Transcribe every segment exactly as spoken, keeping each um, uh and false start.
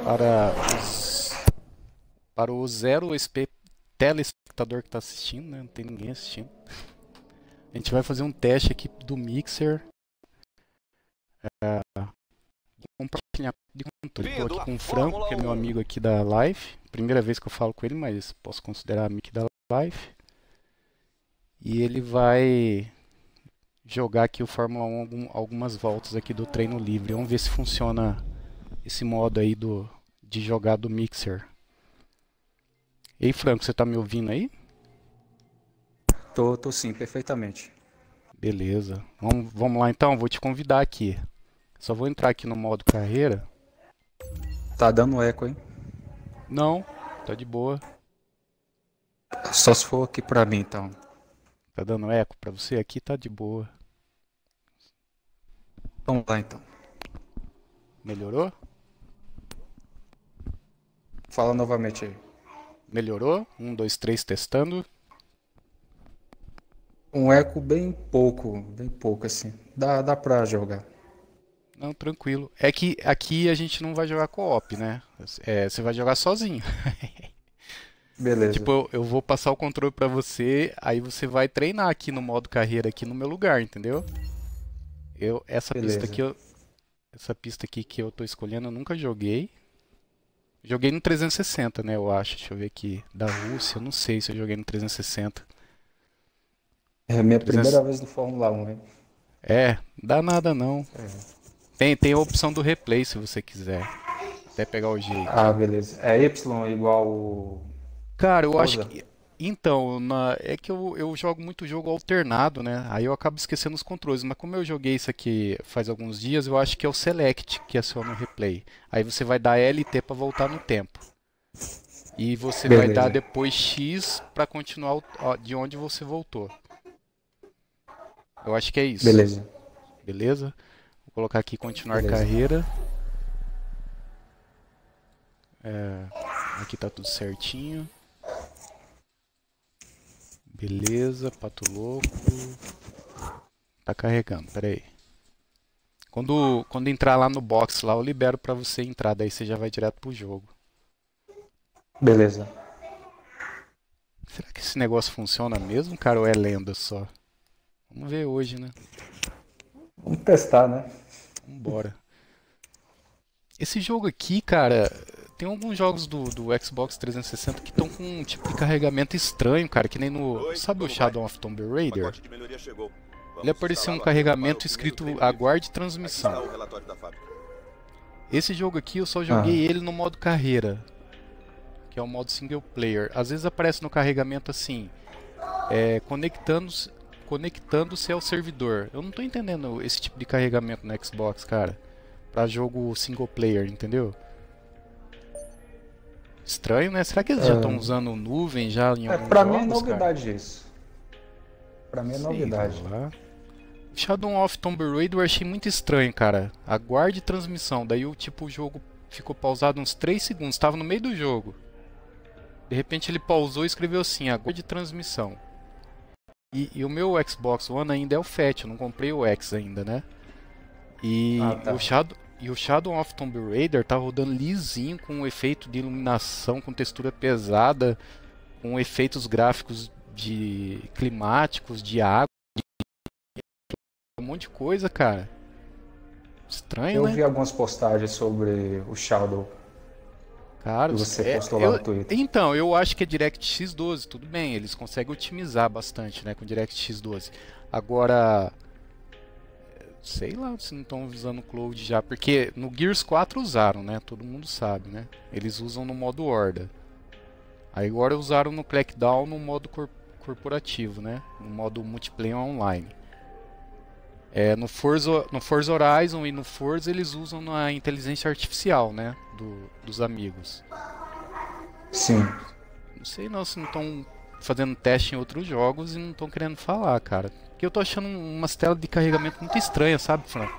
para os, para o zero espe- telespectador que está assistindo, né? Não tem ninguém assistindo. A gente vai fazer um teste aqui do Mixer. É, compartilhamento de controle. Estou aqui com o Franco, que é meu amigo aqui da live. Primeira vez que eu falo com ele, mas posso considerar amigo da live. E ele vai jogar aqui o Fórmula um algum, algumas voltas aqui do treino livre. Vamos ver se funciona esse modo aí do, de jogar do Mixer. Ei, Franco, você tá me ouvindo aí? Tô, tô sim, perfeitamente. Beleza. Vamos, vamos lá então, vou te convidar aqui. Só vou entrar aqui no modo carreira. Tá dando eco, hein? Não, tá de boa. Só se for aqui pra mim, então. Tá dando eco pra você? Aqui tá de boa. Vamos lá, então. Melhorou? Fala novamente aí. Melhorou? Um, dois, três, testando. Um eco bem pouco, bem pouco, assim. Dá, dá pra jogar. Não, tranquilo. É que aqui a gente não vai jogar co-op, né? É, você vai jogar sozinho. Beleza. Tipo, eu, eu vou passar o controle pra você, aí você vai treinar aqui no modo carreira aqui no meu lugar, entendeu? Eu, essa pista Beleza. aqui, eu, essa pista aqui que eu tô escolhendo, eu nunca joguei. Joguei no trezentos e sessenta, né, eu acho. Deixa eu ver aqui. Da Rússia, eu não sei se eu joguei no trezentos e sessenta. É a minha trezentos... primeira vez no Fórmula um, hein? É, dá nada não. É. Tem, tem a opção do replay se você quiser. Até pegar o jeito. Ah, beleza. É Y igual o Cara, eu acho Forza? que. Então, na- é que eu, eu jogo muito jogo alternado, né? Aí eu acabo esquecendo os controles. Mas como eu joguei isso aqui faz alguns dias, eu acho que é o Select que aciona o replay. Aí você vai dar L T pra voltar no tempo. E você vai dar Beleza. depois X pra continuar o- ó, de onde você voltou. Eu acho que é isso. Beleza. Beleza? Vou colocar aqui continuar Beleza. carreira. É, aqui tá tudo certinho. Beleza, pato louco. Tá carregando, pera aí. Quando, quando entrar lá no box lá, eu libero pra você entrar, daí você já vai direto pro jogo. Beleza. Será que esse negócio funciona mesmo, cara, ou é lenda só? Vamos ver hoje, né? Vamos testar, né? Vambora. Esse jogo aqui, cara, tem alguns jogos do, do Xbox trezentos e sessenta que estão com um tipo de carregamento estranho, cara, que nem no... Oi, Sabe o como vai? Shadow of Tomb O Raider? pacote de melhoria chegou. Ele Vamos apareceu um instalá-lo a tempo para o carregamento primeiro escrito treino livre. aguarde Aqui transmissão. está o relatório da fábrica. Esse jogo aqui eu só Ah, joguei ele no modo carreira, que é o modo single player. Às vezes aparece no carregamento assim, é, conectando-se conectando-se ao servidor. Eu não tô entendendo esse tipo de carregamento no Xbox, cara, pra jogo single player, entendeu? Estranho, né? Será que eles já estão usando nuvem já em é, alguns pra mim é jogos, cara? novidade isso. Pra mim é Sei novidade. lá. Shadow of Tomb Raider eu achei muito estranho, cara. Aguarde transmissão. Daí o tipo o jogo ficou pausado uns três segundos. Tava no meio do jogo. De repente ele pausou e escreveu assim: aguarde transmissão. E, e o meu Xbox One ainda é o Fat, eu não comprei o X ainda, né? Ah, E o tá. Shadow, e o Shadow of Tomb Raider tá rodando lisinho, com um efeito de iluminação, com textura pesada, com efeitos gráficos de climáticos, de água, um monte de coisa, cara. Estranho, Eu né? vi algumas postagens sobre o Shadow Cara, que os- você é- postou lá eu, no Twitter. então, eu acho que é DirectX doze, tudo bem, eles conseguem otimizar bastante, né, com DirectX doze. Agora, sei lá se não estão usando o Cloud já, porque no Gears quatro usaram, né, todo mundo sabe, né, eles usam no modo Horda. Aí agora usaram no Crackdown no modo cor- corporativo, né, no modo multiplayer online. É, no Forza, no Forza Horizon e no Forza eles usam na inteligência artificial, né, do- dos amigos. Sim. Não sei não se não estão fazendo teste em outros jogos e não estão querendo falar, cara. Porque eu tô achando umas telas de carregamento muito estranhas, sabe, Franco?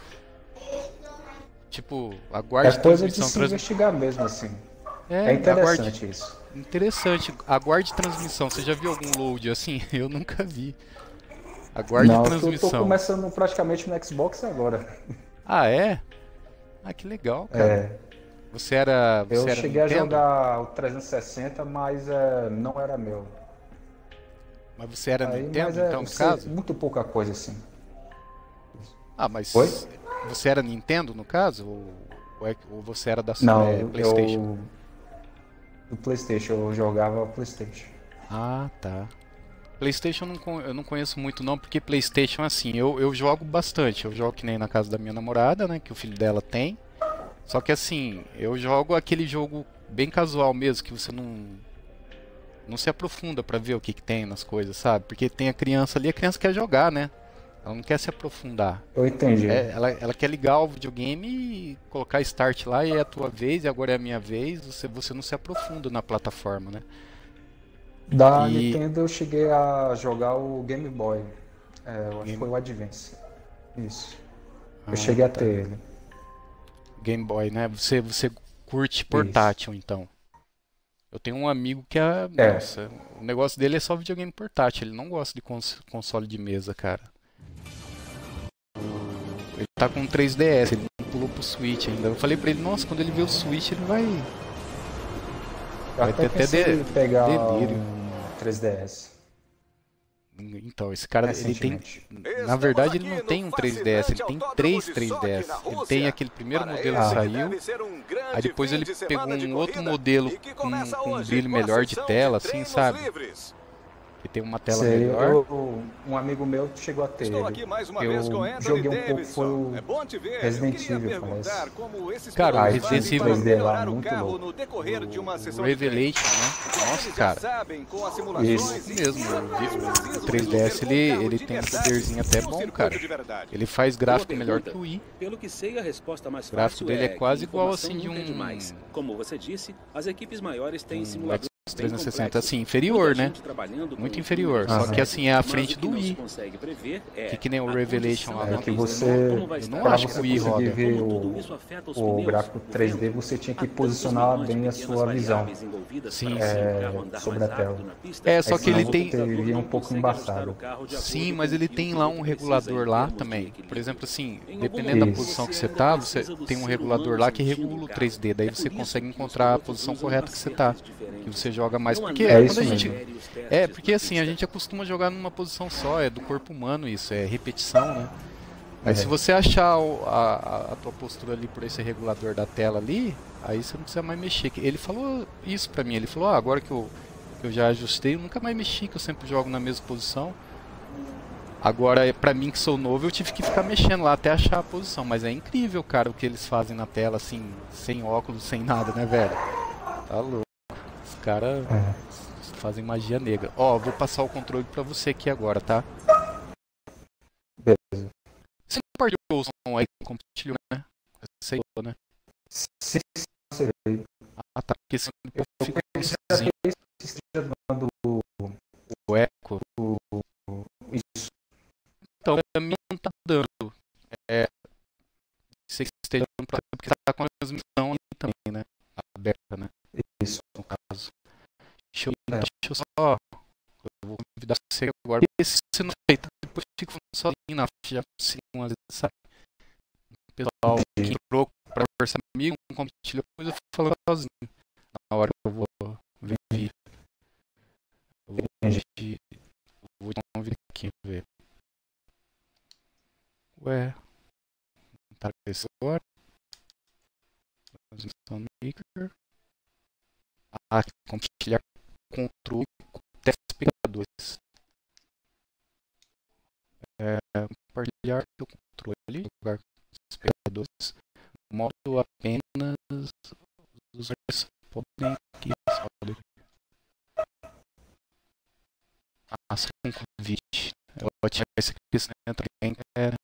Tipo, É aguarde coisa de transmissão. se Trans... investigar mesmo, assim. É É, aguarde. interessante isso. Interessante. Aguarde transmissão. Você já viu algum load assim? Eu nunca vi. Aguarde Não, que eu tô transmissão. começando praticamente no Xbox agora. Ah, é? Ah, que legal, cara. Você era, Eu você era cheguei a Nintendo? jogar o trezentos e sessenta, mas é, não era meu. Mas você era Aí, mas Nintendo, é então, no você, caso? muito pouca coisa assim. Ah, Oi? mas você era Nintendo, no caso? Ou, ou é- ou você era da é, Não, PlayStation? eu do PlayStation, eu jogava PlayStation. Ah, tá. PlayStation eu não, con- eu não conheço muito não, porque PlayStation, assim, eu, eu jogo bastante. Eu jogo que nem na casa da minha namorada, né, que o filho dela tem. Só que assim, eu jogo aquele jogo bem casual mesmo, que você não, não se aprofunda pra ver o que, que tem nas coisas, sabe? Porque tem a criança ali, a criança quer jogar, né? Ela não quer se aprofundar. Eu entendi. É, ela, ela quer ligar o videogame e colocar start lá e é a tua vez e agora é a minha vez. Você, você não se aprofunda na plataforma, né? Da E Nintendo eu cheguei a jogar o Game Boy. É, eu acho que Game, foi o Advance. Isso. Eu ah, cheguei a tá. ter ele. Game Boy, né? Você, você curte Isso. portátil, então. Eu tenho um amigo que é, É, nossa, o negócio dele é só videogame portátil. Ele não gosta de cons- console de mesa, cara. Ele tá com um três D S, ele não pulou pro Switch ainda. Eu falei pra ele, nossa, quando ele ver o Switch, ele vai, eu vai ter até até pensei de- em pegar delírio. um três D S Então, esse cara, ele tem. recentemente. Na verdade, ele não tem um três D S, ele tem três três D S. Ele tem aquele primeiro modelo que Ah, saiu, aí depois ele pegou um outro modelo com, com um brilho melhor de tela, assim, sabe? Que tem uma tela sei, melhor. eu, um amigo meu chegou a ter Estou ele. aqui mais uma Eu vez com Anthony joguei um pouco, foi Davidson. o É bom te ver. Eu Resident queria Evil, perguntar parece. como esses Cara, o pilotos Resident fazem Evil para três D lá, melhorar o muito carro louco. no decorrer de uma O sessão de treino. Revelation, né? Nossa, Eles já cara. sabem com as Isso. simulações Isso mesmo, quando o, eles vi- precisam o três D S ele, resolver com um carro ele de tem um verdade poderzinho até em um bom, circuito cara. de verdade. Ele faz Boa gráfico melhor que pergunta. o Wii. Pelo que sei, a resposta mais O gráfico fácil dele é que quase igual informação assim de nunca é um, demais. Como você disse, as equipes maiores têm um simuladores Xbox bem trezentos e sessenta, complexos. assim, inferior, Muita né? gente trabalhando com Muito os inferior. números Só Aham. que assim é à mas frente o do que não se Wii. consegue prever é Que que nem o a Revelation condição lá, da não. É que pista, você, como vai Eu estar não para acho a que você o Wii temperatura, conseguir roda. ver como tudo o, isso afeta os o pneus, gráfico o três D, vento. você tinha Há que tantos posicionar milhões de bem a pequenas sua visão variáveis envolvidas Sim, para sim. seu é, carro andar sobre mais a rápido tela. na pista. É, Aí só que senão ele O você tem. computador teria um não pouco consegue ajustar o embaçado. carro de Sim, acordo mas com ele o que o tem lá um piloto precisa regulador em lá termos de também. Por equilíbrio. exemplo, assim, Em algum dependendo da momento Isso. posição que você você ainda tá, você precisa do tem um ser regulador humano lá que sentindo regula o o carro. três D. Daí É você por isso consegue que os encontrar a pilotos posição usam correta que você tá. acertos Que diferentes. você joga mais. Não há Porque nada É quando a isso que gente. mesmo. supere os testes É, na porque assim, a pista. gente acostuma jogar numa posição só, é do corpo humano isso, é repetição, né? Aí se É. você achar o- a, a- a tua postura ali por esse regulador da tela ali, aí você não precisa mais mexer. Ele falou isso pra mim, ele falou, ah, agora que eu, que eu já ajustei, eu nunca mais mexi, que eu sempre jogo na mesma posição. Agora, pra mim que sou novo, eu tive que ficar mexendo lá até achar a posição. Mas é incrível, cara, o que eles fazem na tela, assim, sem óculos, sem nada, né, velho? Tá louco. Os caras É. fazem magia negra. Ó, vou passar o controle pra você aqui agora, tá? Beleza. Você compartilhou o som aí, compartilhou, né? Sei, né? Sim, sim, você vê. Ah, tá. Porque senão Eu depois fica pensei sozinho até que esteja dando o eco. isso. Então, pra mim não tá dando. É, sei que esteja dando pra porque tá com a transmissão aí também, né? Aberta, né? Isso. No caso. Deixa eu, É. deixa eu só. Eu vou convidar você agora. Porque se você não aceitar, depois fica sozinho na já assim, às vezes, sabe? O pessoal que Entendi. entrou pra conversar comigo, não compartilhou, depois eu fico falando sozinho. Na hora que eu vou ver vídeo. Eu vou, Entendi. vou dar um vídeo aqui, ver. Ué. Não tá com isso agora? Transmissão no Maker. Ah, compartilhar controle com telespectadores. É, compartilhar o controle, jogar com espectadores. Modo apenas os usuários podem aqui. Ah, só com convite. Eu vou ativar esse aqui, se não entra quem quer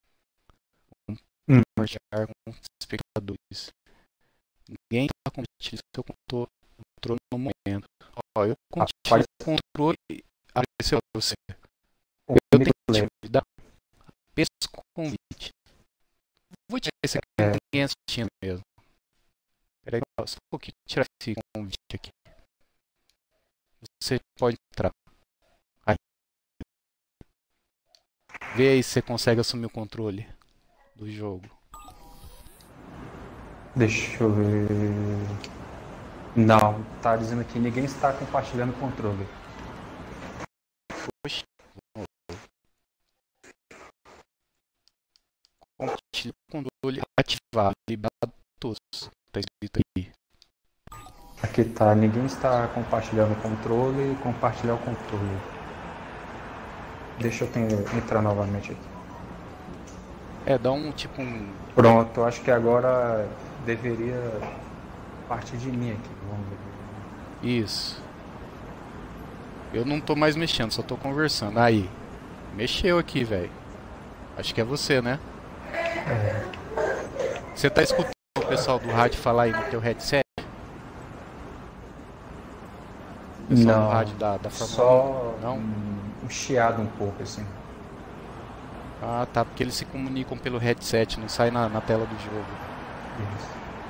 Hum. compartilhar com espectadores. Ninguém está compartilhando seu controle, controle no momento. Ó, eu compartilho o controle e apareceu pra você. O Eu tenho que te microfone. convidar apenas com convite. Vou tirar esse aqui, É. não tem ninguém assistindo mesmo. Peraí, só um pouquinho, vou tirar esse convite aqui. Você pode entrar. Aí. Vê aí se você consegue assumir o controle do jogo. Deixa eu ver. Não, tá dizendo aqui ninguém está compartilhando o controle. Oxi. Compartilha o controle ativado, liberado todos. Tá escrito aí. Aqui tá, ninguém está compartilhando o controle, compartilhar o controle. Deixa eu ten- entrar novamente aqui. É, dá um tipo um. Pronto, acho que agora deveria partir de mim aqui. Vamos ver. Isso. Eu não tô mais mexendo, só tô conversando. Aí. Mexeu aqui, velho. Acho que é você, né? Você tá escutando o pessoal do rádio falar aí no teu headset? O pessoal do Não, rádio da, da Fórmula só um? Não? um, um chiado um pouco assim. Ah, tá, porque eles se comunicam pelo headset, não sai na, na tela do jogo. Isso.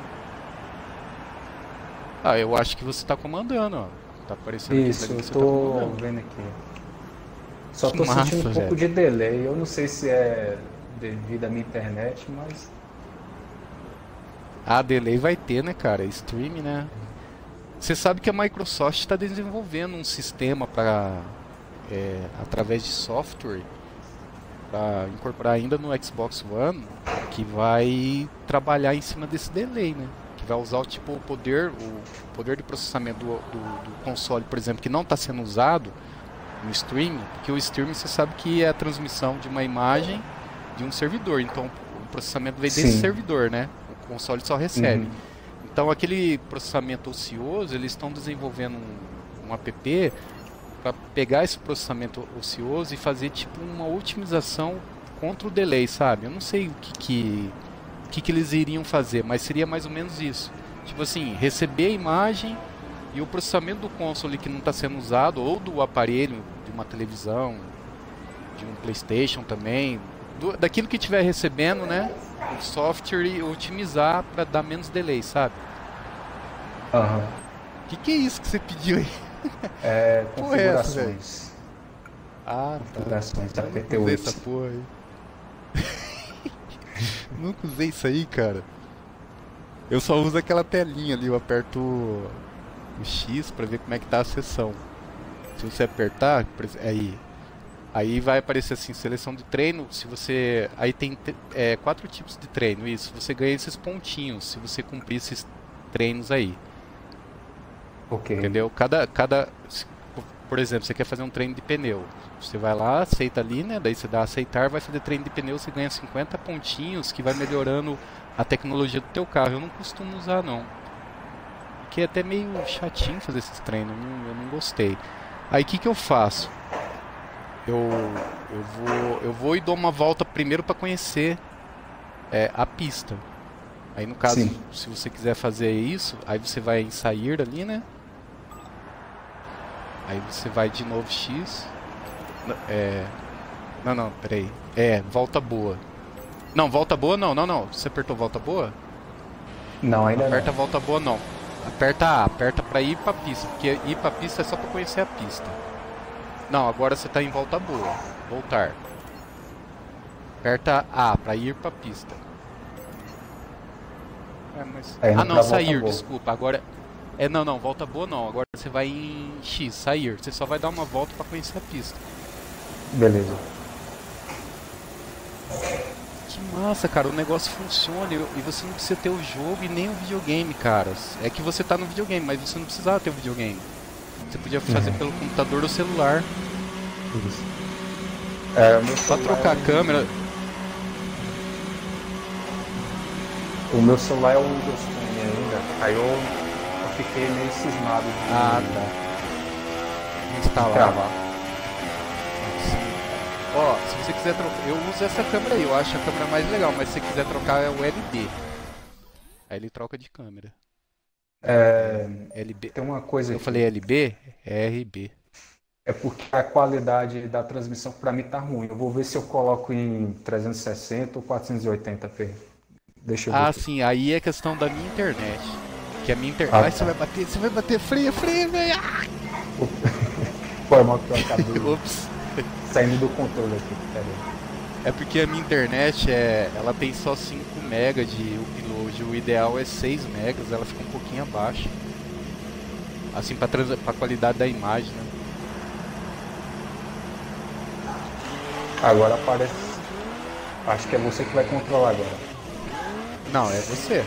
Ah, eu acho que você tá comandando, ó. Tá aparecendo aqui pra Isso, mim eu que você tá tô comandando. vendo aqui. Só Que tô massa, sentindo um pouco velho. de delay. Eu não sei se é devido à minha internet, mas Ah, delay vai ter, né, cara? Stream, né? Você sabe que a Microsoft está desenvolvendo um sistema para, é, através de software, para incorporar ainda no Xbox One, que vai trabalhar em cima desse delay, né? Que vai usar o tipo o poder, o poder de processamento do, do, do console, por exemplo, que não está sendo usado no streaming, porque o streaming você sabe que é a transmissão de uma imagem de um servidor, então o processamento vem desse sim. servidor, né? O console só recebe. Uhum. Então aquele processamento ocioso, eles estão desenvolvendo um, um app para pegar esse processamento ocioso e fazer tipo uma otimização contra o delay, sabe? Eu não sei o que que, o que que eles iriam fazer, mas seria mais ou menos isso. Tipo assim, receber a imagem e o processamento do console que não está sendo usado, ou do aparelho, de uma televisão, de um PlayStation também, do, daquilo que estiver recebendo, né? O software e otimizar para dar menos delay, sabe? Aham. O que, que é isso que você pediu aí? É, Porra, é essa, velho? configurações. Ah, tá. Configurações da Eu P T nunca usei essa oito. porra aí. Nunca usei isso aí, cara. Eu só uso aquela telinha ali, eu aperto o o X pra ver como é que tá a sessão. Se você apertar, por ex- aí, aí vai aparecer assim, seleção de treino. Se você, aí tem te- é, quatro tipos de treino. Isso, você ganha esses pontinhos se você cumprir esses treinos aí. Ok. Entendeu? Cada, cada, se- po- por exemplo, você quer fazer um treino de pneu. Você vai lá, aceita ali, né? Daí você dá aceitar, vai fazer treino de pneu, você ganha cinquenta pontinhos que vai melhorando a tecnologia do teu carro. Eu não costumo usar não. Porque é até meio chatinho fazer esses treinos, eu não, eu não gostei. Aí o que que eu faço? Eu, eu vou, eu vou e dou uma volta primeiro para conhecer é, a pista. Aí no caso, Sim. se você quiser fazer isso, aí você vai em sair ali, né? Aí você vai de novo X. N- É, não, não, peraí. É, volta boa. Não, volta boa não, não, não. Você apertou volta boa? Não, ainda Aperta não. volta boa não. Aperta A, aperta pra ir pra pista, porque ir pra pista é só pra conhecer a pista. Não, agora você tá em volta boa. Voltar. Aperta A pra ir pra pista. É, mas... Aí Ah não não, pra volta sair, boa. desculpa. Agora. É, não, não, volta boa não. Agora você vai em X, sair. Você só vai dar uma volta pra conhecer a pista. Beleza. Que massa, cara, o negócio funciona e e você não precisa ter o jogo e nem o videogame, cara. É que você tá no videogame, mas você não precisava ter o videogame. Você podia fazer Uhum. pelo computador ou celular. Isso. É, o meu Só celular trocar é a um- câmera. O meu celular é o Windows Phone ainda. Aí eu, eu fiquei meio cismado de, Ah, tá. de Instalar. cravar. Sim. Ó, se você quiser trocar. Eu uso essa câmera aí, eu acho a câmera mais legal, mas se você quiser trocar é o L B. Aí ele troca de câmera. É, L B. tem uma coisa Eu aqui. falei L B? É R B. É porque a qualidade da transmissão para mim tá ruim. Eu vou ver se eu coloco em trezentos e sessenta ou quatrocentos e oitenta p. Deixa eu ver Ah, aqui. sim, aí é questão da minha internet. Que a minha internet. Ah, Ai, você vai bater, você vai bater, freia, freia, velho. Foi mal que eu acabei Ops. saindo do controle aqui. Pera aí. É porque a minha internet é, ela tem só cinco megas de upload, o ideal é seis megas, ela fica um pouquinho abaixo. Assim, para a qualidade da imagem, né? Agora aparece. Acho que é você que vai controlar agora. Não, é você.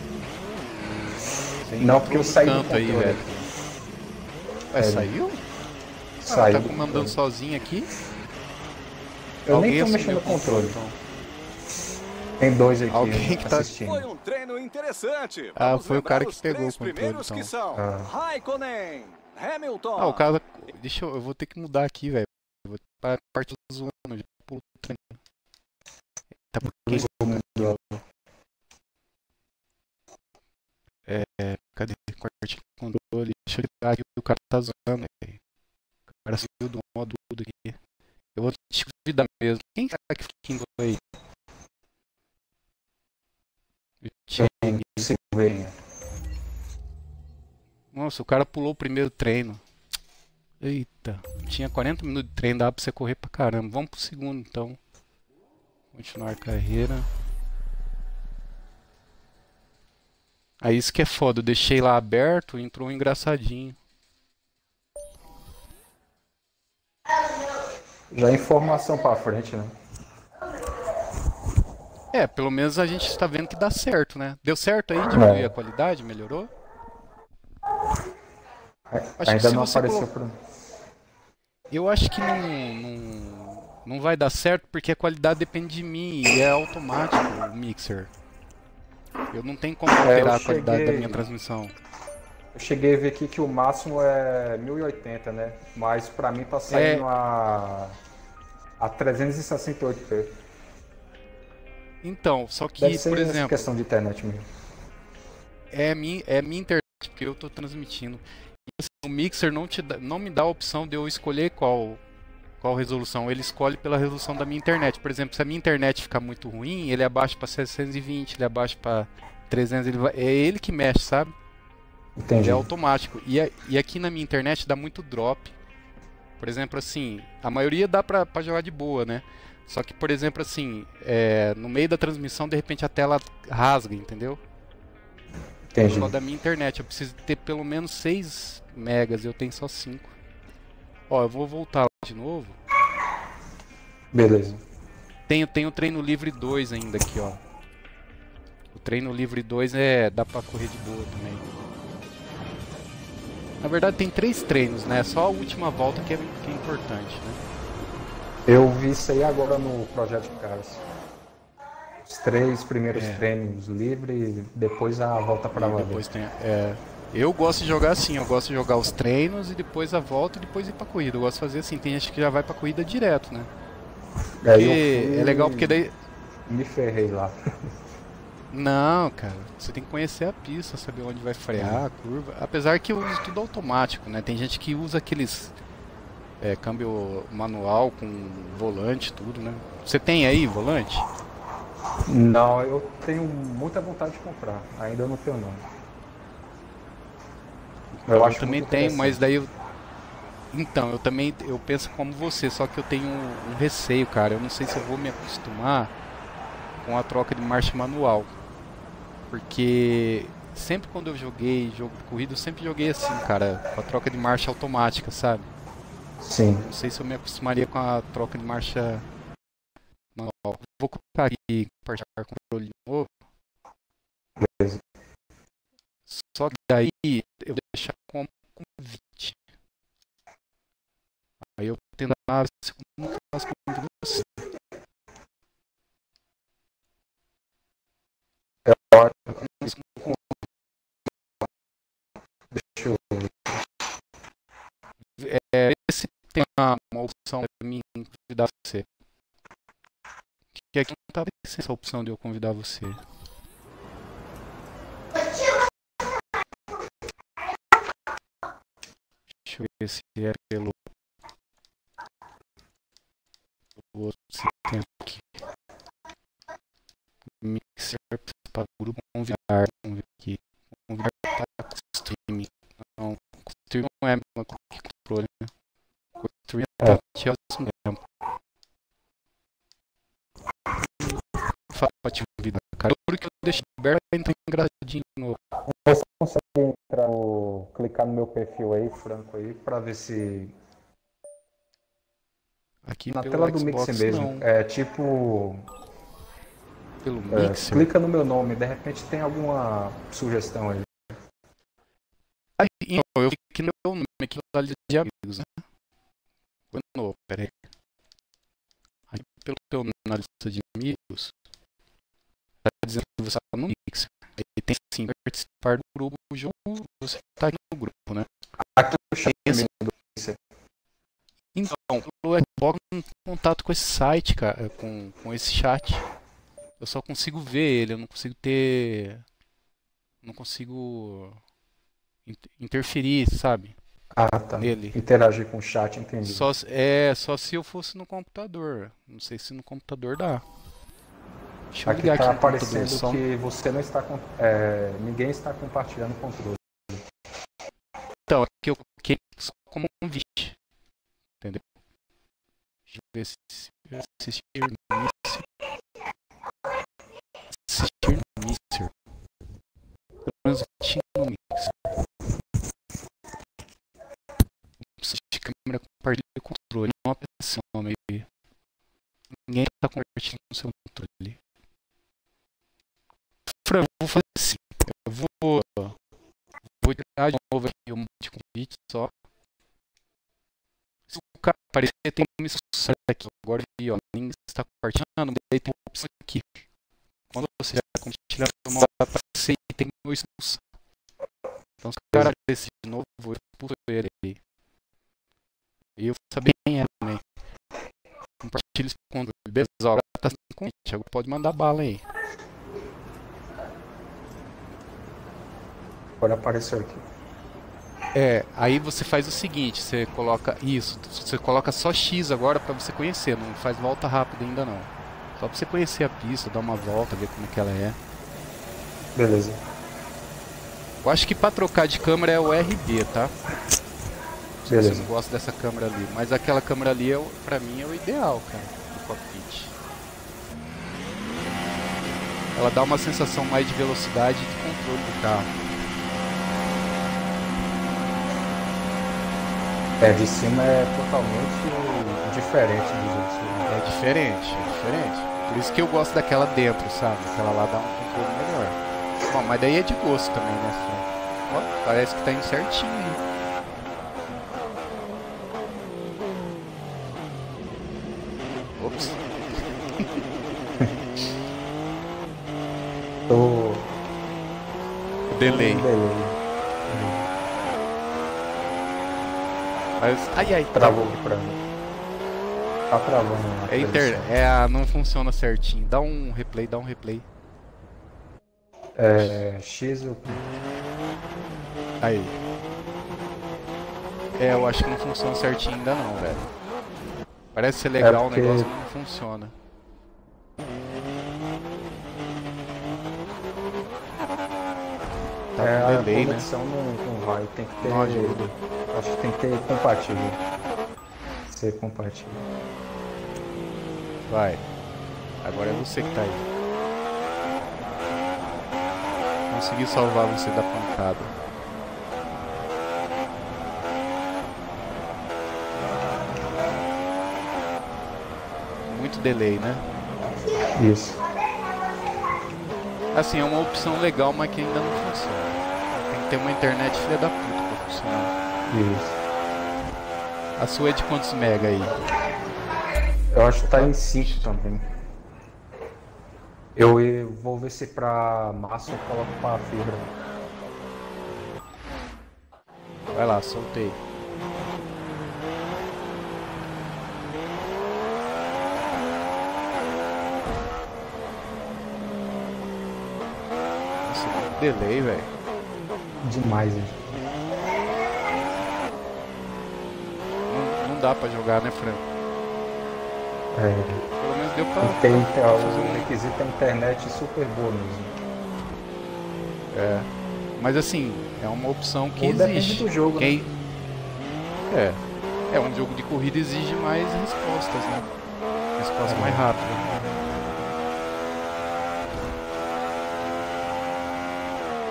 Você Não, porque eu entrou no saí do canto aí, controle. velho. Ué, É, saiu? Saiu Tá do comandando controle. sozinho aqui? Eu Alguém nem tô assumiu mexendo no o controle, controle. então. Tem dois aqui Alguém que tá- assistindo. Foi um treino interessante. Ah, Vamos foi o lembrar cara que os pegou três o controle, primeiros então. que são Ah. Raikkonen, Hamilton. Ah, o cara. Deixa eu. Eu vou ter que mudar aqui, velho. Eu vou para parte do zoando, já pulo o treino. Tá por quem? É, cadê? Corte de controle. Deixa eu ligar aqui, o cara tá zoando, velho. O cara saiu do modo tudo aqui. Eu vou te convidar mesmo. Quem será que fica aí? Tem cinco ver. Nossa, o cara pulou o primeiro treino. Eita, tinha quarenta minutos de treino, dava pra você correr pra caramba. Vamos pro segundo então. Continuar a carreira. Aí isso que é foda, eu deixei lá aberto, entrou um engraçadinho. Já é informação pra frente, né? É, pelo menos a gente está vendo que dá certo, né? Deu certo aí, diminuiu a qualidade, melhorou? Acho que Ainda se não você apareceu colo- pra... Eu acho que não, não, não vai dar certo porque a qualidade depende de mim e é automático o mixer. Eu não tenho como É, eu alterar a qualidade da cheguei- minha transmissão. Eu cheguei a ver aqui que o máximo é mil e oitenta, né? Mas pra mim tá saindo É. a... a trezentos e sessenta e oito p. Então, só que, Deve ser por essa exemplo, questão de internet mesmo. é minha, é minha internet, porque eu tô transmitindo. E, assim, o mixer não, te dá- não me dá a opção de eu escolher qual, qual resolução. Ele escolhe pela resolução da minha internet. Por exemplo, se a minha internet ficar muito ruim, ele abaixa para seiscentos e vinte, ele abaixa para trezentos, ele vai- é ele que mexe, sabe? Entendi. Ele é automático. E, a- e aqui na minha internet dá muito drop. Por exemplo, assim, a maioria dá pra, pra jogar de boa, né? Só que, por exemplo, assim, é, no meio da transmissão, de repente a tela rasga, entendeu? Entendi. Só da minha internet. Eu preciso ter pelo menos seis megas, eu tenho só cinco. Ó, eu vou voltar lá de novo. Beleza. Tenho, tenho o treino livre dois ainda aqui, ó. O treino livre dois é, dá pra correr de boa também. Na verdade tem três treinos, né? Só a última volta que é, que é importante, né? Eu vi isso aí agora no Projeto Cars. Os três primeiros É. treinos livres e depois a volta pra E valer. depois tem, é, eu gosto de jogar assim, eu gosto de jogar os treinos e depois a volta e depois ir pra corrida. Eu gosto de fazer assim, tem gente que já vai pra corrida direto, né? Aí Porque eu fui- é legal porque daí. Me ferrei lá. Não, cara, você tem que conhecer a pista, saber onde vai frear, a curva. Apesar que eu uso tudo automático, né? Tem gente que usa aqueles é, câmbio manual com volante, tudo, né? Você tem aí volante? Não, eu tenho muita vontade de comprar. Ainda não tenho não. Eu, acho também muito tenho, mas interessante. daí eu... Então, eu também eu penso como você, só que eu tenho um, um receio, cara. Eu não sei se eu vou me acostumar com a troca de marcha manual. Porque sempre quando eu joguei jogo de corrida, eu sempre joguei assim, cara, com a troca de marcha automática, sabe? Sim. Não sei se eu me acostumaria com a troca de marcha manual. Vou colocar aqui, compartilhar controle de novo. Beleza. Só que daí eu vou deixar como convite. Aí eu vou tentar ver se como que eu faço convite você. Deixa eu... É, esse tem uma, uma opção para mim convidar você. Que aqui não tá aparecendo essa opção de eu convidar você. Deixa eu ver se é pelo o outro sistema aqui. Mixer para grupo convidar. Vamos ver aqui. Convidar para streaming. Não, streaming não é a mesma coisa que controle, né? Streaming é É. ao mesmo tempo. fala pra te convidar, cara. Porque eu deixei aberto, vai entrar engraçadinho de novo. Você consegue entrar no, clicar no meu perfil aí, Franco, aí, pra ver se... Aqui Na pelo tela do Xbox, Mixer mesmo, não. é tipo... Pelo É, Mixer. clica no meu nome, de repente tem alguma sugestão aí. Aí, então, eu fiquei no meu nome aqui na lista de amigos, né? Foi novo, peraí. Aí, pelo teu nome na lista de amigos, tá dizendo que você tá no Mixer. Aí tem sim, participar do grupo junto, você tá aqui no grupo, né? Aqui eu chamo Esse... do Mixer. Então, o Xbox não tem contato com esse site, cara, com, com esse chat. Eu só consigo ver ele, eu não consigo ter... Não consigo interferir, sabe? Ah, tá. Nele. Interagir com o chat, entendi. Só, é, só se eu fosse no computador. Não sei se no computador dá. Deixa eu Aqui ligar tá aqui no computador. aparecendo Só... que você não está... Com, é, ninguém está compartilhando o controle. Então, aqui eu coloquei só como um convite. Entendeu? Deixa eu ver se... Assistir no Mixer. Assistir no Mixer. Pelo menos eu tinha no Mixer. De câmera compartilha o controle. Não aparece o nome aí. Ninguém está compartilhando o seu controle. Fran, eu vou fazer assim. Eu vou... Vou tirar de novo aqui um monte de convite só. Se o cara aparecer, tem uma instrução aqui. Agora vi, ó. Ninguém está compartilhando. Daí tem uma opção aqui. Quando você já compartilha, uma hora vai aparecer e tem uma expulsão. Então se o cara aparecer de novo, eu expulso ele aí. E eu vou saber quem é também. Compartilha esse controle. Beleza, agora tá sem convite. Agora pode mandar bala aí. Agora apareceu aqui. É, aí você faz o seguinte, você coloca isso, você coloca só X agora pra você conhecer, não faz volta rápida ainda não. Só pra você conhecer a pista, dar uma volta, ver como é que ela é. Beleza. Eu acho que pra trocar de câmera é o R B, tá? Se Beleza. você não gosta dessa câmera ali, mas aquela câmera ali, é o, pra mim, é o ideal, cara, do cockpit. Ela dá uma sensação mais de velocidade e de controle do carro. É, de cima é totalmente diferente dos outros. É diferente, é diferente. Por isso que eu gosto daquela dentro, sabe? Aquela lá dá um controle melhor. Bom, mas daí é de gosto também, né, Fran? Ó, parece que tá indo certinho, hein? Ops. Tô... Delay. Um delay. Mas, ai, ai, Travou aqui pra mim. Tá travando. na É, inter... transmissão. é, a- não funciona certinho. Dá um replay, dá um replay. É, X eu... Aí. É, eu acho que não funciona certinho ainda não, velho. Parece ser legal porque- o negócio, mas não funciona. Tá É, com a delay, né? conexão não, não vai, tem que ter... Não ajuda. Acho que tem que ter compatível. Ser compatível. Vai. Agora é você que tá aí. Consegui salvar você da pancada. Muito delay, né? Isso. Assim, é uma opção legal, mas que ainda não funciona. Tem que ter uma internet filha da puta pra funcionar. Isso. A sua é de quantos mega aí? Eu acho que tá em cinco também. Eu, eu vou ver se pra massa eu coloco pra fibra. Vai lá, soltei. Nossa, que delay, velho. Demais, hein? Não, não dá pra jogar, né, Franco? É, Pelo menos deu pra tem, tem, fazer o um... requisito é internet super boa mesmo. É. Mas assim, é uma opção que Ou depende existe. do jogo, Quem... É. É, um jogo de corrida exige mais respostas, né? Resposta mais rápida.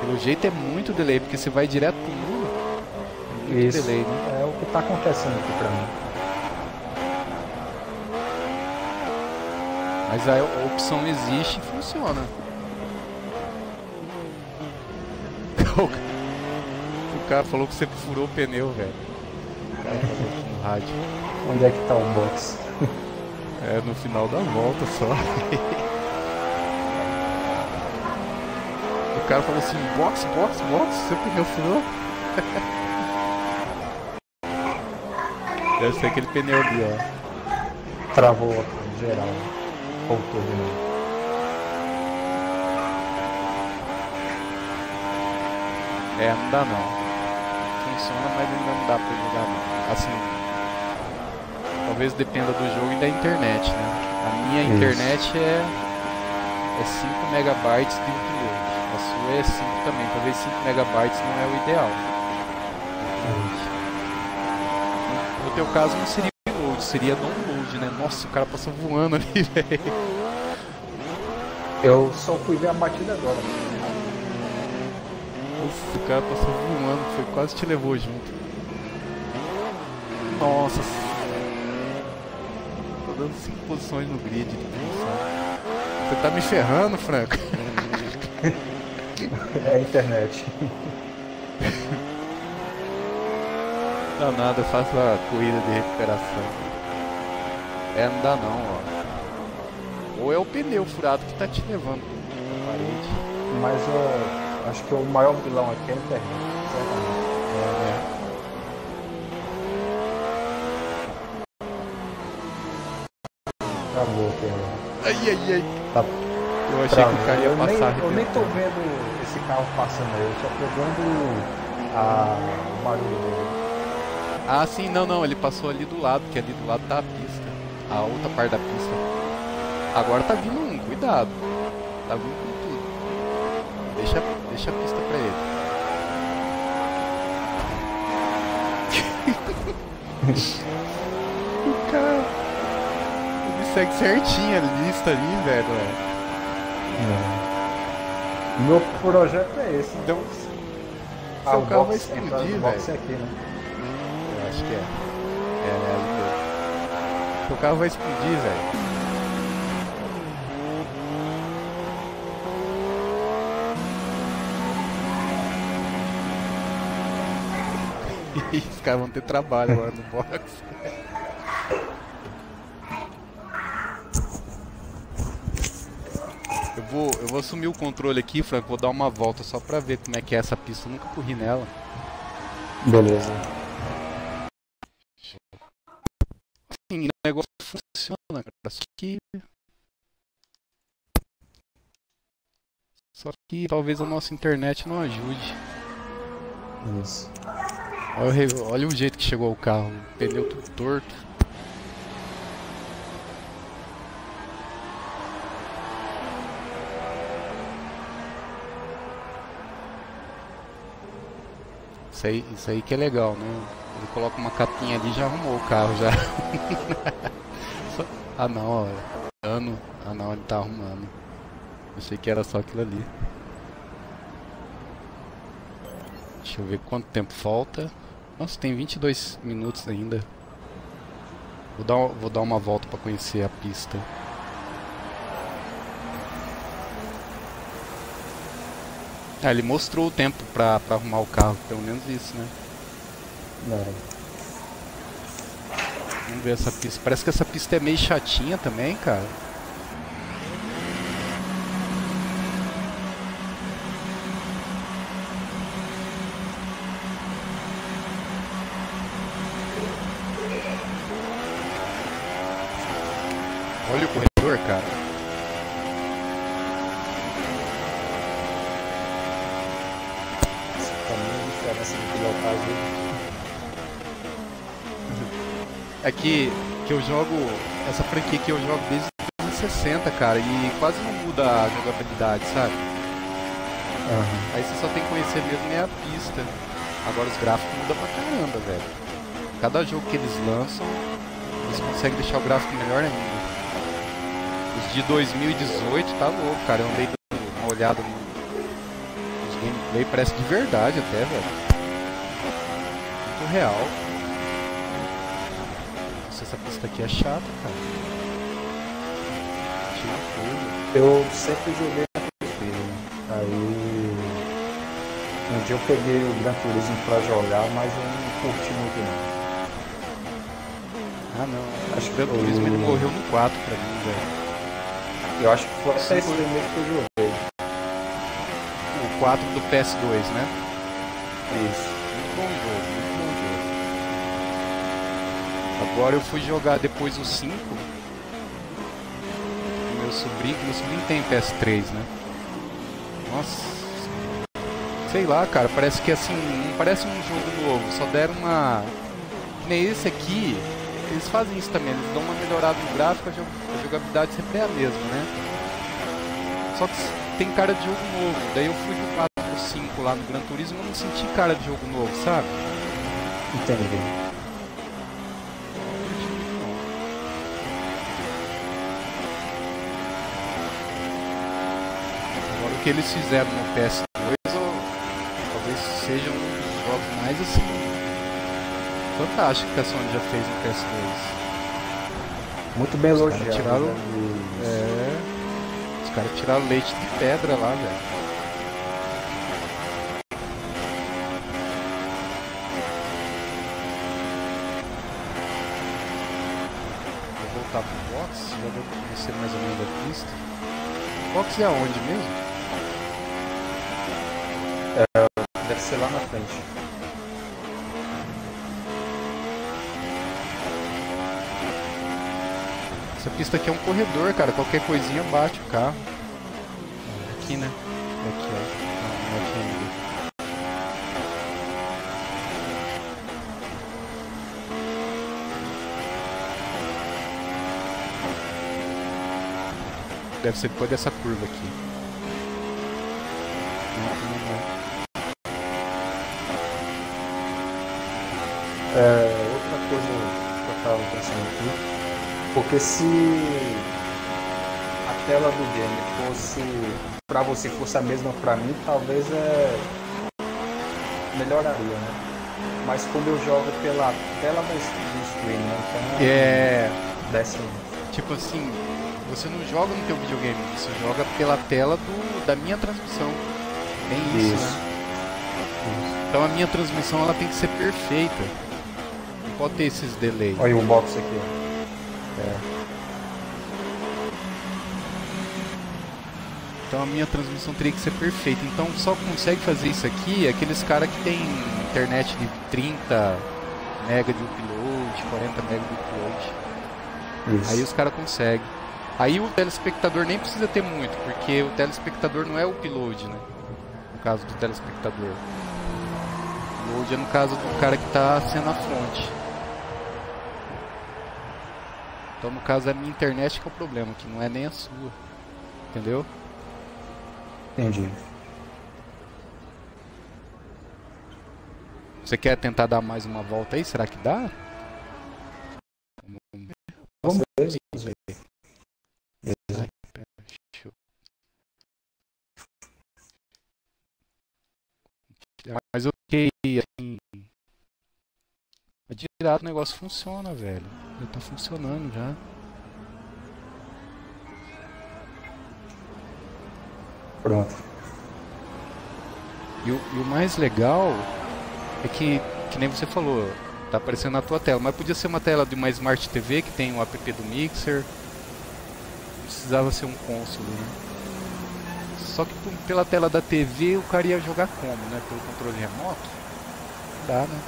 Pelo jeito é muito delay, porque você vai direto pro muro. É muito Isso delay, né? é o que tá acontecendo aqui pra mim. Mas a a opção existe e funciona. O cara falou que você furou o pneu, velho. O cara falou aqui no rádio. Onde é que tá o box? É no final da volta só. O cara falou assim, box, box, box, seu pneu furou. Deve ser aquele pneu ali, ó. Travou em geral. Voltou de novo. É, não dá não. Funciona, mas ainda não dá pra jogar não. Assim, talvez dependa do jogo e da internet, né? A minha Isso. internet é, é cinco megabytes de upload. A sua é cinco também. Talvez cinco megabytes não é o ideal. No teu caso não seria upload, seria download, né? Nossa, o cara passou voando ali, velho. Eu só fui ver a batida agora. Nossa, o cara passou voando, foi, quase te levou junto. Nossa. Tô dando cinco posições no grid de posição. Você tá me ferrando, Franco? É a internet. Não dá nada, eu faço a corrida de recuperação. É, não dá não, ó. Ou é o pneu furado que tá te levando pra parede. Mas eu acho que o maior vilão aqui é a internet. Certamente. É, né? Travou aqui agora. Ai, ai, ai. Tá Eu achei travou. que o cara ia eu nem, passar. eu nem tô arrebentando. vendo esse carro passando aí, eu só tô vendo a, o barulho dele. Ah, sim, não, não, ele passou ali do lado, que ali do lado tá a pista. A outra parte da pista. Agora tá vindo um, cuidado. Tá vindo com tudo. Deixa, deixa a pista pra ele. O cara. Ele segue certinho a lista ali, velho. É. Meu projeto é esse. Então, Ah, seu o carro vai box, a entrada explodir, do box velho. é aqui, né? Eu acho que é. É, é ali mesmo. Seu carro vai explodir, velho. Os caras vão ter trabalho agora no box. Eu vou, eu vou assumir o controle aqui, Franco. Vou dar uma volta só pra ver como é que é essa pista. Eu nunca corri nela. Beleza. Sim, o negócio funciona, cara. Só que. Só que talvez a nossa internet não ajude. Isso. Olha o, re- olha o jeito que chegou o carro. O pneu tudo torto. Isso aí, isso aí que é legal, né? Ele coloca uma capinha ali e já arrumou o carro já. Só- Ah não, ó. Ano. Ah não, ele tá arrumando. Achei que era só aquilo ali. Deixa eu ver quanto tempo falta. Nossa, tem vinte e dois minutos ainda. Vou dar, vou dar uma volta pra conhecer a pista. Ah, ele mostrou o tempo pra, pra arrumar o carro, pelo menos isso, né? É. Vamos ver essa pista. Parece que essa pista é meio chatinha também, cara. Olha o corredor, cara. Pra mim a diferença de pilotagem. É que, que eu jogo. Essa franquia que eu jogo desde mil e sessenta, cara, e quase não muda a jogabilidade, sabe? Aham. Aí você só tem que conhecer mesmo é a pista. Agora os gráficos mudam pra caramba, velho. Cada jogo que eles lançam, eles conseguem deixar o gráfico melhor ainda. Os de dois mil e dezoito tá louco, cara. Eu andei dando uma olhada no- nos gameplays play, parece de verdade até, velho. Muito real. Nossa, essa pista aqui é chata, cara. Tira tudo. Eu sempre joguei na T V. Aí. Um dia eu peguei o Gran Turismo pra jogar, mas eu não curti muito não. Ah não, acho que o Gran Turismo ele morreu no quatro pra mim, velho. Eu acho que foi até esse primeiro que eu joguei. O quatro do P S dois, né? Isso. Muito bom jogo, muito bom jogo. Agora eu fui jogar depois o cinco. Meu sobrinho, meu sobrinho tem P S três, né? Nossa. Sei lá, cara, parece que assim, não parece um jogo novo, só deram uma... Que nem esse aqui, eles fazem isso também, eles dão uma melhorada no gráfico, a jogabilidade sempre é a mesma, né? Só que tem cara de jogo novo, daí eu fui do quatro pro cinco lá no Gran Turismo e não senti cara de jogo novo, sabe? Entendi. Agora o que eles fizeram no P S dois talvez seja um dos jogos mais assim fantástico que a Sony já fez no P S dois. Muito bem elogiado. Os caras tiraram, né? é, os caras tiraram leite de pedra lá, velho. Vou voltar pro box, já vou conhecer mais ou menos a pista. Box é aonde mesmo? Deve ser lá na frente. Essa pista aqui é um corredor, cara. Qualquer coisinha bate o carro. Aqui, né? Aqui, ó. Não, não é aqui ainda. Deve ser depois dessa curva aqui. É, outra coisa que eu estava pensando aqui, porque se a tela do game fosse, para você fosse a mesma para mim, talvez é melhoraria, né? Mas como eu jogo pela tela do stream, né? Então é desce. Tipo assim, você não joga no teu videogame, você joga pela tela do, da minha transmissão. Tem isso, Isso. né? Então a minha transmissão ela tem que ser perfeita. Pode ter esses delays. Olha o box aqui, ó. É. Então a minha transmissão teria que ser perfeita. Então só consegue fazer isso aqui aqueles caras que tem internet de trinta mega de upload, quarenta mega de upload. Isso. Aí os caras conseguem. Aí o telespectador nem precisa ter muito, porque o telespectador não é o upload, né? No caso do telespectador. O upload é no caso do cara que está sendo a fonte. Então no caso é a minha internet que é o problema, que não é nem a sua. Entendeu? Entendi. Você quer tentar dar mais uma volta aí? Será que dá? Vamos ver. Vamos ver. Ai, pera, deixa eu... Mas eu fiquei assim. Direto o negócio funciona, velho. Já tá funcionando já. Pronto. E o, e o mais legal é que, que nem você falou, tá aparecendo na tua tela, mas podia ser uma tela de uma Smart T V que tem o app do Mixer. Não precisava ser um console, né? Só que pela tela da T V o cara ia jogar como, né? Pelo controle remoto? Não dá, né?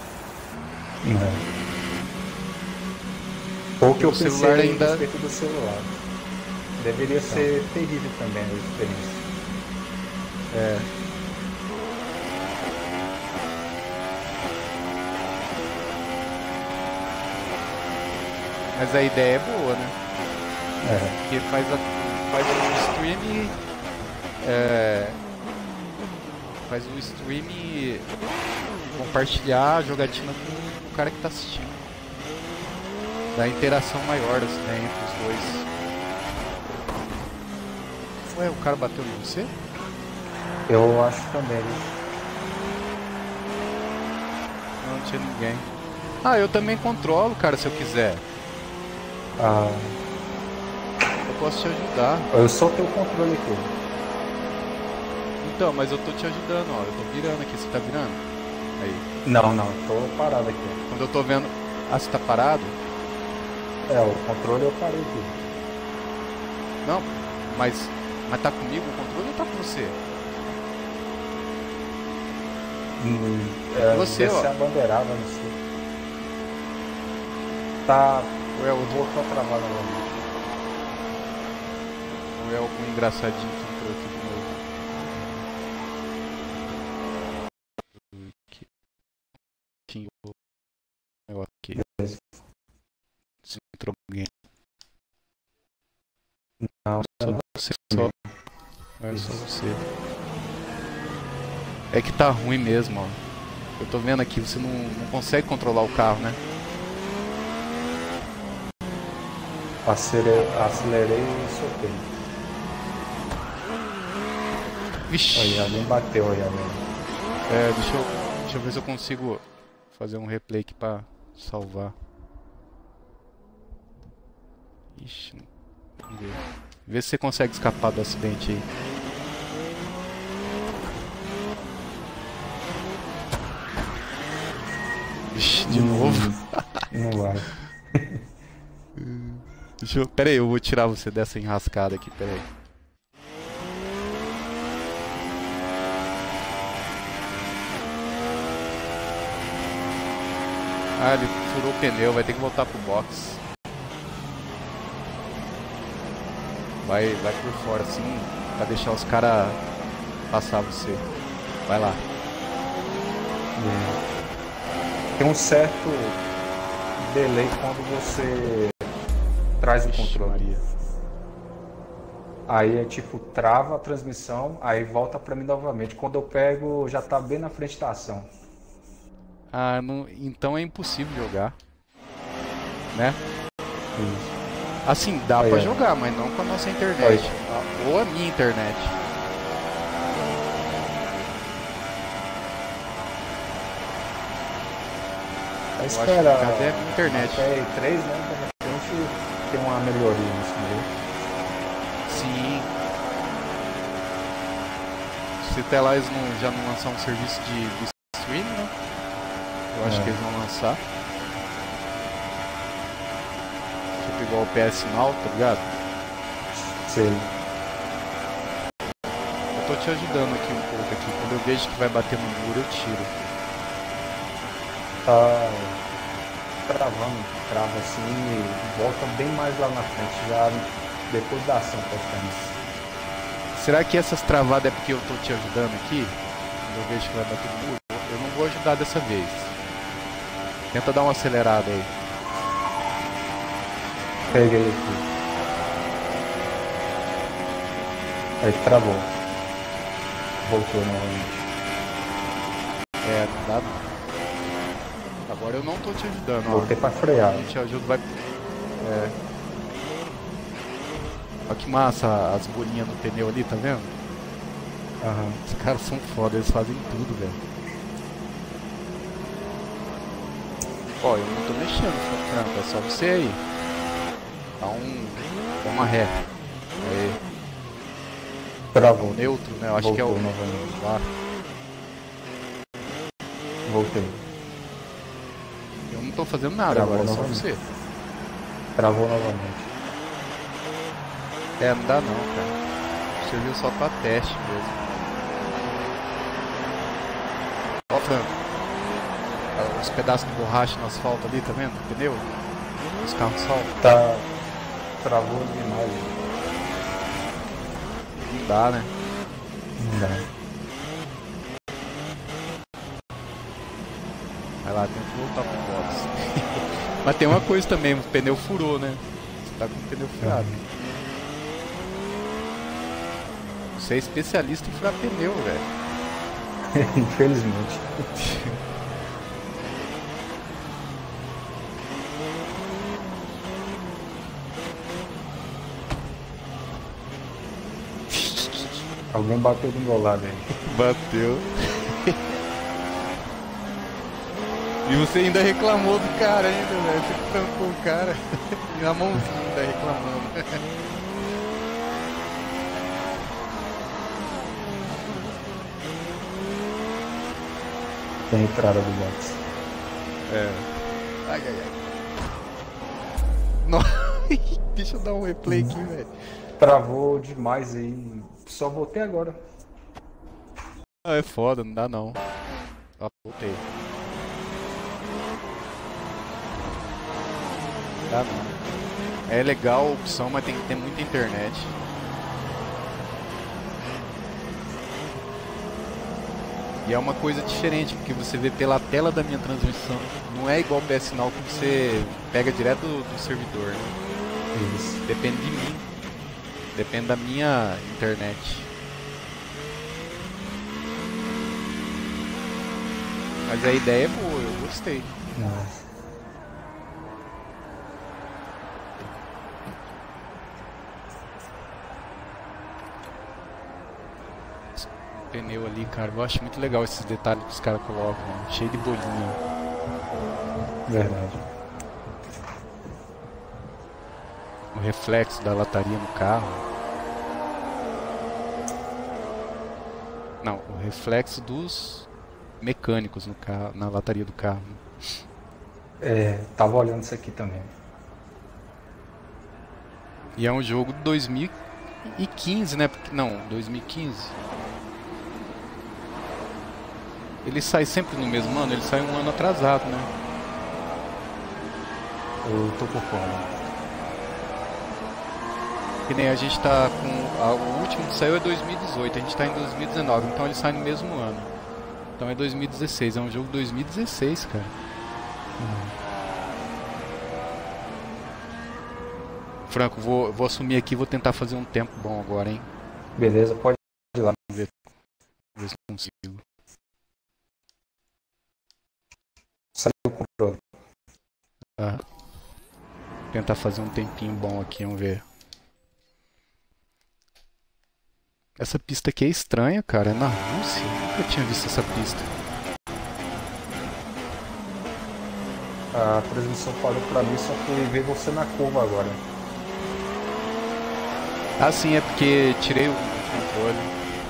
Ou que eu o pensei celular ainda... a respeito do celular. Deveria então. ser terrível também a experiência. É. Mas a ideia é boa, né? É. Porque faz, a, faz o stream. É, faz o stream compartilhar a jogatina com o cara que tá assistindo. Dá interação maior assim, né, entre os dois. Ué, o cara bateu em você? Eu acho também. não tinha ninguém. Ah, eu também controlo, cara, se eu quiser. Ah, Eu posso te ajudar. eu só tenho o controle aqui. Então, mas eu tô te ajudando, ó. Eu tô virando aqui, você tá virando? Aí. Não, não, tô parado aqui. Quando eu tô vendo... Ah, você tá parado? É, o controle eu parei aqui. Não, mas... Mas tá comigo o controle ou tá com você? Hum, é, Você, deve ó. ser a bandeirada, não sei. Tá. Ou é, Eu outro, vou só travar novamente. ou é algum engraçadinho que entrou aqui de novo? Aqui. Tinha o negócio aqui. Beleza. Se entrou alguém. Não, Só não. você, só. É só você. É que tá ruim mesmo, ó. Eu tô vendo aqui, você não, não consegue controlar o carro, né? Acelerei, acelerei e soltei. Vixe. Aí, alguém bateu aí agora. É, deixa eu, deixa eu ver se eu consigo fazer um replay aqui pra salvar. Ixi, vamos ver. Vê se você consegue escapar do acidente aí. Vixe, de Hum, novo. Não vai. Deixa eu, pera aí, eu vou tirar você dessa enrascada aqui, pera aí. Ah, ele furou o pneu, vai ter que voltar pro box. Vai, vai por fora assim, pra deixar os caras passar você. Vai lá. Tem um certo delay quando você traz o Ixi, controle. Maria. Aí é tipo, trava a transmissão, aí volta pra mim novamente. Quando eu pego, já tá bem na frente da ação. Ah, não, então é impossível jogar. Né? Isso. Assim, dá Aí, pra ó. jogar, mas não com a nossa internet. Aí. Ah, ou a minha internet. Aí Eu acho espera. que cadê a minha internet? Até três, né? De repente tem uma melhoria nisso meio. Sim. Se até lá eles não, já não lançar um serviço de, de streaming, né? Eu acho É. que eles vão lançar. Tipo igual o P S Now, tá ligado? Sei. Eu tô te ajudando aqui um pouco aqui. Quando eu vejo que vai bater no muro, eu tiro. Tá travando, trava assim e volta bem mais lá na frente, já depois da ação praticamente. Será que essas travadas é porque eu tô te ajudando aqui? Quando eu vejo que vai bater no muro, eu não vou ajudar dessa vez. Tenta dar uma acelerada aí. Peguei aqui. Aí travou. Voltou novamente. É, não dá não. Agora eu não tô te ajudando, ó. Voltei pra frear. Eu te ajudo, vai... É... Olha que massa as bolinhas no pneu ali, tá vendo? Aham. Os caras são foda, eles fazem tudo, velho. Ó, eu não tô mexendo, Franco, é só você aí. Dá um... Dá uma ré. Aí. Travou. O neutro, né? Eu acho que é o... Voltou novamente. Lá. Voltei. Eu não tô fazendo nada Travou agora, é só novamente. você. Travou novamente. É, não dá não, cara. Serviu só pra teste mesmo. Ó, Franco. Os pedaços de borracha no asfalto ali, tá vendo? Pneu? Os carros soltam. Tá. Travou demais. Não dá, né? Não dá. Vai lá, tem que voltar pro box. Mas tem uma coisa também, o pneu furou, né? Você tá com o pneu furado. Você é especialista em furar pneu, velho. Infelizmente. Alguém bateu do meu lado aí. Bateu. E você ainda reclamou do cara ainda, velho. Você trancou o cara. E na mãozinha ainda reclamando. Tem entrada do box. É. Ai, ai, ai. Nossa. Deixa eu dar um replay aqui, velho. Travou demais aí. Só voltei agora. Ah, é foda, não dá não. Ó, voltei. Dá não. É legal a opção, mas tem que ter muita internet. E é uma coisa diferente, porque você vê pela tela da minha transmissão. Não é igual o P S Now que você pega direto do, do servidor, né? Isso. Depende de mim. Depende da minha internet. Mas a ideia é boa, eu gostei. Não. Pneu ali, cara, eu acho muito legal esses detalhes que os caras colocam, né? Cheio de bolinha. Verdade. O reflexo da lataria no carro. Não, o reflexo dos mecânicos no carro, na lataria do carro. É, tava olhando isso aqui também. E é um jogo de dois mil e quinze, né? Porque, não, dois mil e quinze. Ele sai sempre no mesmo ano? Ele sai um ano atrasado, né? Eu tô por fora. Que nem a gente tá com... A, o último que saiu é dois mil e dezoito, a gente tá em dois mil e dezenove, então ele sai no mesmo ano. Então é dois mil e dezesseis, é um jogo de dois mil e dezesseis, cara. Hum. Franco, vou, vou assumir aqui e vou tentar fazer um tempo bom agora, hein? Beleza, pode ir lá. Vamos ver, ver se eu consigo. Saiu o controle. Ah. Tentar fazer um tempinho bom aqui, vamos ver. Essa pista aqui é estranha, cara. É na Rússia? Eu nunca tinha visto essa pista. A transmissão falou pra mim, só fui ver você na curva agora. Ah, sim, é porque tirei o controle.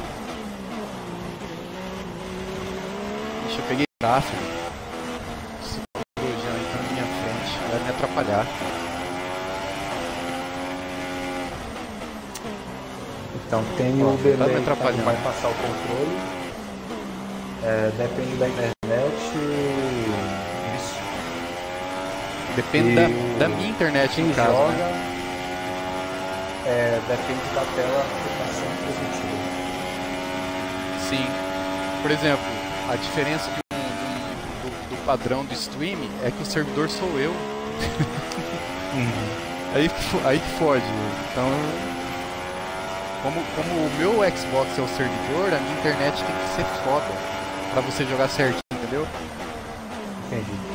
Ixi, eu peguei tráfego. Esse controle já entra na minha frente. Vai me atrapalhar. Então tem Ó, o delay tá me que atrapalhando. vai passar o controle. É, depende da internet. Isso. Depende E da, o- da minha internet, Quem no caso, joga. né? É, depende da tela que está sendo transmitida. Sim. Por exemplo, a diferença de um, de um- do, do padrão do stream é que o servidor sou eu. Aí, fo- aí fode. Então, como, como o meu Xbox é o servidor, a minha internet tem que ser foda pra você jogar certinho, entendeu? Entendi.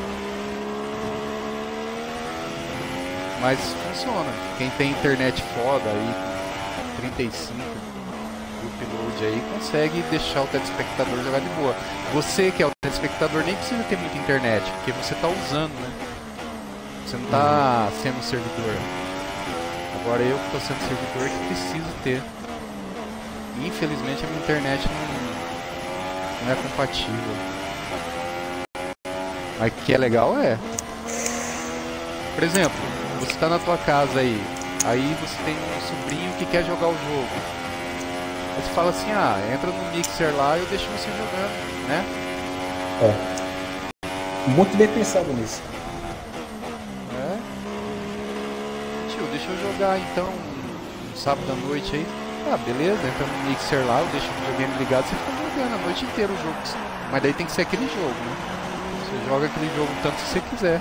Mas funciona. Quem tem internet foda aí, com trinta e cinco upload aí, consegue deixar o telespectador jogar de boa. Você que é o telespectador nem precisa ter muita internet, porque você tá usando, né? Você não tá sendo servidor. Agora eu que tô sendo servidor que preciso ter. Infelizmente a minha internet não, não é compatível. Mas que é legal é. Por exemplo, você tá na tua casa aí, aí você tem um sobrinho que quer jogar o jogo. Aí você fala assim, ah, entra no mixer lá e eu deixo você jogando, né? É. Muito bem pensado nisso. É. Tio, deixa eu jogar então um sábado à noite aí. Ah, beleza, entra no mixer lá, eu deixo o videogame ligado, você fica jogando a noite inteira o jogo. Mas daí tem que ser aquele jogo, né? Você joga aquele jogo tanto que você quiser.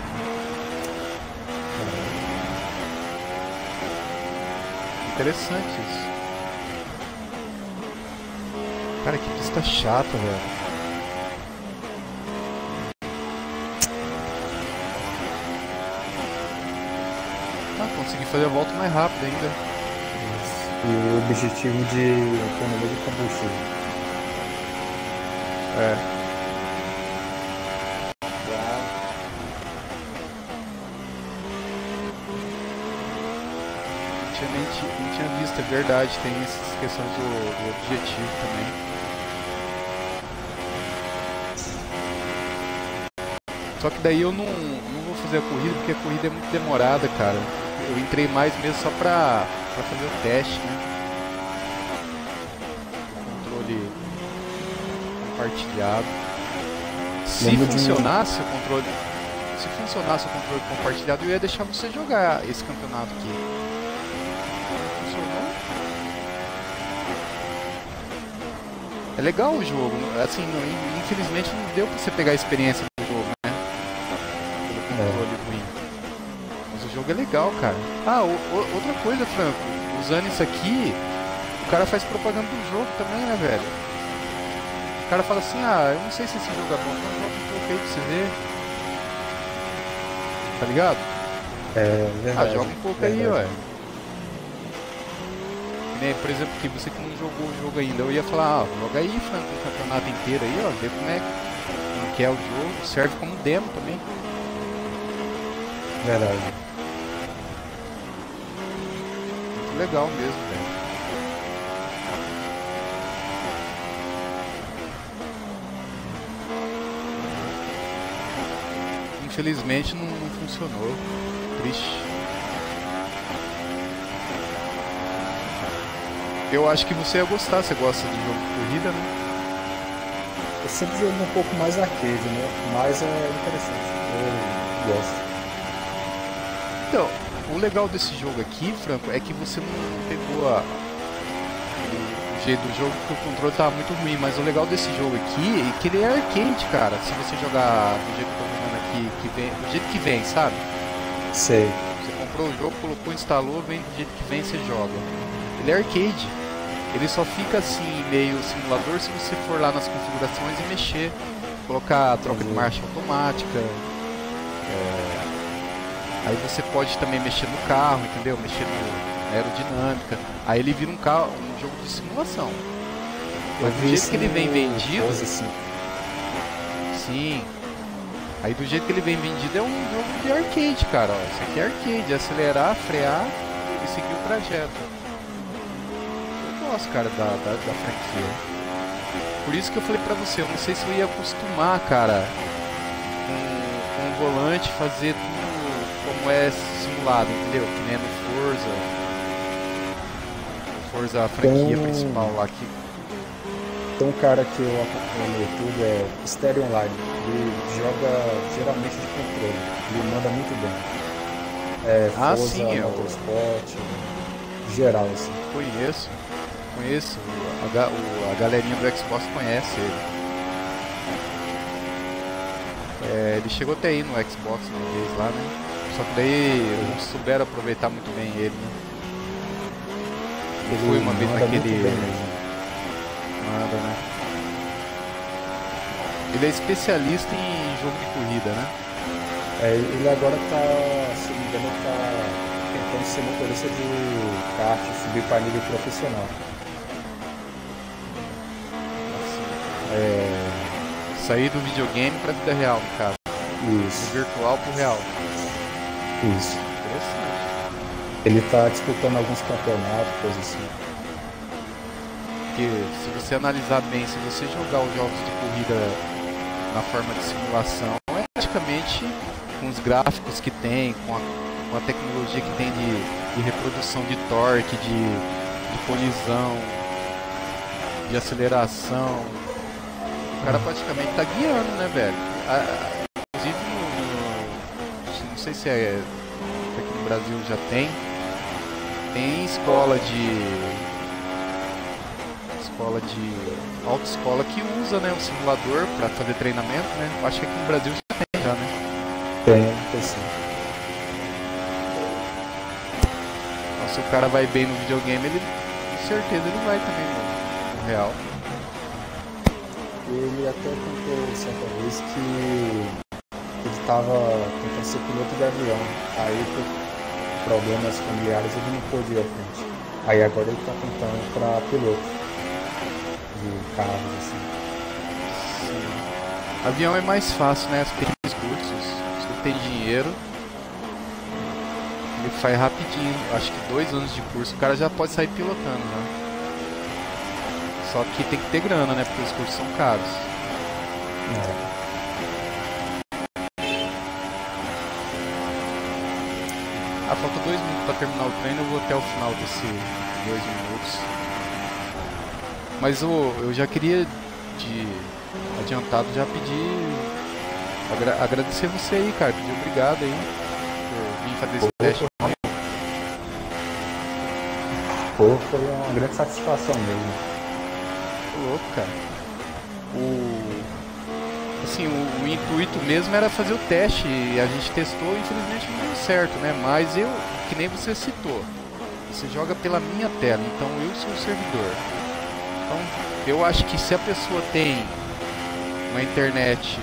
Interessante isso. Cara, que pista chata, velho. Ah, consegui fazer a volta mais rápido ainda. E o objetivo de economia de combustível. É. Já tinha, nem ti- não tinha visto, é verdade, tem essas questões do, do objetivo também. Só que daí eu não, não vou fazer a corrida, porque a corrida é muito demorada, cara. Eu entrei mais mesmo só pra, pra fazer o teste, né? O controle compartilhado. Se Lembro de um- funcionasse o controle... Se funcionasse o controle compartilhado, eu ia deixar você jogar esse campeonato aqui. Funcionou? É legal o jogo. Assim, não- infelizmente não deu pra você pegar a experiência do jogo, né? Pelo controle ruim. Mas o jogo é legal, cara. Ah, o- o- outra coisa, Franco. Usando isso aqui, o cara faz propaganda do jogo também, né, velho? O cara fala assim, ah, eu não sei se esse jogo é bom, mas joga um pouco aí pra você ver. Tá ligado? É Ah, verdade. joga um pouco aí, verdade. ué. Que nem, por exemplo, que você que não jogou o jogo ainda, eu ia falar, ah, joga aí, Franco, o campeonato inteiro aí, ó, vê como é que, como que é o jogo, serve como demo também. Verdade. Muito legal mesmo, velho. Infelizmente não, não funcionou. Triste. Eu acho que você ia gostar, você gosta de jogo de corrida, né? Eu sempre jogo um pouco mais arcade, né? Mas é interessante. Eu gosto. Então, o legal desse jogo aqui, Franco, é que você não pegou a, o, o jeito do jogo, porque o controle tava muito ruim, mas o legal desse jogo aqui é que ele é arcade, cara. Se você jogar do jeito que eu tô jogando aqui, que vem, do jeito que vem, sabe? Sei. Você comprou o jogo, colocou, instalou, vem do jeito que vem, você joga. Ele é arcade. Ele só fica assim, meio simulador, se você for lá nas configurações e mexer. Colocar a troca de marcha automática. É... Aí você pode também mexer no carro, entendeu? Mexer no- na aerodinâmica. Aí ele vira um, carro, um jogo de simulação. Eu Mas do vi jeito isso que ele vem no vendido, Forza, assim. sim. Aí do jeito que ele vem vendido é um jogo de arcade, cara. Ó. Isso aqui é arcade, acelerar, frear e seguir o trajeto. Eu gosto, cara, da, da, da franquia. Por isso que eu falei pra você, eu não sei se eu ia acostumar, cara, com, com o volante fazer tudo como é simulado, entendeu? Que nem no Forza. Forza, a franquia Tem- principal lá que. Tem um cara que eu acompanho no YouTube, é Stereo Online. Ele joga geralmente de controle. Ele manda muito bem. É, Ah, Forza, sim, eu- Motorsport, geral, assim. Conheço, conheço. A, ga- o- a galerinha do Xbox conhece ele. É, ele chegou até aí no Xbox uma vez lá, né? Só que daí não souberam aproveitar muito bem ele, né? Ele foi uma vez manda muito naquele. bem mesmo. Nada, né? Ele é especialista em jogo de corrida, né? É, ele agora tá, se não me engano, tá tentando ser motorista de kart, subir para nível profissional. Assim, É, sair do videogame pra vida real, no caso. Do isso, virtual pro real. isso. Interessante. Ele tá disputando alguns campeonatos, coisa assim. Porque se você analisar bem, se você jogar os jogos de corrida na forma de simulação, é praticamente com os gráficos que tem, com a, com a tecnologia que tem de, de reprodução de torque, de, de colisão, de aceleração. O cara praticamente tá guiando, né, velho? A- a- Inclusive, no, no- não sei se é se aqui no Brasil já tem, tem escola de escola de autoescola que usa, né, o simulador para fazer treinamento, né? Eu acho que aqui no Brasil já tem já, né? Tem, tem sim. Então, se o cara vai bem no videogame, ele com certeza ele vai também no, no real. Ele até contou certa vez que ele estava tentando ser piloto de avião. Aí por problemas familiares ele não pôde ir à frente. Aí agora ele está tentando para piloto de carros, assim. Sim. Avião é mais fácil, né? Tem os cursos, você tem dinheiro. Ele faz rapidinho, acho que dois anos de curso, o cara já pode sair pilotando, né? Só que tem que ter grana, né? Porque os cursos são caros. É. Ah, falta dois minutos pra terminar o treino, eu vou até o final desses dois minutos. Mas eu, eu já queria, de adiantado, já pedir, agra agradecer você aí, cara, pedir obrigado aí por vir fazer esse teste. Pô, foi uma grande satisfação mesmo. Tô louco, cara. O... Assim, o, o intuito mesmo era fazer o teste e a gente testou, infelizmente não deu certo, né? Mas eu, que nem você citou, você joga pela minha tela, então eu sou o servidor. Então, eu acho que se a pessoa tem uma internet,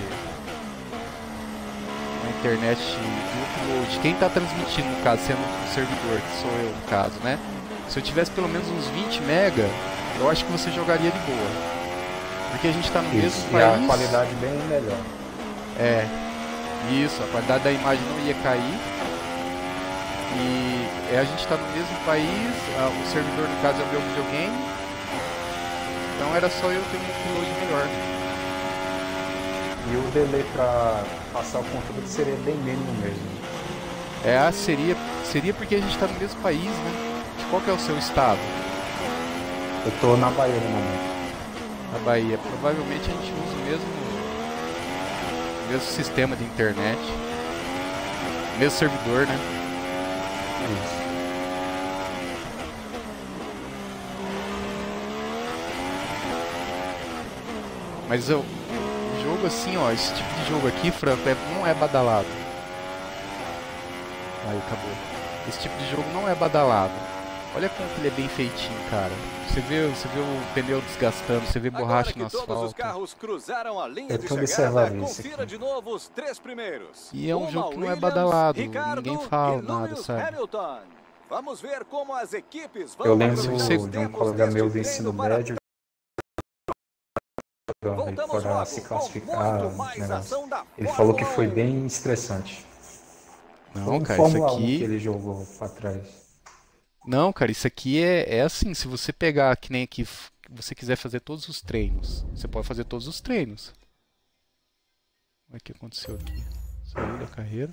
uma internet do upload, quem está transmitindo, no caso, sendo o servidor, que sou eu, no caso, né? Se eu tivesse pelo menos uns vinte mega, eu acho que você jogaria de boa. Porque a gente está no Isso, mesmo e país. a qualidade bem melhor. É, isso, a qualidade da imagem não ia cair. E é, a gente está no mesmo país, a, o servidor no caso é o meu videogame. Então era só eu ter um upload melhor. E o delay para passar o conteúdo seria bem mínimo mesmo. É, seria, seria porque a gente está no mesmo país, né? Qual que é o seu estado? Eu tô na Bahia no momento. Na Bahia. Provavelmente a gente usa o mesmo, o mesmo sistema de internet. O mesmo servidor, né? Isso. Mas eu, o jogo assim, ó, esse tipo de jogo aqui, Franco, é, não é badalado. Aí, acabou. Esse tipo de jogo não é badalado. Olha como que ele é bem feitinho, cara. Você vê, você vê o pneu desgastando, você vê borracha no asfalto. Todos os carros cruzaram a linha Eu de tô chegada, observando isso confira aqui. de novo os três primeiros. E é um Uma jogo que não é Williams, badalado, Ricardo ninguém fala e nada, Lewis sabe? Hamilton. Vamos ver como as equipes vão Eu lembro aproveitar os de um tempos colega deste meu do treino ensino para- médio Voltamos para logo se com classificar. muito mais Negócio. ação da Ele falou que Fórmula foi um. bem estressante. Foi Não, um cara, isso Fórmula um que aqui... ele jogou pra trás. Não, cara, isso aqui é, é assim, se você pegar, que nem aqui, f- você quiser fazer todos os treinos, você pode fazer todos os treinos. Olha o que aconteceu aqui. Saiu da carreira.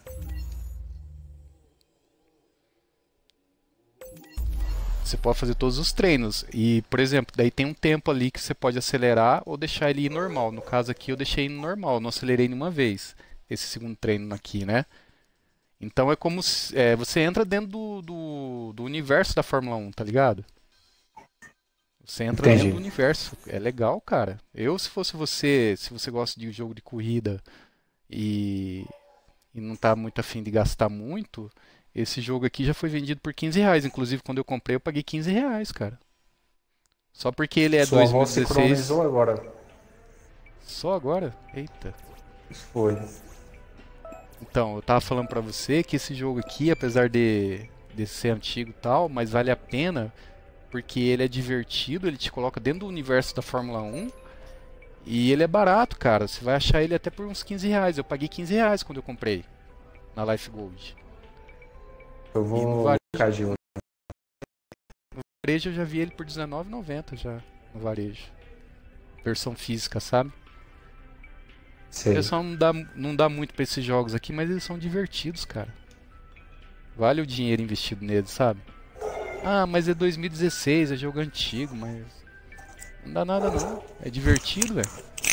Você pode fazer todos os treinos. E, por exemplo, daí tem um tempo ali que você pode acelerar ou deixar ele ir normal. No caso aqui eu deixei ele normal, não acelerei nenhuma vez. Esse segundo treino aqui, né? Então é como se, é, você entra dentro do, do, do universo da Fórmula um, tá ligado? Você entra Entendi. dentro do universo. É legal, cara. Eu, se fosse você, se você gosta de jogo de corrida e, e não tá muito afim de gastar muito, esse jogo aqui já foi vendido por quinze reais. Inclusive, quando eu comprei, eu paguei quinze reais, cara. Só porque ele é Sua avó dois mil e dezesseis. sincronizou agora. Só agora? Eita. Foi. Então, eu tava falando pra você que esse jogo aqui, apesar de, de ser antigo e tal, mas vale a pena porque ele é divertido, ele te coloca dentro do universo da Fórmula um e ele é barato, cara. Você vai achar ele até por uns quinze reais. Eu paguei quinze reais quando eu comprei na Life Gold. Eu E no vou varejo, ficar de olho. no varejo eu já vi ele por dezenove reais e noventa centavos já no varejo. Versão física, sabe? O Sei. pessoal não dá, não dá muito pra esses jogos aqui, mas eles são divertidos, cara. Vale o dinheiro investido neles, sabe? Ah, mas é dois mil e dezesseis, é jogo antigo, mas... Não dá nada não. É divertido, velho.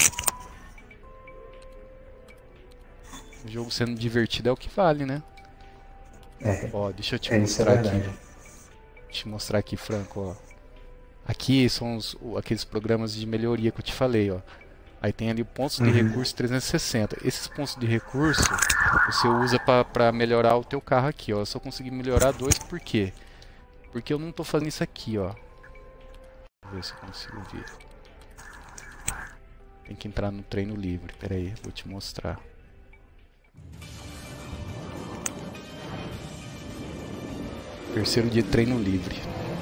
O jogo sendo divertido é o que vale, né? É, Ó, deixa eu te é isso é mostrar aqui. verdade. Deixa eu te mostrar aqui, Franco, ó. Aqui são os, o- aqueles programas de melhoria que eu te falei, ó. Aí tem ali pontos de Uhum. recurso trezentos e sessenta. Esses pontos de recurso você usa para melhorar o teu carro aqui, ó. Eu só consegui melhorar dois, por quê? Porque eu não tô fazendo isso aqui, ó. Vou ver se eu consigo ver. Tem que entrar no treino livre. Pera aí, vou te mostrar. Terceiro dia de treino livre.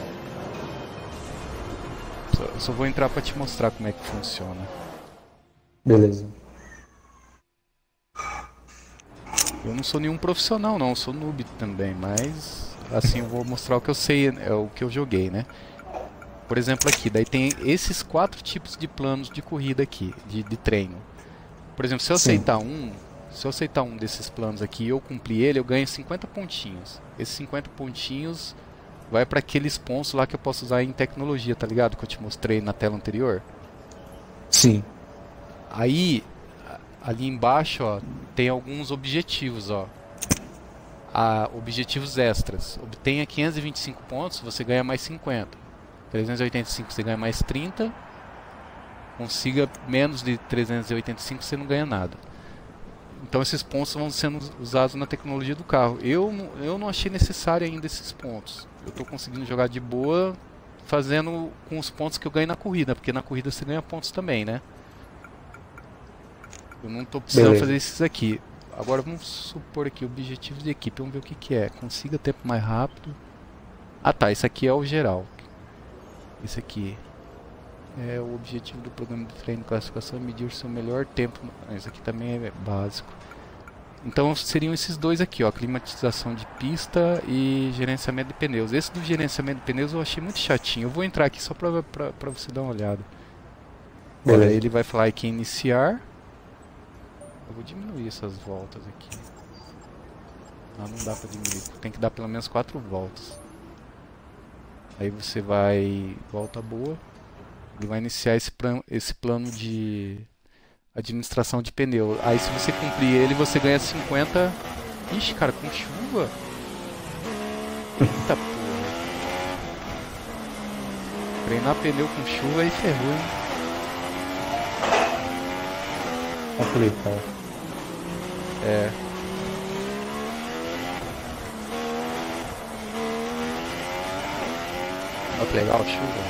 Só, eu só vou entrar para te mostrar como é que funciona. Beleza. Eu não sou nenhum profissional não, eu sou noob também, mas assim eu vou mostrar o que eu sei, é o que eu joguei, né? Por exemplo aqui, daí tem esses quatro tipos de planos de corrida aqui, de, de treino. Por exemplo, se eu Sim. aceitar um, se eu aceitar um desses planos aqui e eu cumprir ele, eu ganho cinquenta pontinhos. Esses cinquenta pontinhos vai para aqueles pontos lá que eu posso usar em tecnologia, tá ligado? Que eu te mostrei na tela anterior. Sim. Aí, ali embaixo, ó, tem alguns objetivos, ó. Ah, objetivos extras. Obtenha quinhentos e vinte e cinco pontos, você ganha mais cinquenta. trezentos e oitenta e cinco você ganha mais trinta. Consiga menos de trezentos e oitenta e cinco você não ganha nada. Então esses pontos vão sendo usados na tecnologia do carro. Eu, não- eu não achei necessário ainda esses pontos. Eu estou conseguindo jogar de boa fazendo com os pontos que eu ganho na corrida, porque na corrida você ganha pontos também, né? Eu não estou precisando Beleza. fazer esses aqui. Agora vamos supor aqui objetivos de equipe. Vamos ver o que, que é. Consiga tempo mais rápido. Ah tá, esse aqui é o geral. Esse aqui é o objetivo do programa de treino, classificação, medir seu melhor tempo. Ah, esse aqui também é básico. Então seriam esses dois aqui, ó, climatização de pista e gerenciamento de pneus. Esse do gerenciamento de pneus eu achei muito chatinho. Eu vou entrar aqui só pra, pra, pra você dar uma olhada. Olha, Beleza. ele vai falar aqui iniciar. Eu vou diminuir essas voltas aqui. Ah, não dá pra diminuir, tem que dar pelo menos quatro voltas. Aí você vai, volta boa, ele vai iniciar esse, plan, esse plano de administração de pneu. Aí se você cumprir ele, você ganha cinquenta... Ixi, cara, com chuva? Eita porra. Treinar pneu com chuva aí ferrou, hein? Complicado. É. Olha que legal, chuva.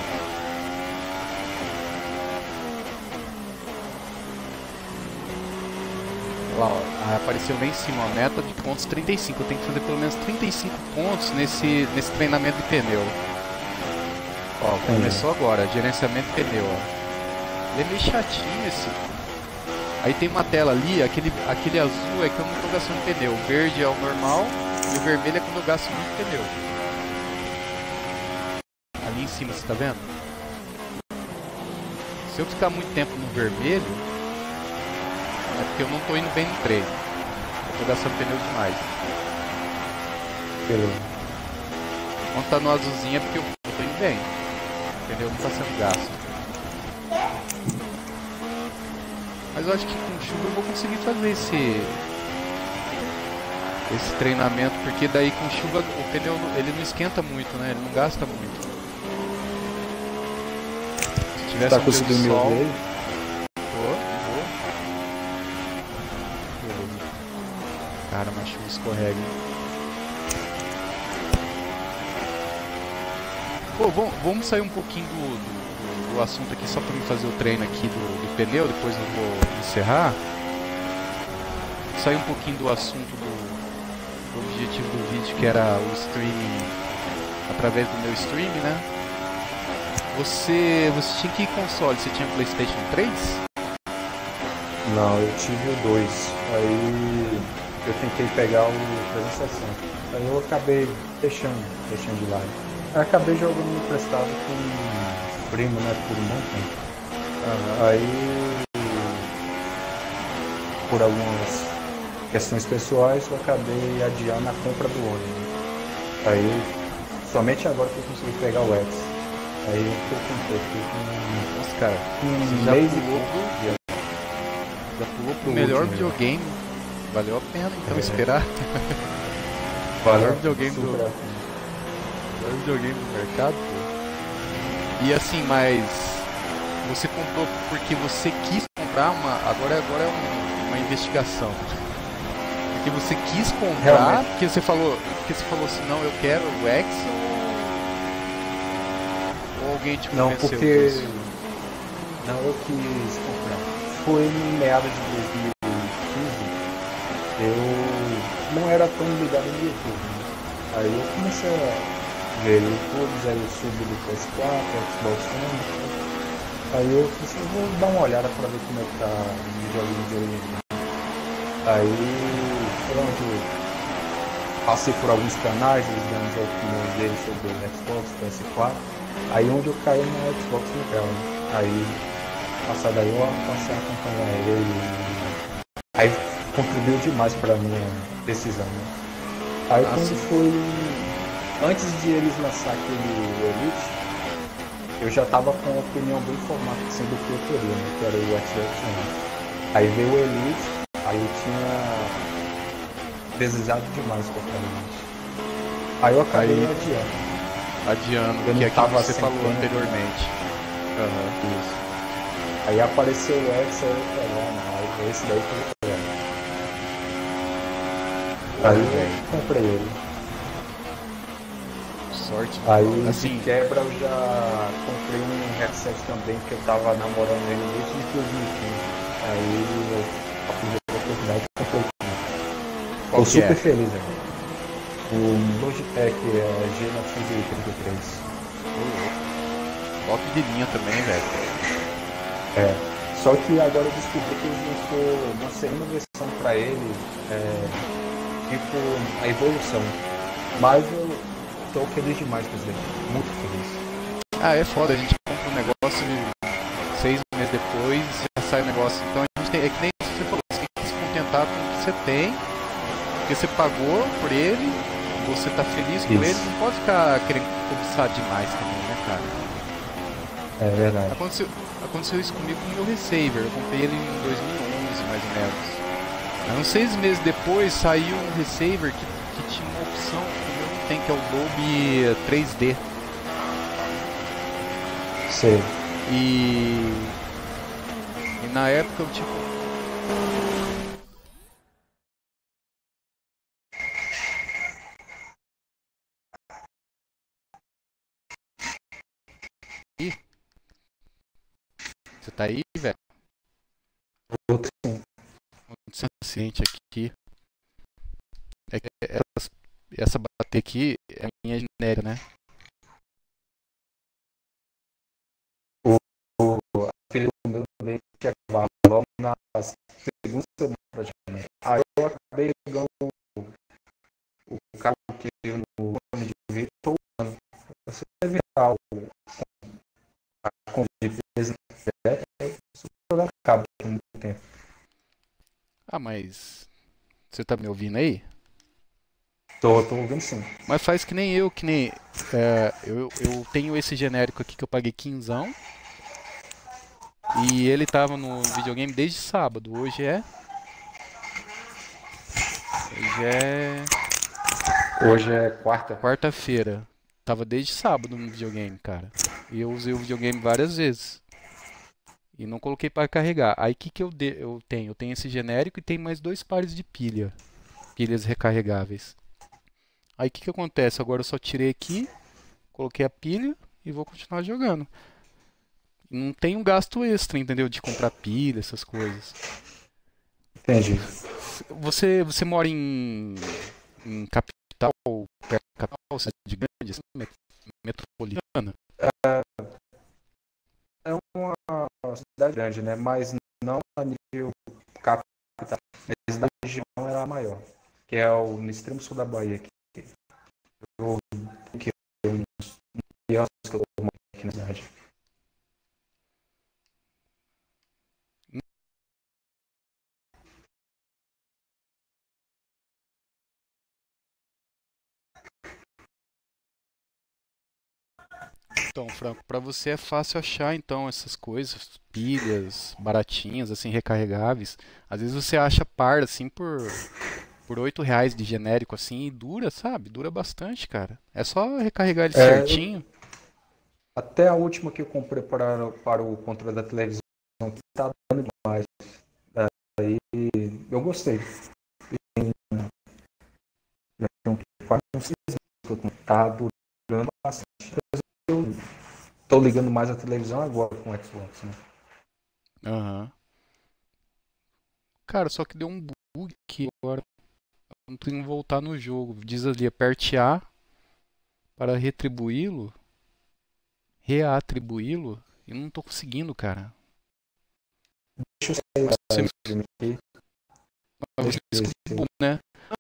Lá, ó, ah, apareceu lá em cima, a meta de pontos trinta e cinco. Eu tenho que fazer pelo menos trinta e cinco pontos nesse, nesse treinamento de pneu. Ó, começou agora, gerenciamento de pneu, ó. Ele é meio chatinho esse. Aí tem uma tela ali, aquele, aquele azul é que eu não tô gastando pneu. O verde é o normal e o vermelho é quando eu gasto muito pneu. Ali em cima, você tá vendo? Se eu ficar muito tempo no vermelho, é porque eu não tô indo bem no treino. Eu tô gastando pneu demais. Beleza. Quando tá no azulzinho é porque eu tô indo bem. O pneu não tá sendo gasto. Mas eu acho que com chuva eu vou conseguir fazer esse esse treinamento, porque daí com chuva o pneu ele não esquenta muito, né? Ele não gasta muito. Se tivesse Tá um dia de conseguindo me sol, ouvir aí? Tô, tô. Beleza. Cara, mas chuva escorrega, hein? Pô, vamos, vamos sair um pouquinho do, do, do assunto aqui só pra me fazer o treino aqui do, do pneu, depois eu vou encerrar. Sair um pouquinho do assunto do, do objetivo do vídeo, que era o streaming através do meu stream, né? Você, você tinha que console? Você tinha PlayStation três? Não, eu tive o dois. Aí eu tentei pegar o trezentos e sessenta. Aí eu acabei deixando, deixando de lado. Aí acabei jogando emprestado com um primo, né, por um bom tempo. Ah, aí, por algumas questões pessoais, eu acabei adiando a compra do ônibus. Aí, somente agora que eu consegui pegar o X. Aí eu comprei aqui Nossa, cara, com um você já mês e pulou pouco. pro, já pulou pro Pro melhor último, videogame. Valeu a pena então É. esperar. Valeu, videogame do- super. Melhor videogame do mercado, pô. E assim, mas você comprou porque você quis comprar uma. Agora, agora é um- uma investigação. Porque você quis comprar, Realmente. porque você falou. Porque você falou assim, não, eu quero o X ou, ou alguém te Não, convenceu porque. disso? Não, eu quis comprar. Foi em meados de dois mil e quinze. Eu não era tão ligado no YouTube. Né? Aí eu comecei a ver YouTubes, aí eu subi do P S quatro, Xbox One. Aí eu pensei, vou dar uma olhada pra ver como é que tá o videogame de origem. Aí foi onde eu passei por alguns canais, eles dando as opiniões deles sobre o Xbox, P S quatro. Aí onde eu caí no Xbox legal, né? Aí, passar daí eu passei a acompanhar ele. Aí contribuiu demais pra minha decisão, né? Aí Ah, quando sim. foi. Antes de eles lançar aquele Elite, eu já tava com uma opinião bem formada assim, do que eu queria, né? Que era o Xbox One. Aí veio o Elite, aí eu tinha desejado demais comprar o Elite. Aí eu acabei Aí- adiando. Adiando, Eu que não é aquilo que tava você sem falou tempo. anteriormente. Aham. Isso. Aí apareceu o X, aí eu falei, ah, não, aí esse daí que eu vou pegar. Aí eu velho. comprei ele. Sorte. Aí Assim, de quebra eu já comprei um headset também, que eu tava namorando ele desde dois mil e quinze. Aí eu aproveitei a oportunidade e comprei. qual Tô que super é? feliz, velho. O Logitech é G novecentos e trinta e três. Top de linha também, velho. É. Só que agora eu descobri que eles lançou uma segunda versão pra ele, é, tipo a evolução. Mas eu tô feliz demais com isso daí. Muito feliz. Ah, é foda, a gente compra um negócio e seis meses depois já sai o negócio. Então a gente tem, é que nem você falou, você tem que se contentar com o que você tem, porque você pagou por ele, você tá feliz com Isso. ele, não pode ficar querendo cobiçar demais também, né, cara? É verdade. Aconteceu, aconteceu isso comigo com o meu Receiver, eu comprei ele em dois mil e onze, mais ou menos. Aí, uns seis meses depois saiu um Receiver que, que tinha uma opção que o meu não tem, que é o Dolby três D. Sei. E, e na época eu tipo. Ih, você tá aí, velho? Outro sim. Muito paciente aqui. É que essa, essa bater aqui é a minha genérica, né? O filho meu também que acabava logo na segunda semana praticamente. Aí eu acabei pegando o, o carro que eu no ano de vídeo estou usando. Você deve ver o a conta de peso super acaba por muito tempo. Ah, mas. Você tá me ouvindo aí? Tô, tô ouvindo sim. Mas faz que nem eu, que nem. É, eu, eu tenho esse genérico aqui que eu paguei quinzão. E ele tava no videogame desde sábado. Hoje é. Hoje é. Hoje é quarta. Quarta-feira. Tava desde sábado no videogame, cara. E eu usei o videogame várias vezes. E não coloquei para carregar. Aí o que, que eu, de... eu tenho? Eu tenho esse genérico e tem mais dois pares de pilha. Pilhas recarregáveis. Aí o que, que acontece? Agora eu só tirei aqui, coloquei a pilha e vou continuar jogando. Não tem um gasto extra, entendeu? De comprar pilha, essas coisas. Entendi. Você, você mora em, em capital, perto da capital, cidade grande, assim, met- metropolitana? É uma cidade grande, né? Mas não a nível capital. Mas na região era a maior. Que é o, no extremo sul da Bahia. Aqui. Eu, que eu, que eu moro aqui na cidade. Então, Franco, para você é fácil achar então essas coisas, pilhas baratinhas, assim, recarregáveis. Às vezes você acha par assim por por oito reais de genérico assim e dura, sabe? Dura bastante, cara. É só recarregar ele É, certinho. até a última que eu comprei para, para o controle da televisão que tá dando demais. Aí eu gostei. Já tem um quase uns seis meses que eu comprei. Tá durando bastante. Eu tô ligando mais a televisão agora com o Xbox, né? Aham. Cara, só que deu um bug aqui agora. Eu não tenho que voltar no jogo. Diz ali, aperte A para retribuí-lo, reatribuí-lo, e não tô conseguindo, cara. Deixa eu sair Mas você, da stream aqui. mas você Deixa eu ver escuta se- bom, né?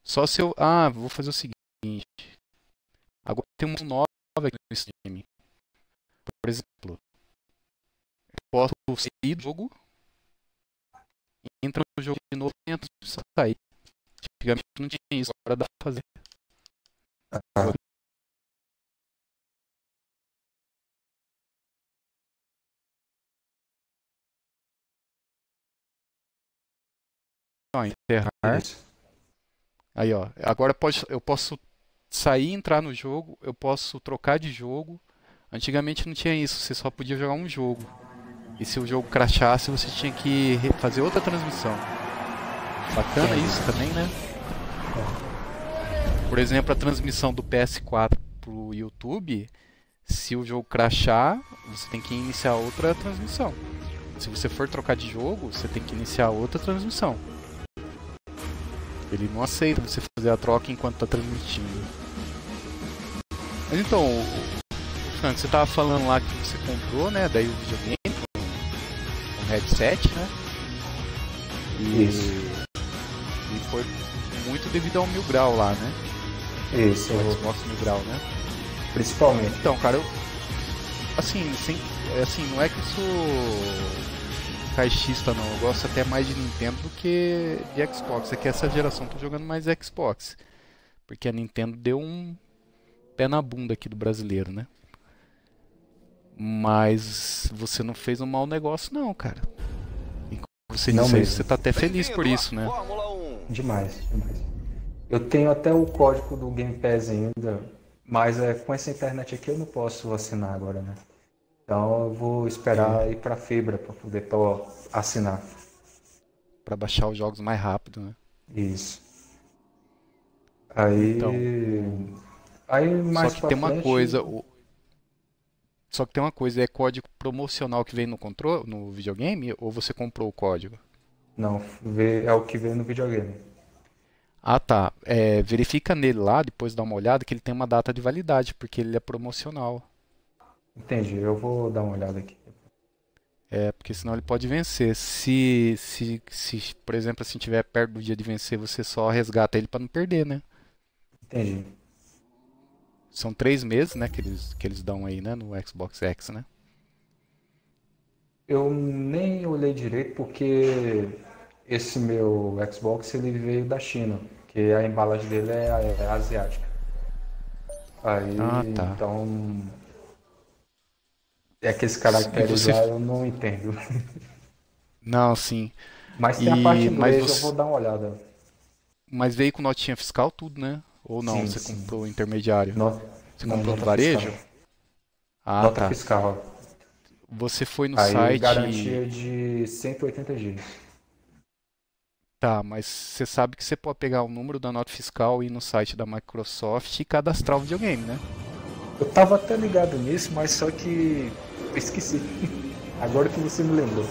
Só se eu... Ah, vou fazer o seguinte. Agora tem uma nova aqui no Steam. Por exemplo, eu posso sair do jogo, entra no jogo de novo e entra e sair. Antigamente não tinha isso, agora dá pra fazer. Ah, Ó, encerrar. isso. Aí, ó. Agora pode, eu posso sair e entrar no jogo, eu posso trocar de jogo. Antigamente não tinha isso, você só podia jogar um jogo. E se o jogo crashasse, você tinha que re- fazer outra transmissão. Bacana isso também, né? Por exemplo, a transmissão do P S quatro pro YouTube, se o jogo crashar, você tem que iniciar outra transmissão. Se você for trocar de jogo, você tem que iniciar outra transmissão. Ele não aceita você fazer a troca enquanto está transmitindo. Mas então, o- Frank, você tava falando lá que você comprou, né? Daí o videogame, um headset, né? E, Isso. e foi muito devido ao Mil Grau lá, né? Isso, O Xbox Mil Grau, né? principalmente. Então, cara, eu. Assim, sem, é assim, não é que eu sou caixista, não. Eu gosto até mais de Nintendo do que de Xbox. É que essa geração eu tô jogando mais Xbox. Porque a Nintendo deu um pé na bunda aqui do brasileiro, né? Mas você não fez um mau negócio, não, cara. E como você Não disse aí, mesmo. você tá até feliz por Bem-vindo à isso, né? Fórmula um. Demais, demais. Eu tenho até o código do Game Pass ainda, mas é, com essa internet aqui eu não posso assinar agora, né? Então eu vou esperar ir pra fibra para poder tô, assinar. Pra baixar os jogos mais rápido, né? Isso. Aí, Então, aí só mais que pra tem uma frente, coisa, o- só que tem uma coisa, é código promocional que vem no controle, no videogame, ou você comprou o código? não, vê, é o que vem no videogame. Ah, tá. É, verifica nele lá, depois dá uma olhada, que ele tem uma data de validade, porque ele é promocional. Entendi, eu vou dar uma olhada aqui. É, porque senão ele pode vencer. Se, se, se, por exemplo, assim, tiver perto do dia de vencer, você só resgata ele para não perder, né? Entendi. São três meses, né, que eles, que eles dão aí, né, no Xbox X, né? Eu nem olhei direito porque esse meu Xbox ele veio da China, que a embalagem dele é, é asiática. Aí, Ah, tá. então, é aqueles E caracteres você... lá eu não entendo. Não, sim. Mas tem a parte E, em mas inglês, eu você... vou dar uma olhada. Mas veio com notinha fiscal tudo, né? Ou não, Sim, você sim. comprou intermediário? No- Você Não, comprou do nota varejo? fiscal. Ah, Nota tá. fiscal. Você foi no Aí, site... garantia de cento e oitenta dias. Tá, mas você sabe que você pode pegar o número da nota fiscal e ir no site da Microsoft e cadastrar o videogame, né? Eu tava até ligado nisso, mas só que eu esqueci. Agora que você me lembrou.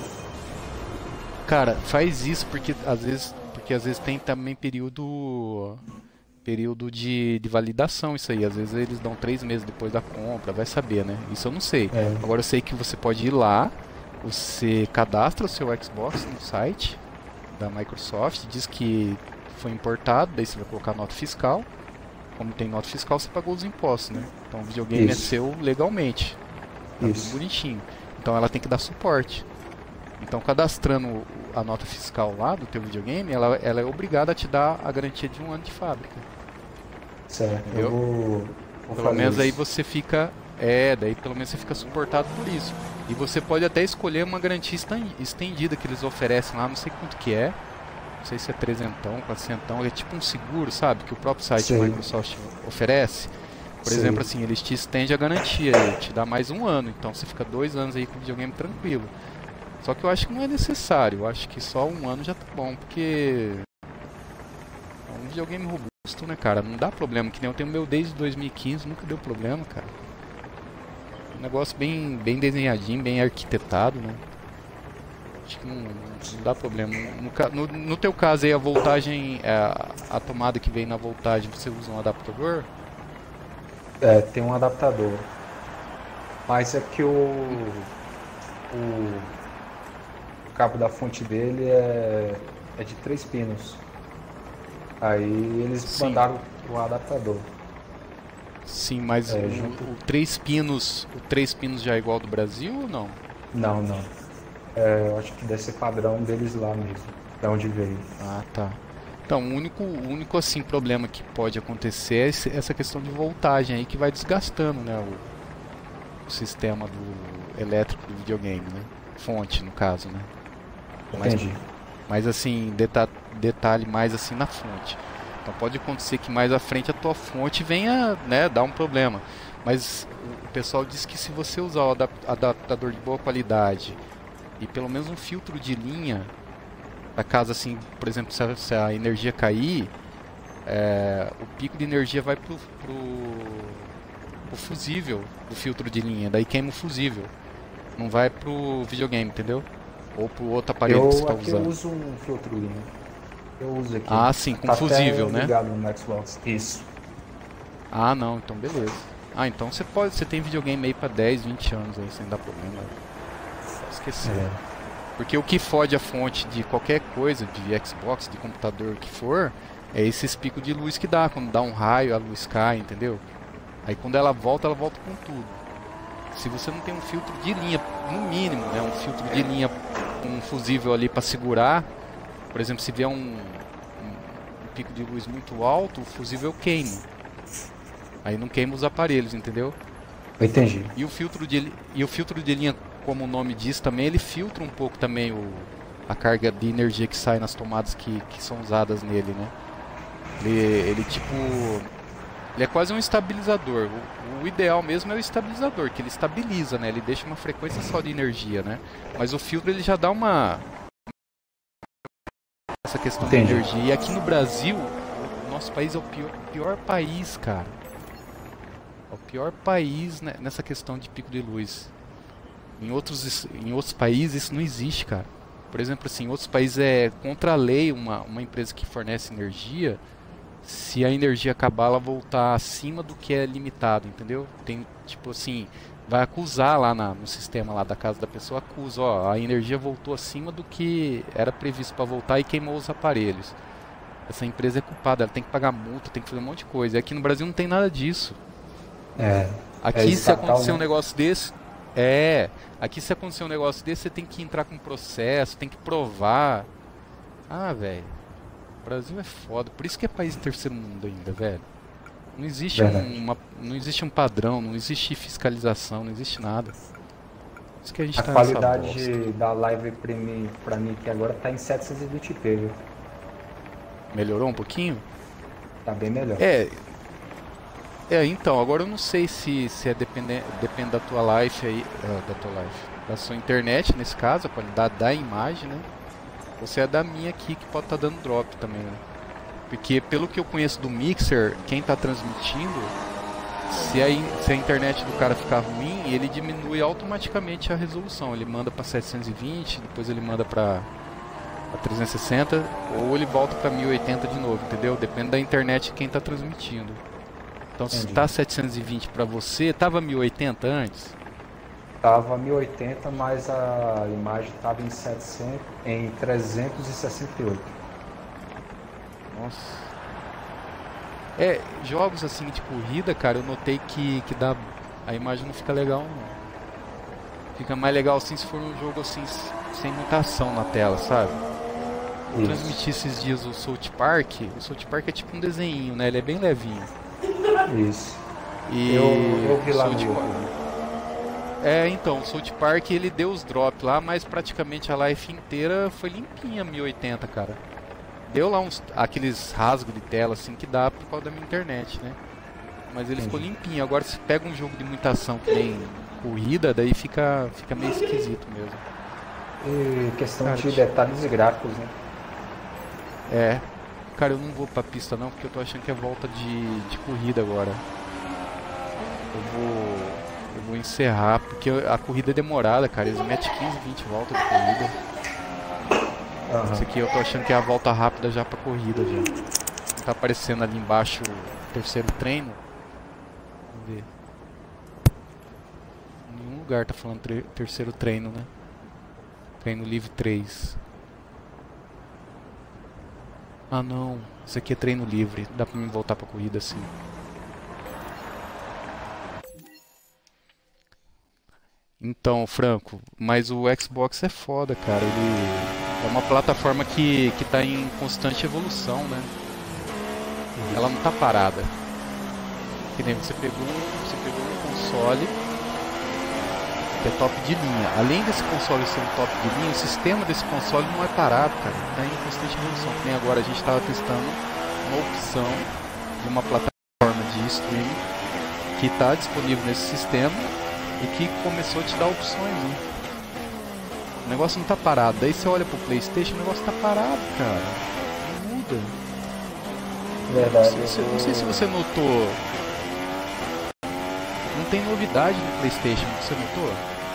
Cara, faz isso porque às vezes, porque às vezes tem também período período de, de validação isso aí. Às vezes eles dão três meses depois da compra, vai saber, né? Isso eu não sei. É. Agora eu sei que você pode ir lá, você cadastra o seu Xbox no site da Microsoft, diz que foi importado, daí você vai colocar a nota fiscal. Como tem nota fiscal, você pagou os impostos, né? Então o videogame é Isso. seu legalmente. Tá tudo Isso. bonitinho. Então ela tem que dar suporte. Então cadastrando a nota fiscal lá do teu videogame, ela, ela é obrigada a te dar a garantia de um ano de fábrica. Certo, Entendeu? eu vou, vou Pelo fazer menos aí isso. você fica. É, daí pelo menos você fica suportado por isso. E você pode até escolher uma garantia estan- estendida que eles oferecem lá, não sei quanto que é. Não sei se é trezentão, quatrocentão, é tipo um seguro, sabe? Que o próprio site Sei. da Microsoft oferece. Por Sei. exemplo, assim, eles te estendem a garantia, ele te dá mais um ano, então você fica dois anos aí com o videogame tranquilo. Só que eu acho que não é necessário, eu acho que só um ano já tá bom, porque é um videogame robusto, né, cara? Não dá problema, que nem eu tenho o meu desde dois mil e quinze, nunca deu problema, cara. Um negócio bem, bem desenhadinho, bem arquitetado, né? Acho que não, não dá problema. No, ca- no, no teu caso aí, a voltagem, é, a, a tomada que vem na voltagem, você usa um adaptador? É, tem um adaptador. Mas é que o, o, o cabo da fonte dele é, é de três pinos. Aí eles Sim. mandaram o adaptador. Sim, mas É, o, junto- o três pinos, o três pinos já é igual ao do Brasil ou não? Não, não. É, eu acho que deve ser padrão deles lá mesmo, da onde veio. Ah, tá. Então, o único, o único assim problema que pode acontecer é esse- essa questão de voltagem aí que vai desgastando, né, o, o sistema do elétrico do videogame, né? Fonte, no caso, né? Mas, Entendi. mas assim, deta- detalhe mais assim na fonte. Então pode acontecer que mais à frente a tua fonte venha, né, dar um problema. Mas o o pessoal diz que se você usar o adap- adaptador de boa qualidade e pelo menos um filtro de linha, para caso assim, por exemplo, se a, se a energia cair, é, o pico de energia vai pro, pro, pro fusível do filtro de linha, daí queima o fusível. Não vai pro videogame, entendeu? Ou pro outro aparelho que você Eu está aqui eu usando. uso um filtro linha. Eu uso aqui. Ah, sim, com Tá fusível, até né? ligado no Xbox. Isso. Ah, não, então beleza. Ah, então você pode, você tem videogame aí pra dez, vinte anos aí sem dar problema. Pode esquecer. É. Porque o que fode a fonte de qualquer coisa, de Xbox, de computador, o que for, é esses picos de luz que dá. Quando dá um raio, a luz cai, entendeu? Aí quando ela volta, ela volta com tudo. Se você não tem um filtro de linha, no mínimo, né, um filtro de linha, um fusível ali pra segurar, por exemplo, se vier um, um, um pico de luz muito alto, o fusível queima. Aí não queima os aparelhos, entendeu? Eu entendi. E o filtro de, li- e o filtro de linha, como o nome diz também, ele filtra um pouco também o, a carga de energia que sai nas tomadas que, que são usadas nele, né? Ele, ele tipo... Ele é quase um estabilizador. O, o ideal mesmo é o estabilizador, que ele estabiliza, né? Ele deixa uma frequência só de energia, né? Mas o filtro ele já dá uma... Essa questão Entendi. de energia. E aqui no Brasil, o nosso país é o pior, pior país, cara. É o pior país, né, nessa questão de pico de luz. Em outros, is- em outros países isso não existe, cara. Por exemplo, assim, em outros países é contra a lei uma, uma empresa que fornece energia, se a energia acabar, ela voltar acima do que é limitado, entendeu? Tem, tipo assim, vai acusar lá na- no sistema lá da casa da pessoa, acusa, ó, a energia voltou acima do que era previsto para voltar e queimou os aparelhos. Essa empresa é culpada, ela tem que pagar multa, tem que fazer um monte de coisa. E aqui no Brasil não tem nada disso. É. Aqui, É se estatal, acontecer um né? negócio desse, é. Aqui, se acontecer um negócio desse, você tem que entrar com processo, tem que provar. Ah, velho. O Brasil é foda. Por isso que é país de terceiro mundo ainda, velho. Não existe Verdade. uma, não existe um padrão, não existe fiscalização, não existe nada. Por isso que a gente A tá nessa bosta. qualidade da live pra mim, pra mim que agora tá em setecentos e vinte p, viu? Melhorou um pouquinho? Tá bem melhor. É. É, então, agora eu não sei se, se é depende, depende da tua life aí, ah, da tua life, da sua internet nesse caso, a qualidade da imagem, né? Ou se é da minha aqui que pode estar dando drop também, né? Porque pelo que eu conheço do Mixer, quem tá transmitindo, se a, in- se a internet do cara ficar ruim, ele diminui automaticamente a resolução. Ele manda para setecentos e vinte, depois ele manda para trezentos e sessenta, ou ele volta para mil e oitenta de novo, entendeu? Depende da internet de quem tá transmitindo. Então se Entendi. tá setecentos e vinte para você, tava mil e oitenta antes? Tava mil e oitenta, mas a imagem tava em setecentos, em trezentos e sessenta e oito. Nossa. É, jogos assim de corrida, cara, eu notei que, que dá, a imagem não fica legal não. Fica mais legal assim se for um jogo assim s- sem muita ação na tela, sabe? Eu Isso. transmiti esses dias o South Park. O South Park é tipo um desenho, né? Ele é bem levinho. Isso. E Eu, eu vi lá no South Park- YouTube. É, então, o South Park ele deu os drops lá, mas praticamente a live inteira foi limpinha mil e oitenta, cara. Deu lá uns aqueles rasgos de tela assim que dá por causa da minha internet, né? Mas ele ficou Entendi. limpinho. Agora se pega um jogo de muita ação que tem corrida, daí fica fica meio esquisito mesmo. E questão Cara, de tipo- detalhes gráficos, né? É. Cara, eu não vou pra pista não, porque eu tô achando que é volta de, de corrida agora. Eu vou. Eu vou encerrar, porque a corrida é demorada, cara. Eles metem quinze, vinte voltas de corrida. Aham. Isso aqui eu tô achando que é a volta rápida já pra corrida já. Não tá aparecendo ali embaixo o terceiro treino. Vamos ver. Em nenhum lugar tá falando tre- terceiro treino, né? Treino livre três. Ah não, isso aqui é treino livre, dá pra mim voltar pra corrida assim. Então, Franco, mas o Xbox é foda, cara. Ele é uma plataforma que, que tá em constante evolução, né? Ela não tá parada. Que nem você pegou, você pegou um console que é top de linha. Além desse console ser um top de linha, o sistema desse console não é parado, cara. Tá em constante evolução. Que nem agora a gente tava testando uma opção de uma plataforma de streaming que tá disponível nesse sistema e que começou a te dar opções, né? O negócio não tá parado. Daí você olha pro PlayStation, o negócio tá parado, cara. Não muda. Verdade. Não sei, não sei se você notou. Não tem novidade no PlayStation, você notou?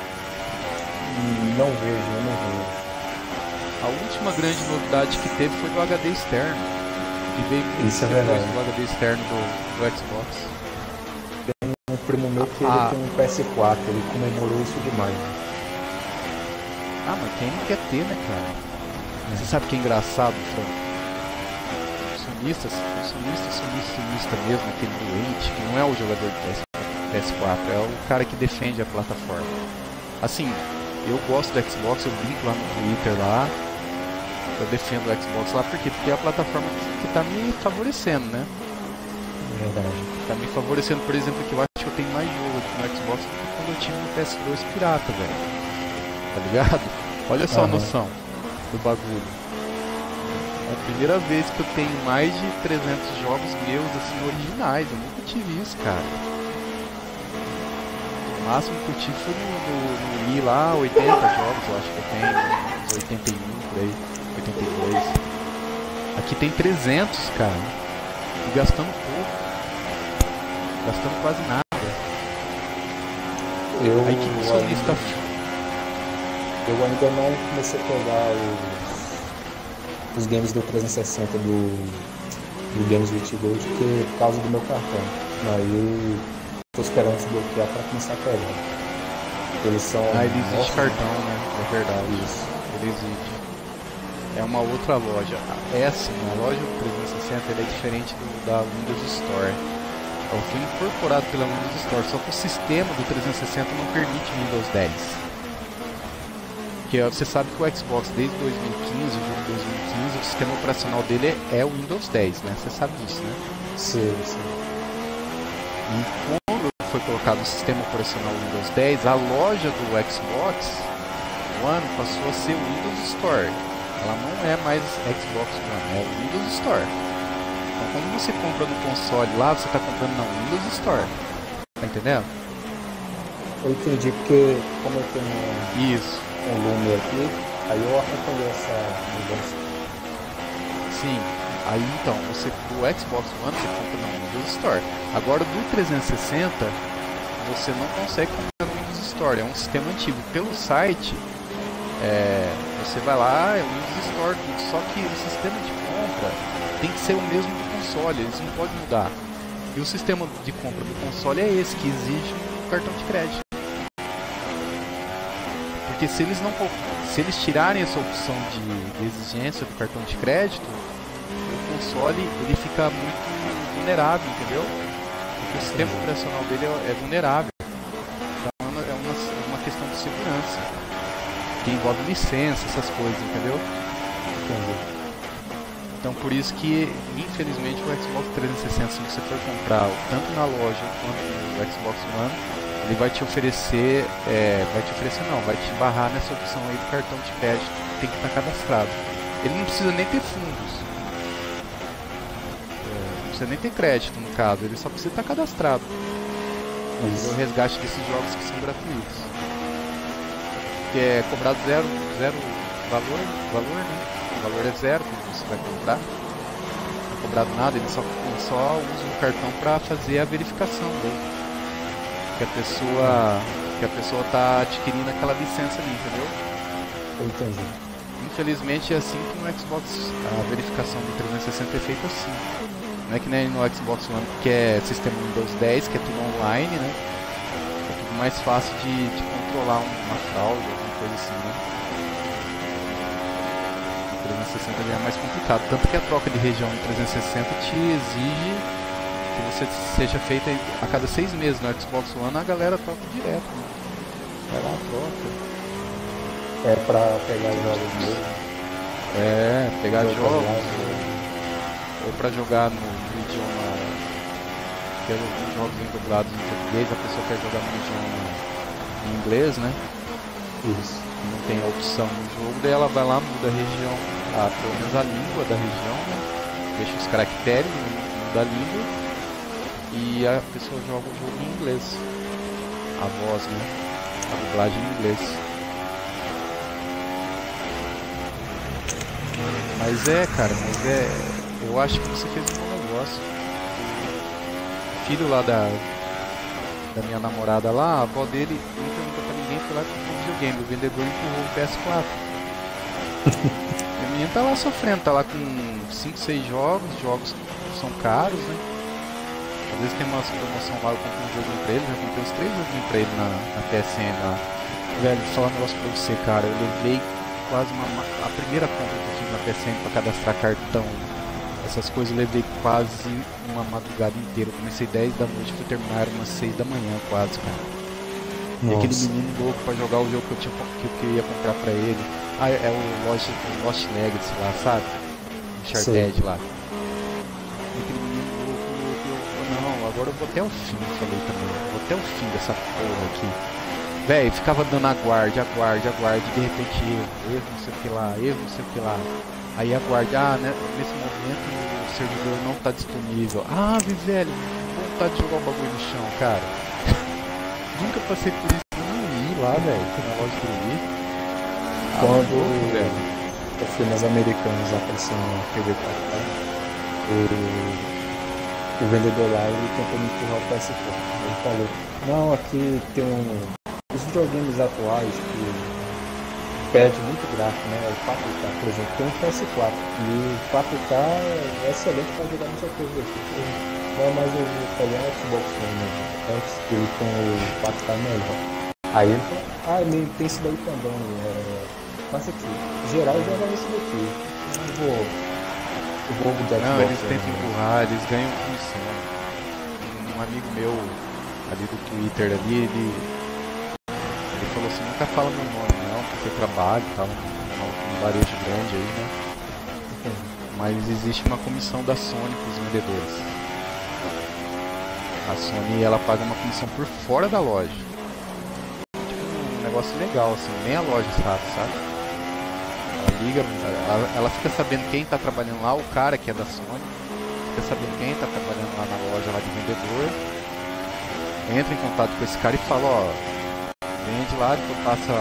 Não vejo, eu não vejo. A última grande novidade que teve foi do H D externo. Que veio Isso é depois verdade. do H D externo do, do Xbox. Um primo meu que Ah. ele tem um P S quatro, ele comemorou isso demais. Ah, mas quem não quer ter, né, cara? Você sabe que é engraçado, Franco? Sonistas, sonista, sonista, sonista mesmo, aquele doente, que não é o jogador de P S P S quatro, é o cara que defende a plataforma. Assim, eu gosto do Xbox, eu brinco lá no Twitter lá, eu defendo o Xbox lá, por quê? Porque é a plataforma que tá me favorecendo, né? Verdade. Tá me favorecendo, por exemplo, que eu acho que eu tenho mais jogo aqui no Xbox do que quando eu tinha no P S dois pirata, velho. Tá ligado? Olha só a Aham. noção do bagulho. É a primeira vez que eu tenho mais de trezentos jogos meus, assim, originais. Eu nunca tive isso, cara. O máximo que eu tive foi no, no, no Wii lá, oitenta jogos, eu acho que eu tenho. Uns oitenta e um, por aí. oitenta e dois. Aqui tem trezentos, cara. E gastando pouco. Gastando quase nada. Eu, Aí que que o sonista... eu ainda não comecei a pegar os, os games do trezentos e sessenta do, do Games with Gold, porque por causa do meu cartão. Aí tô esperando desbloquear para começar a pegar. Eles são. Ah, ele existe Nossa, cartão, né? É verdade. Isso. Ele existe. É uma outra loja. É assim, a loja do trezentos e sessenta ela é diferente do, da Windows Store. Ela foi incorporada pela Windows Store, só que o sistema do trezentos e sessenta não permite o Windows dez. Porque você sabe que o Xbox desde dois mil e quinze, o jogo de dois mil e quinze, o sistema operacional dele é, é o Windows dez, né? Você sabe disso, né? Sim, sim. E quando foi colocado o sistema operacional Windows dez, a loja do Xbox One passou a ser o Windows Store. Ela não é mais Xbox One, é o Windows Store. Então quando você compra no console lá, você está comprando na Windows Store. Tá entendendo? Eu entendi porque, como eu tenho Isso. um Lume aqui, aí eu acompanhei essa mudança. Sim. Aí então, você do Xbox One você compra na Windows Store. Agora do trezentos e sessenta, você não consegue comprar no Windows Store. É um sistema antigo. Pelo site, é, você vai lá, é o Windows Store, tudo. Só que o sistema de compra tem que ser o mesmo do console, eles não podem mudar. E o sistema de compra do console é esse, que exige um cartão de crédito. Porque se eles não se eles tirarem essa opção de, de exigência do cartão de crédito, o console ele fica muito vulnerável, entendeu? Porque o sistema operacional dele é, é vulnerável. Então é uma, é uma questão de segurança, que envolve licença, essas coisas, entendeu? Entendi. Então por isso que, infelizmente, o Xbox trezentos e sessenta, se você for comprar tanto na loja quanto no Xbox One, ele vai te oferecer, é, vai te oferecer não, vai te barrar nessa opção aí do cartão de crédito, que tem que estar cadastrado. Ele não precisa nem ter fundos, é, não precisa nem ter crédito no caso, ele só precisa estar cadastrado. Isso. O resgate desses jogos que são gratuitos. Que é cobrado zero, zero valor, valor, né? O valor é zero quando você vai comprar. Não é cobrado nada, ele só, ele só usa o cartão para fazer a verificação dele. Que a pessoa que a pessoa está adquirindo aquela licença ali, entendeu? Eu entendi. Infelizmente é assim que no Xbox a verificação do trezentos e sessenta é feita assim. Não é que nem no Xbox One, que é sistema Windows dez, que é tudo online, né? É tudo mais fácil de, de controlar uma fraude, alguma coisa assim, né? O trezentos trezentos e sessenta já é mais complicado. Tanto que a troca de região no trezentos e sessenta te exige que você seja feita a cada seis meses. No Xbox One a galera troca direto, né? Vai lá, troca. É pra pegar jogos mesmo. É, pegar Jogar jogos, lá, ou, ou pra jogar no, no idioma, pelos jogos em dublados em português, a pessoa quer jogar no idioma em inglês, né? Isso. Não tem a opção no jogo, daí ela vai lá, muda a região, a, pelo menos a língua da região, né? Deixa os caracteres, muda a língua, e a pessoa joga o jogo em inglês. A voz, né? A dublagem em inglês. Mas é, cara, mas é. Eu acho que você fez um bom negócio. O filho lá da, da minha namorada lá, a avó dele não perguntou pra ninguém, foi lá com o videogame. O vendedor empurrou o P S quatro. E o menino tá lá sofrendo, tá lá com cinco, seis jogos, jogos que são caros, né? Às vezes tem uma promoção lá, eu compro um joguinho pra ele, já comprei uns três joguinhos pra ele na, na P S N lá. Velho, vou falar um negócio pra você, cara, eu levei quase uma. A primeira compra que eu fiz na P S N pra cadastrar cartão, essas coisas eu levei quase uma madrugada inteira. Eu comecei dez da noite, fui terminar umas seis da manhã quase, cara. E Nossa. aquele menino louco pra jogar o jogo que eu, tinha, que eu queria comprar pra ele. Ah, é o Lost, o Lost Legacy lá, sabe? O Uncharted lá. E aquele menino louco, louco, eu, não, agora eu vou até o fim, eu falei também. Vou até o fim dessa porra aqui. Véi, ficava dando aguarde, aguarde, aguarde, de repente erro, erro, não sei o que lá, erro, não sei o que lá. Aí aguarde, ah, né, nesse momento o servidor não tá disponível. Ah, velho, vontade de jogar o bagulho no chão, cara. Nunca passei por isso, eu não ia lá, velho, com o negócio de dormir. Ah, Quando louco, velho. eu fui nas Americanas aparecendo na T V quatro K, o, o vendedor lá, ele tentou me empurrar o P S quatro. Ele falou, não, aqui tem um... Os videogames atuais que perde muito gráfico, né? O quatro K, por exemplo, tem um P S quatro. E o quatro K é excelente para jogar muita coisa aqui. Não é mais o italiano Xbox One, né? Antes que ele com o quatro K melhor. Aí ele falou, ah, ele tem isso daí também. É... Mas aqui, geral joga isso daqui. Eu vou. Eu vou de Xbox. Não, eles tentam empurrar, eles ganham comissão. Um amigo meu ali do Twitter ali, ele. Ele falou assim, nunca fala meu nome não, porque eu trabalho e tal, num varejo grande aí, né? Entendi. Mas existe uma comissão da Sony para os vendedores. A Sony, ela paga uma comissão por fora da loja. Tipo, um negócio legal, assim, nem a loja sabe, sabe? Ela liga, ela, ela fica sabendo quem está trabalhando lá, o cara que é da Sony, fica sabendo quem está trabalhando lá na loja lá de vendedor, entra em contato com esse cara e fala, ó, vende lá, depois passa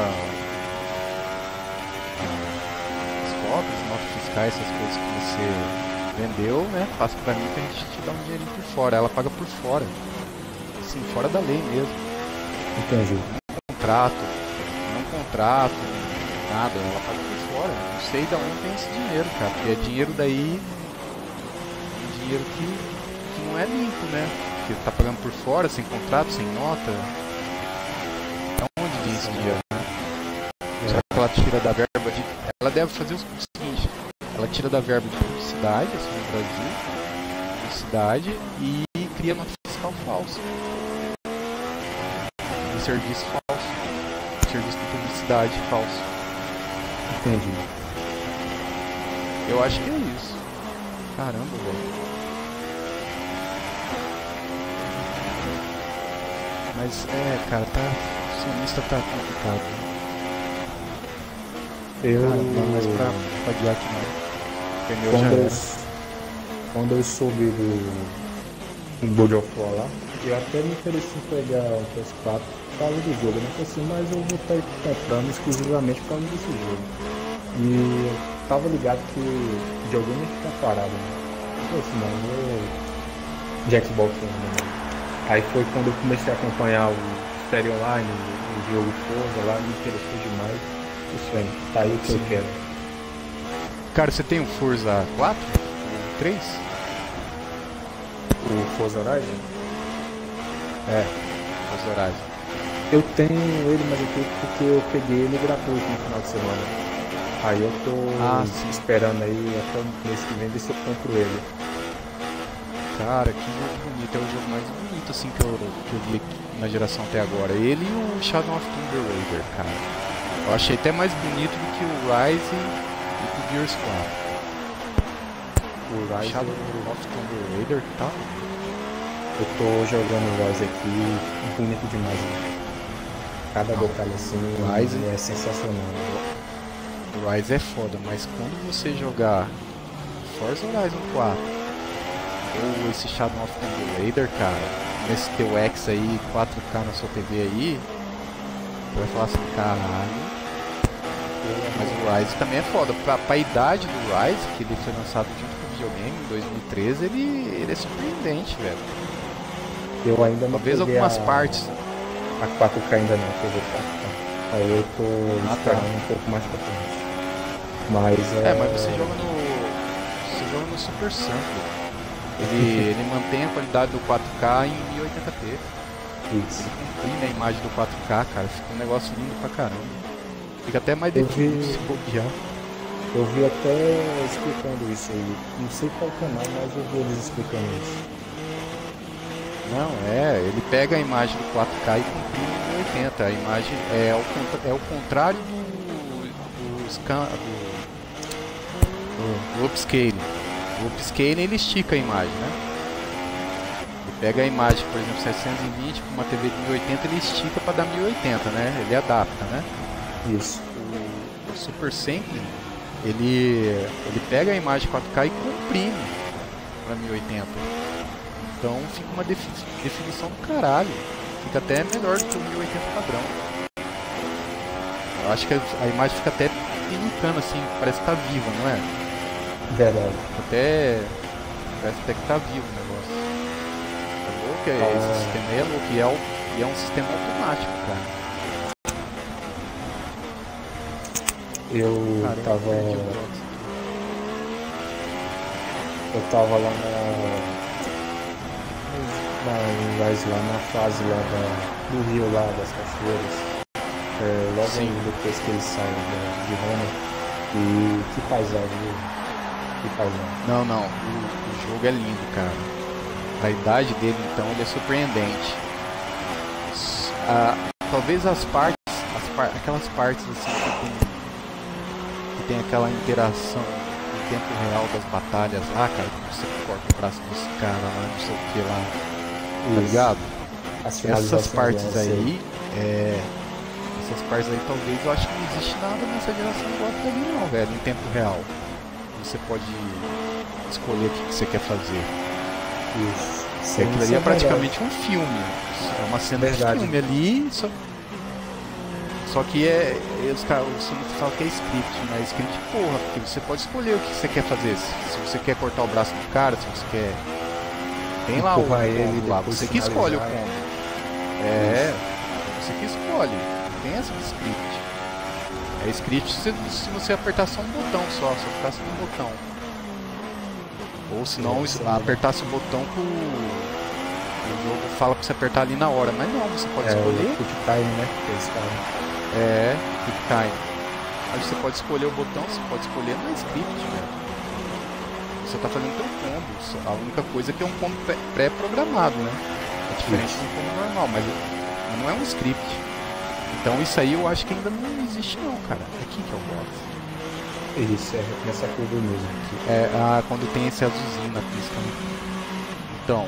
as fotos, notas fiscais, essas coisas que você vendeu, né? Passa pra mim que a gente te dá um dinheirinho por fora. Ela paga por fora. Assim, fora da lei mesmo. Entendi. Não contrato, não contrato, nada, ela paga por fora. Não sei de onde tem esse dinheiro, cara. Porque é dinheiro daí. Dinheiro que, que não é limpo, né? Porque tá pagando por fora, sem contrato, sem nota. Onde vem esse dinheiro, né? Será que ela tira da verba de... Ela deve fazer o seguinte, ela tira da verba de publicidade, assim, no Brasil, publicidade, e cria nota fiscal falsa. Um serviço falso. Um serviço de publicidade falso. Entendi. Eu acho que é isso. Caramba, velho. Mas, é, cara, tá... O sonista tá complicado. Eu... Cara, não, mas pra, pra guiar aqui não. Pneu já Quando eu, era. quando eu soube do, do God of War lá, eu até me ofereci em pegar o P S quatro por causa do jogo. Eu não falei assim, mas eu vou estar comprando exclusivamente por causa desse jogo. E eu tava ligado que o videogame ia ficar parado, né? Eu falei assim, não, eu de Xbox One, né? Aí foi quando eu comecei a acompanhar o série online, o jogo Forza lá, me interessou demais. Isso aí, tá aí o que Sim. eu quero. Cara, você tem o Forza quatro? O três? O Forza Horizon? É, Forza Horizon. Eu tenho ele, mas eu tenho porque eu peguei ele gratuito no final de semana. Aí eu tô Ah, sim. esperando aí até o mês que vem ver se eu compro ele. Cara, que jogo bonito. É o jogo mais bonito assim que eu, que eu vi aqui na geração até agora. Ele e o Shadow of Tomb Raider, cara. Eu achei até mais bonito do que o Rise e o Gears quatro. O Rise Shadow of Tomb Raider, tá? Eu tô jogando o Rise aqui, bonito demais, né? Cada detalhe assim, o Rise é sensacional. O Rise é foda, mas quando você jogar Forza Horizon quatro ou esse Shadow of Tomb Raider, cara, nesse teu X aí, quatro K na sua T V aí, você vai falar assim, caralho. Mas o Rise também é foda. Pra, pra idade do Rise, que ele foi lançado junto com o videogame em dois mil e treze, ele, ele é surpreendente, velho. Eu ainda não Talvez algumas a... partes. A quatro K ainda não, T V quatro K. Aí eu tô ah, esperando tá. um pouco mais pra frente. Mas é... É, mas você joga no. Você joga no Super Sample. Ele, ele mantém a qualidade do quatro K em mil e oitenta p. Isso. Ele comprime a imagem do quatro K, cara. Fica um negócio lindo pra caramba. Fica até mais Eu definido vi- se copiar. Eu vi até explicando isso aí. Não sei qual canal, mas eu vi eles explicando isso. Não, é, ele pega a imagem do quatro K e comprime em mil e oitenta. A imagem é o, contra- é o contrário do, do, scan, do, do, do upscaling. O upscaling ele estica a imagem, né? Ele pega a imagem, por exemplo, setecentos e vinte com uma T V de mil e oitenta, ele estica para dar mil e oitenta, né? Ele adapta, né? Isso. O, o Super Sampling, ele, ele pega a imagem quatro K e comprime para mil e oitenta. Então fica uma defi- definição do caralho. Fica até melhor do que o mil e oitenta padrão. Eu acho que a, a imagem fica até pinicando assim, parece que tá viva, não é? Verdade. Até. Parece até que tá vivo o negócio. É louco, é, Ah. esse sistema aí é louco. E é, o, e é um sistema automático, cara. Eu Caramba, tava. perdi o bloco. Eu tava lá na. Na, Rise, lá na fase lá da, do rio lá das cachoeiras. É, logo Sim. depois que eles saem de, de Roma. E que paisagem, viu? Que paisagem. Não, não. O, o jogo é lindo, cara. A idade dele, então, ele é surpreendente. S- ah, talvez as partes, as par- aquelas partes assim que tem, que tem aquela interação em tempo real das batalhas lá, cara, que você corta o braço dos caras lá, não sei o que lá, tá Isso. ligado? As Essas finalizações partes lá, sei. aí, é, essas partes aí talvez eu acho que não existe nada nessa geração igual aquilo ali não, velho, em tempo real. Você pode escolher o que que você quer fazer. Isso. Porque aquilo ali é praticamente um filme. É uma cena Verdade. de filme ali, só, só que é. é os caras você não fala que é script, mas é script porra, porque você pode escolher o que você quer fazer. Se, se você quer cortar o braço do cara, se você quer. Tem lá o Empurrar ele combo lá, depois você que escolhe o finalizar. combo. É, você que escolhe. Não tem essa de script. É script se, se você apertar só um botão só, só ficar só um botão. Ou se não, Sim. apertasse o botão que o, o jogo fala pra você apertar ali na hora. Mas não, você pode É, escolher. o quick time, né? Que eles falam. É, quick time. Aí você pode escolher o botão, você pode escolher no script, né? Você tá fazendo teu combo. A única coisa é que é um combo pré- pré-programado, né? É diferente de um combo normal, mas não é um script. Então isso aí eu acho que ainda não existe não, cara. Aqui que é o box. Isso, é nessa curva mesmo. É, ah, quando tem esse azulzinho na pista, né? Então,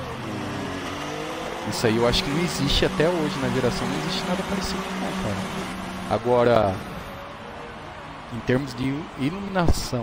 isso aí eu acho que não existe até hoje na geração, não existe nada parecido não, cara. Agora, em termos de iluminação,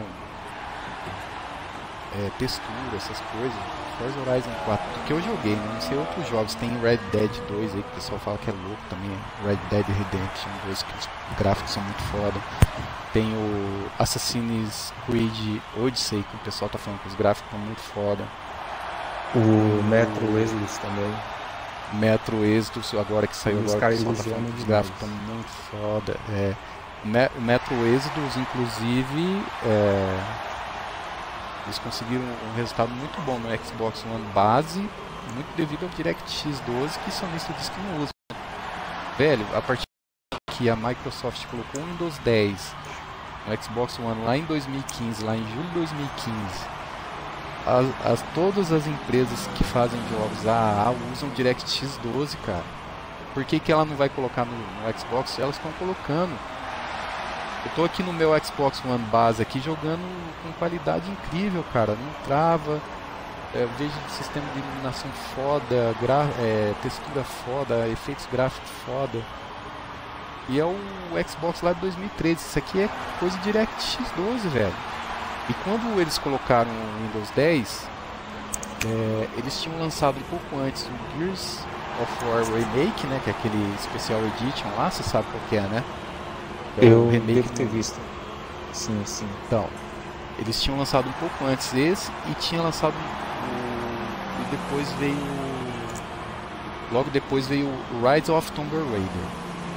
é, textura, essas coisas, Forza Horizon quatro, que eu joguei, né? Não sei outros jogos, tem Red Dead dois aí, que o pessoal fala que é louco também, Red Dead Redemption dois, que os gráficos são muito foda. Tem o Assassin's Creed Odyssey, que o pessoal tá falando que os gráficos estão muito foda. O Metro Exodus também. Metro Exodus, agora que saiu Os agora, o caras pessoal tá falando ilusionam que os demais. gráficos estão muito foda. É, Me- o Metro Exodus, inclusive, é, eles conseguiram um resultado muito bom no Xbox One base, muito devido ao DirectX doze, que só nisso diz que não usa. Velho, a partir que a Microsoft colocou o Windows dez no Xbox One lá em dois mil e quinze, lá em julho de dois mil e quinze, as, as, todas as empresas que fazem jogos A A A usam DirectX doze, cara. Por que que ela não vai colocar no, no Xbox? Elas estão colocando. Eu tô aqui no meu Xbox One base aqui jogando com qualidade incrível, cara. Não trava. É, eu vejo sistema de iluminação foda, gra é, textura foda, efeitos gráficos foda. E é o Xbox lá de dois mil e treze. Isso aqui é coisa de DirectX doze, velho. E quando eles colocaram o Windows dez, é, eles tinham lançado um pouco antes o Gears of War Remake, né? Que é aquele Special Edition lá, você sabe qual que é, né? É eu devo ter visto. Sim, sim. Então, eles tinham lançado um pouco antes esse e tinha lançado o... e depois veio logo depois veio o Rise of Tomb Raider.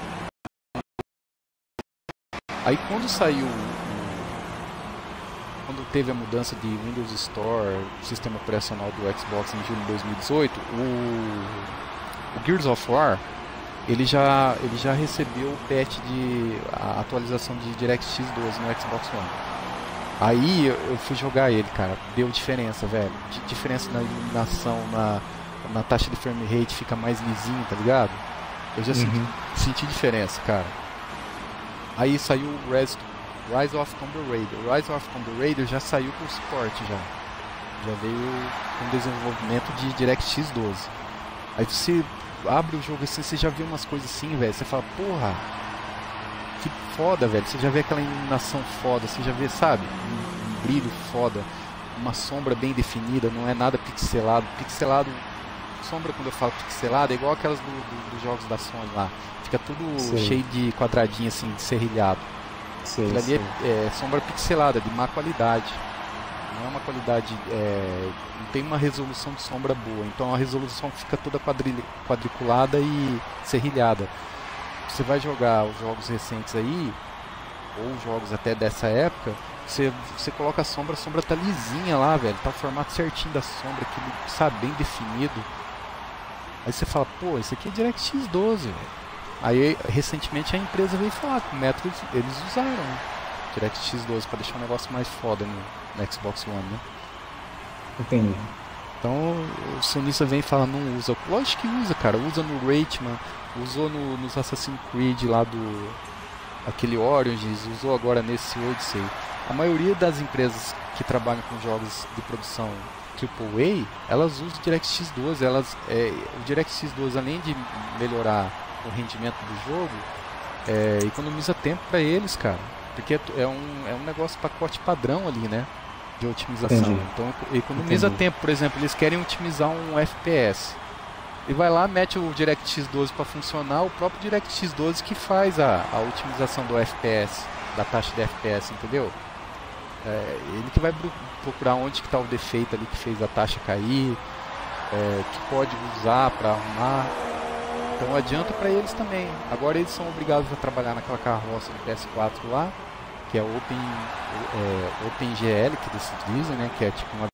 Aí quando saiu quando teve a mudança de Windows Store, sistema operacional do Xbox em julho de dois mil e dezoito, o, o Gears of War ele já, ele já recebeu o patch de a atualização de DirectX doze no Xbox One. Aí eu fui jogar ele, cara, deu diferença, velho. De diferença na iluminação, na, na taxa de frame rate, fica mais lisinho, tá ligado? Eu já uhum. senti, senti diferença, cara. Aí saiu o Rise, Rise of Tomb Raider. O Rise of Tomb Raider já saiu com suporte já. Já veio com desenvolvimento de DirectX doze. Aí você abre o jogo assim, você já vê umas coisas assim, velho. Você fala, porra, que foda, velho. Você já vê aquela iluminação foda, você já vê, sabe? Um, um brilho foda, uma sombra bem definida, não é nada pixelado. Pixelado, sombra quando eu falo pixelado, é igual aquelas do, do, dos jogos da Sony lá. Fica tudo sim. cheio de quadradinho assim, de serrilhado. Sim, Aquilo ali é, é sombra pixelada, de má qualidade. Não é uma qualidade, é, não tem uma resolução de sombra boa, então a resolução fica toda quadriculada e serrilhada. Você vai jogar os jogos recentes aí, ou jogos até dessa época, você, você coloca a sombra, a sombra tá lisinha lá, velho, tá o formato certinho da sombra, aquele, sabe, bem definido. Aí você fala, pô, isso aqui é DirectX doze, velho. Aí recentemente a empresa veio falar que o método eles usaram, né? DirectX doze para deixar um negócio mais foda no, no Xbox One, né? Entendi. Então o sonista vem e fala, não usa. Lógico que usa, cara. Usa no Rayman, usou no, nos Assassin's Creed lá do... aquele Origins, usou agora nesse Odyssey. A maioria das empresas que trabalham com jogos de produção triplo A, elas usam DirectX doze. Elas, é, o DirectX doze, além de melhorar o rendimento do jogo, é, economiza tempo para eles, cara. Porque é um, é um negócio pacote padrão ali, né? De otimização. Entendi. Então economiza Entendi. tempo. Por exemplo, eles querem otimizar um F P S. E vai lá, mete o DirectX doze para funcionar, o próprio DirectX doze que faz a, a otimização do F P S, da taxa de F P S, entendeu? É, ele que vai procurar onde que está o defeito ali que fez a taxa cair, é, que pode usar para arrumar. Então adianta para eles também. Agora eles são obrigados a trabalhar naquela carroça do P S quatro lá, que é o Open, é, OpenGL, que eles dizem, né? Que é tipo uma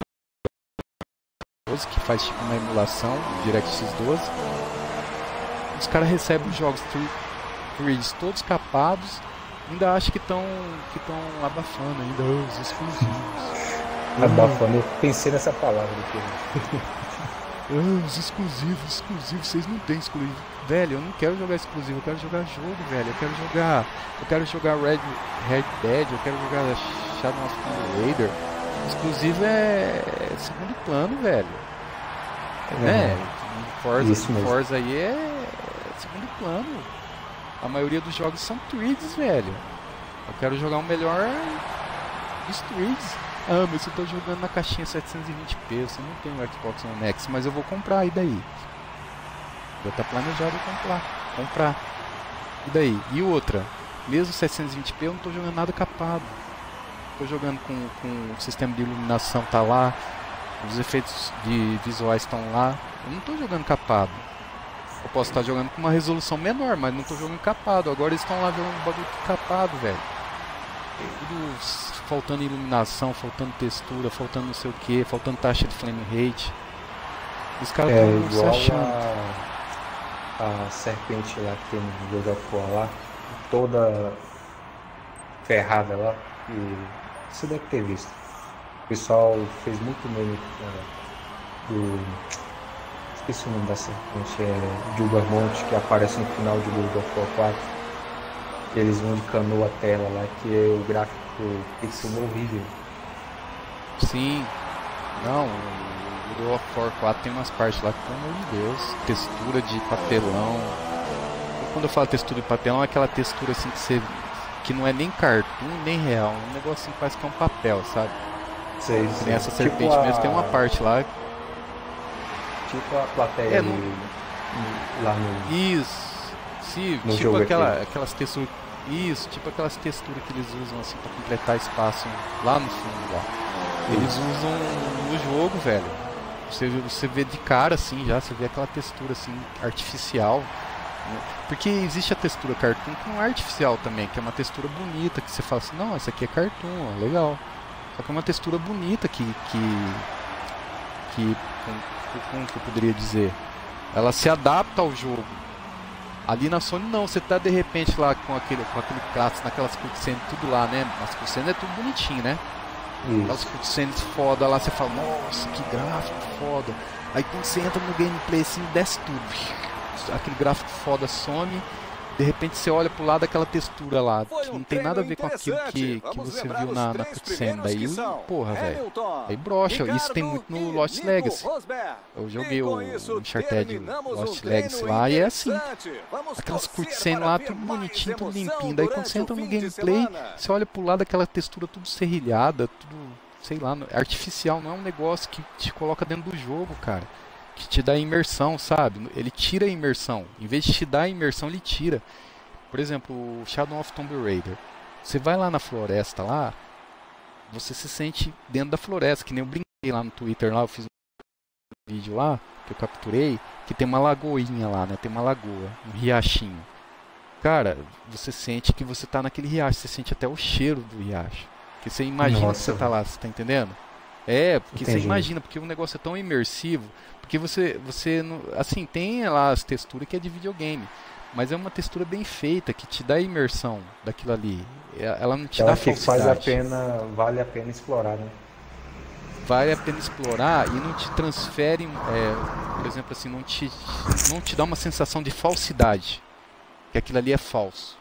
que faz tipo uma emulação do DirectX doze. Os caras recebem os jogos três D todos capados, ainda acham que estão que estão abafando ainda os exclusivos. Abafando, eu pensei nessa palavra aqui. Ah, os exclusivos, exclusivos, vocês não tem exclusivo. Velho, eu não quero jogar exclusivo, eu quero jogar jogo, velho. Eu quero jogar. Eu quero jogar Red, Red Dead, eu quero jogar Shadow of Tomb Raider. Exclusivo é segundo plano, velho. É, né? Forza, Forza aí é segundo plano. A maioria dos jogos são três D, velho. Eu quero jogar o melhor dos três D. Ah, mas você tá jogando na caixinha setecentos e vinte p, você não tem o Xbox One X, mas eu vou comprar, e daí? Já tá planejado comprar, comprar. E daí? E outra, mesmo setecentos e vinte p eu não tô jogando nada capado. Tô jogando com, com o sistema de iluminação tá lá, os efeitos de visuais estão lá. Eu não tô jogando capado. Eu posso estar jogando com uma resolução menor, mas não tô jogando capado. Agora eles estão lá vendo um bagulho capado, velho. Tudo faltando iluminação, faltando textura, faltando não sei o que, faltando taxa de frame rate. Os caras estão é, se achando. A, a serpente lá que tem no God of War lá, toda ferrada lá. E você deve ter visto. O pessoal fez muito meme uh, do. Esqueci o nome da serpente, é Gilbert Monte, que aparece no final de God of War quatro. Que eles vão de canoa a tela lá, que é o gráfico pixel horrível. Sim. Não, o God of War quatro tem umas partes lá que, pelo amor de Deus, textura de papelão. Quando eu falo textura de papelão, é aquela textura assim que você. Que não é nem cartoon, nem real. Um negocinho que parece que é um papel, sabe? Sei, Que sei. nem essa Tipo serpente a- mesmo, tem uma parte lá. Tipo a plateia É, ali, não- no- lá no. Isso. Sim, No tipo jogo aquela, aqui. aquelas texturas. Isso, tipo aquelas texturas que eles usam assim pra completar espaço lá no fundo lá. Eles usam no jogo, velho. Você, você vê de cara assim já, você vê aquela textura assim artificial. Né? Porque existe a textura cartoon com artificial também, que é uma textura bonita, que você fala assim, não, essa aqui é cartoon, ó, legal. Só que é uma textura bonita que. que. que como, como que eu poderia dizer? Ela se adapta ao jogo. Ali na Sony não, você tá de repente lá com aquele, com aquele clássico, naquelas cutscenes tudo lá, né? As cutscenes é tudo bonitinho, né? Aquelas Isso. cutscenes foda lá, você fala, nossa, que gráfico foda. Aí quando você entra no gameplay assim, desce tudo. Aquele gráfico foda some, de repente você olha pro lado daquela textura lá, Foi que um não tem nada a ver treino com aquilo que, que interessante. Vamos você lembrar viu os na, na três cutscene. primeiros Daí, que são porra, velho. Hamilton, Aí brocha, isso tem Ricardo muito no e Lost Nico Legacy. Rosberg. Eu joguei E com o isso, Uncharted terminamos Lost um treino Legacy lá e é assim. interessante. Vamos Aquelas torcer cutscenes para lá, ver tudo mais bonitinho, tudo emoção limpinho. Daí quando durante você entra o no fim de gameplay, semana. você olha pro lado daquela textura tudo serrilhada, tudo, sei lá, no- artificial. Não é um negócio que te coloca dentro do jogo, cara. Que te dá imersão, sabe? Ele tira a imersão. Em vez de te dar a imersão, ele tira. Por exemplo, o Shadow of Tomb Raider. Você vai lá na floresta lá, você se sente dentro da floresta, que nem eu brinquei lá no Twitter, lá eu fiz um vídeo lá, que eu capturei, que tem uma lagoinha lá, né? Tem uma lagoa, um riachinho. Cara, você sente que você tá naquele riacho, você sente até o cheiro do riacho. Porque você imagina Nossa, que você tá lá, você tá entendendo? É, porque você Entendi. imagina, porque o negócio é tão imersivo, porque você, você não- assim, tem lá as texturas que é de videogame, mas é uma textura bem feita, que te dá a imersão daquilo ali. É- Ela não te Eu dá acho que faz a falsidade. pena, vale a pena explorar, né? Vale a pena explorar e não te transfere, é, por exemplo, assim, não te, não te dá uma sensação de falsidade, que aquilo ali é falso.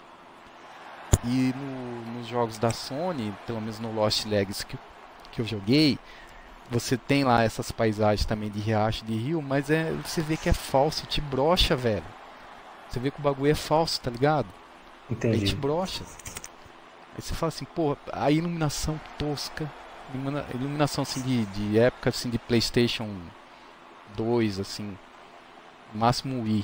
E no- nos jogos da Sony, pelo menos no Lost Legacy que, que eu joguei, você tem lá essas paisagens também de riacho, de rio, mas é, você vê que é falso, te brocha, velho. Você vê que o bagulho é falso, tá ligado? Aí te Entendi. brocha. Aí você fala assim, pô, a iluminação tosca, ilumina- iluminação assim de, de época assim de PlayStation dois, assim, máximo Wii.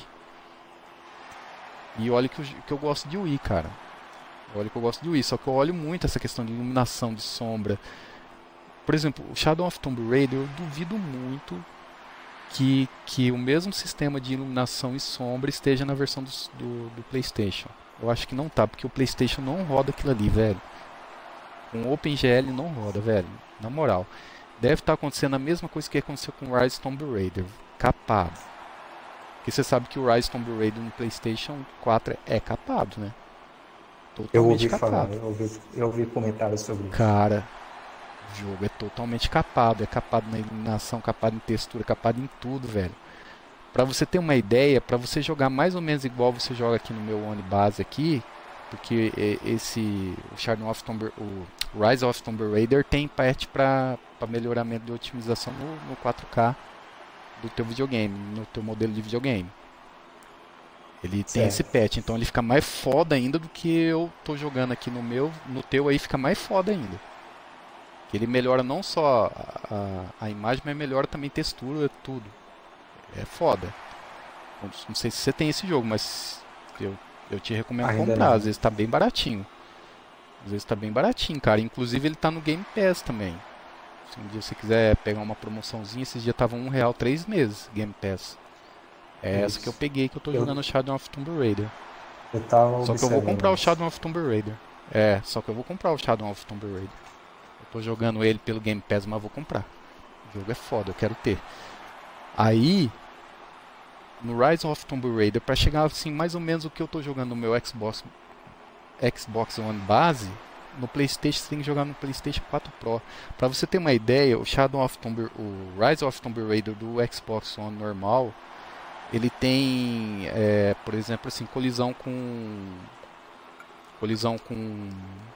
E olha que eu, que eu gosto de Wii, cara. Olha que eu gosto de Wii, só que eu olho muito essa questão de iluminação, de sombra. Por exemplo, o Shadow of Tomb Raider, eu duvido muito que, que o mesmo sistema de iluminação e sombra esteja na versão dos- do, do PlayStation. Eu acho que não tá, porque o PlayStation não roda aquilo ali, velho. Com o OpenGL não roda, velho. Na moral. Deve estar acontecendo a mesma coisa que aconteceu com o Rise Tomb Raider. Capado. Porque você sabe que o Rise Tomb Raider no PlayStation quatro é capado, né? Eu Totalmente ouvi capado. falar, eu ouvi, eu ouvi comentários sobre isso. Cara, o jogo é totalmente capado. É capado na iluminação, capado em textura, capado em tudo, velho. Pra você ter uma ideia, pra você jogar mais ou menos igual você joga aqui no meu One base aqui, porque e- esse o Shadow of Tomb, o Rise of Tomb Raider tem patch pra pra melhoramento de otimização no, no quatro K do teu videogame, no teu modelo de videogame. Ele tem Certo. esse patch, então ele fica mais foda ainda do que eu tô jogando aqui no meu, no teu aí fica mais foda ainda. Que ele melhora não só a, a, a imagem, mas melhora também textura, tudo. É foda. Não, não sei se você tem esse jogo, mas eu, eu te recomendo Ainda comprar. não. Às vezes tá bem baratinho. Às vezes tá bem baratinho, cara. Inclusive ele tá no Game Pass também. Se um dia você quiser pegar uma promoçãozinha, esses dias tava um real três meses Game Pass. É essa Isso. que eu peguei que eu tô Eu- jogando Shadow of Tomb Raider. Eu tava Só que eu vou observando comprar o isso. Shadow of Tomb Raider. É, só que eu vou comprar o Shadow of Tomb Raider. Eu tô jogando ele pelo Game Pass, mas vou comprar. O jogo é foda, eu quero ter. Aí, no Rise of Tomb Raider, pra chegar assim, mais ou menos o que eu tô jogando no meu Xbox Xbox One base, no PlayStation você tem que jogar no PlayStation quatro Pro. Pra você ter uma ideia, o Shadow of Tomb, o Rise of Tomb Raider do Xbox One normal, ele tem, é, por exemplo, assim, colisão com colisão com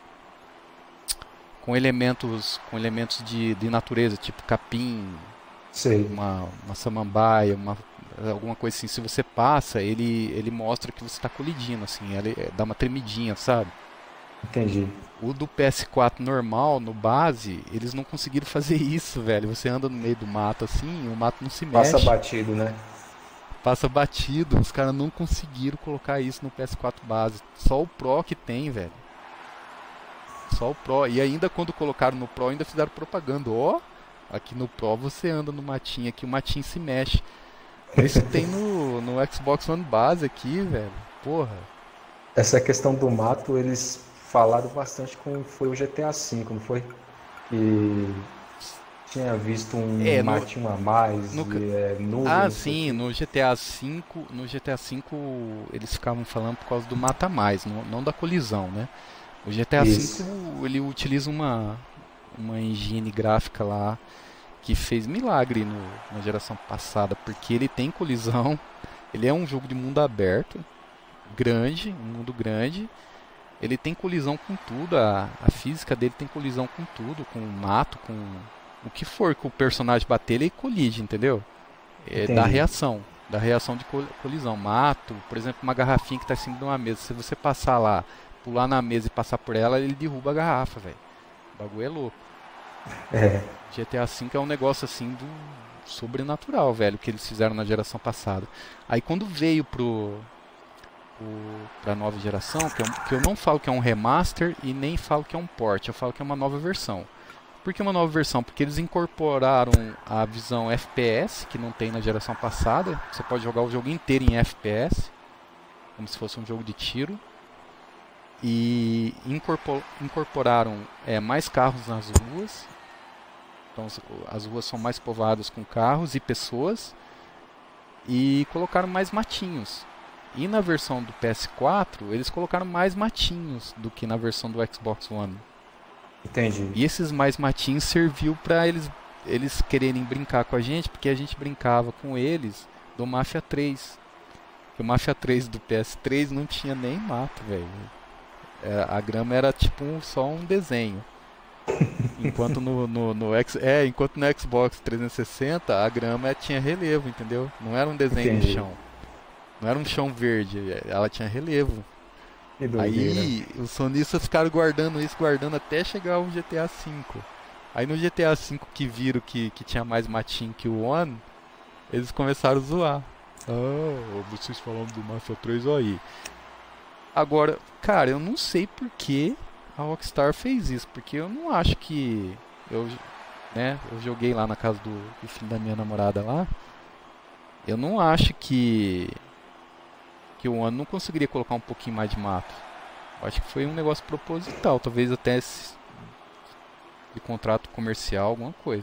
com elementos com elementos de, de natureza, tipo capim, Sei. uma, uma samambaia, uma, alguma coisa assim. Se você passa, ele ele mostra que você está colidindo, assim, ele é, dá uma tremidinha, sabe? Entendi. O do P S quatro normal, no base, eles não conseguiram fazer isso, velho. Você anda no meio do mato assim, o mato não se mexe. Passa batido, né? Passa batido. Os caras não conseguiram colocar isso no P S quatro base. Só o Pro que tem, velho. Só o Pro. E ainda quando colocaram no Pro, ainda fizeram propaganda. Ó, aqui no Pro você anda no matinho, aqui o matinho se mexe. Isso tem no, no Xbox One base aqui, velho. Porra. Essa questão do mato, eles falaram bastante com foi o G T A V, não foi? Que tinha visto um É, no- matinho a mais, no ca- e, é, nuvem, Ah, não sei o sim, quê. no G T A V, no G T A V eles ficavam falando por causa do mata mais, não, não da colisão, né? O G T A Isso. V ele utiliza uma uma engine gráfica lá que fez milagre no- na geração passada, porque ele tem colisão, ele é um jogo de mundo aberto, grande, um mundo grande, ele tem colisão com tudo, a, a física dele tem colisão com tudo, com o mato, com o que for que o personagem bater, ele colide, entendeu? É, dá Entendi. reação, dá reação de col- colisão. Mato, por exemplo, uma garrafinha que está em cima de uma mesa, se você passar lá, pular na mesa e passar por ela, ele derruba a garrafa, velho. O bagulho é louco. É, G T A V é um negócio assim do sobrenatural, velho, que eles fizeram na geração passada. Aí quando veio pro, pro pra nova geração, que eu, que eu não falo que é um remaster e nem falo que é um port, eu falo que é uma nova versão. Por que uma nova versão? Porque eles incorporaram a visão F P S, que não tem na geração passada. Você pode jogar o jogo inteiro em F P S, como se fosse um jogo de tiro. E incorpor- incorporaram é, mais carros nas ruas. Então as- as ruas são mais povoadas com carros e pessoas. E colocaram mais matinhos. E na versão do P S quatro, eles colocaram mais matinhos do que na versão do Xbox One. entendi. E esses mais matinhos serviu pra eles eles quererem brincar com a gente, porque a gente brincava com eles do Mafia três. Porque o Mafia três do P S três não tinha nem mato, velho. É, a grama era tipo um- só um desenho. Enquanto no, no, no X, é, enquanto no Xbox trezentos e sessenta a grama tinha relevo, entendeu? Não era um desenho no Entendi. chão. Não era um chão verde, ela tinha relevo. Que doideira. Aí os sonistas ficaram guardando isso, guardando até chegar o G T A V. Aí no G T A V que viram que, que tinha mais matinho que o One, eles começaram a zoar. Ah, vocês falando do Mafia três, ó aí. Agora, cara, eu não sei por que a Rockstar fez isso, porque eu não acho que eu, né, eu joguei lá na casa do, do filho da minha namorada lá. Eu não acho que que o One não conseguiria colocar um pouquinho mais de mato. Eu acho que foi um negócio proposital, talvez até se- de contrato comercial, alguma coisa.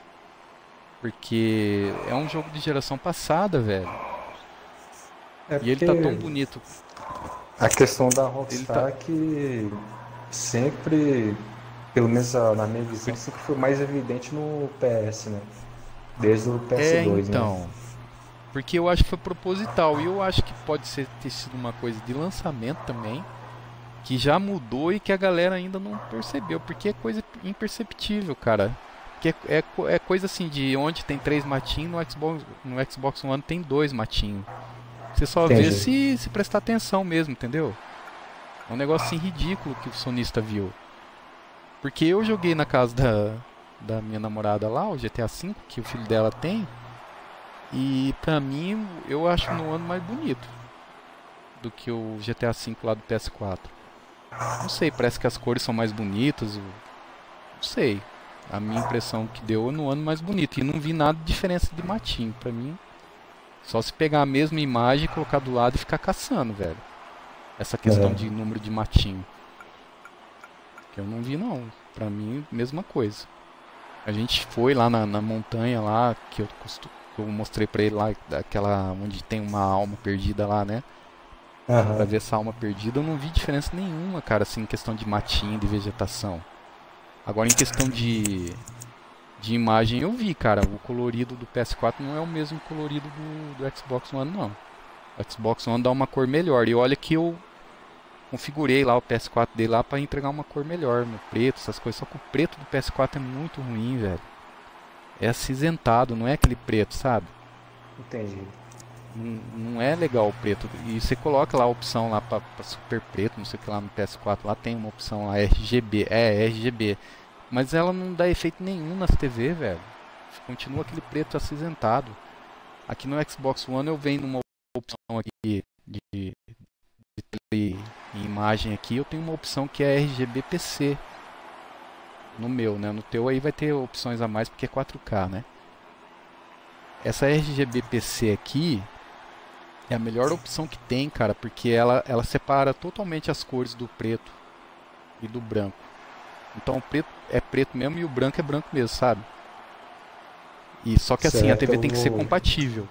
Porque é um jogo de geração passada, velho. É E ele tá tão porque bonito. a questão da Ele Rockstar tá- é que sempre, pelo menos a- na minha visão, sempre foi mais evidente no P S, né? Desde o P S É, dois, né? então. Porque eu acho que foi proposital. E eu acho que pode ser, ter sido uma coisa de lançamento também. Que já mudou e que a galera ainda não percebeu. Porque é coisa imperceptível, cara. Porque é, é, co- é coisa assim de onde tem três matinhos, no Xbox, no Xbox One tem dois matinhos. Você só vê Entendi. se, se prestar atenção mesmo, entendeu? É um negócio assim ridículo que o sonista viu. Porque eu joguei na casa da, da minha namorada lá, o G T A V, que o filho dela tem. E pra mim, eu acho no ano mais bonito do que o G T A V lá do P S quatro. Não sei, parece que as cores são mais bonitas. o- Não sei. A minha impressão que deu é no ano mais bonito. E não vi nada de diferença de matinho. Pra mim, só se pegar a mesma imagem, colocar do lado e ficar caçando, velho. Essa questão É. de número de matinho. Que eu não vi não. Pra mim, mesma coisa. A gente foi lá na, na montanha lá, que eu, costu- que eu mostrei pra ele lá, daquela onde tem uma alma perdida lá, né? Pra Aham. ver essa alma perdida, eu não vi diferença nenhuma, cara, assim, em questão de matinho, de vegetação. Agora, em questão de, de imagem, eu vi, cara, o colorido do P S quatro não é o mesmo colorido do, do Xbox One, não. O Xbox One dá uma cor melhor. E olha que eu configurei lá o P S quatro dele lá pra entregar uma cor melhor, no preto, essas coisas. Só que o preto do P S quatro é muito ruim, velho. É acinzentado, não é aquele preto, sabe? Entendi. Não, não é legal o preto. E você coloca lá a opção lá pra, pra super preto, não sei o que lá no P S quatro, lá tem uma opção lá, R G B, é R G B. Mas ela não dá efeito nenhum nas T V, velho. Continua aquele preto acinzentado. Aqui no Xbox One eu venho numa opção aqui de, de tele e imagem aqui, eu tenho uma opção que é R G B P C. No meu, né? No teu aí vai ter opções a mais porque é quatro K, né? Essa R G B P C aqui é a melhor opção que tem, cara, porque ela, ela separa totalmente as cores do preto e do branco. Então o preto é preto mesmo e o branco é branco mesmo, sabe? E só que assim, a Certo, T V eu tem que ser vou. compatível.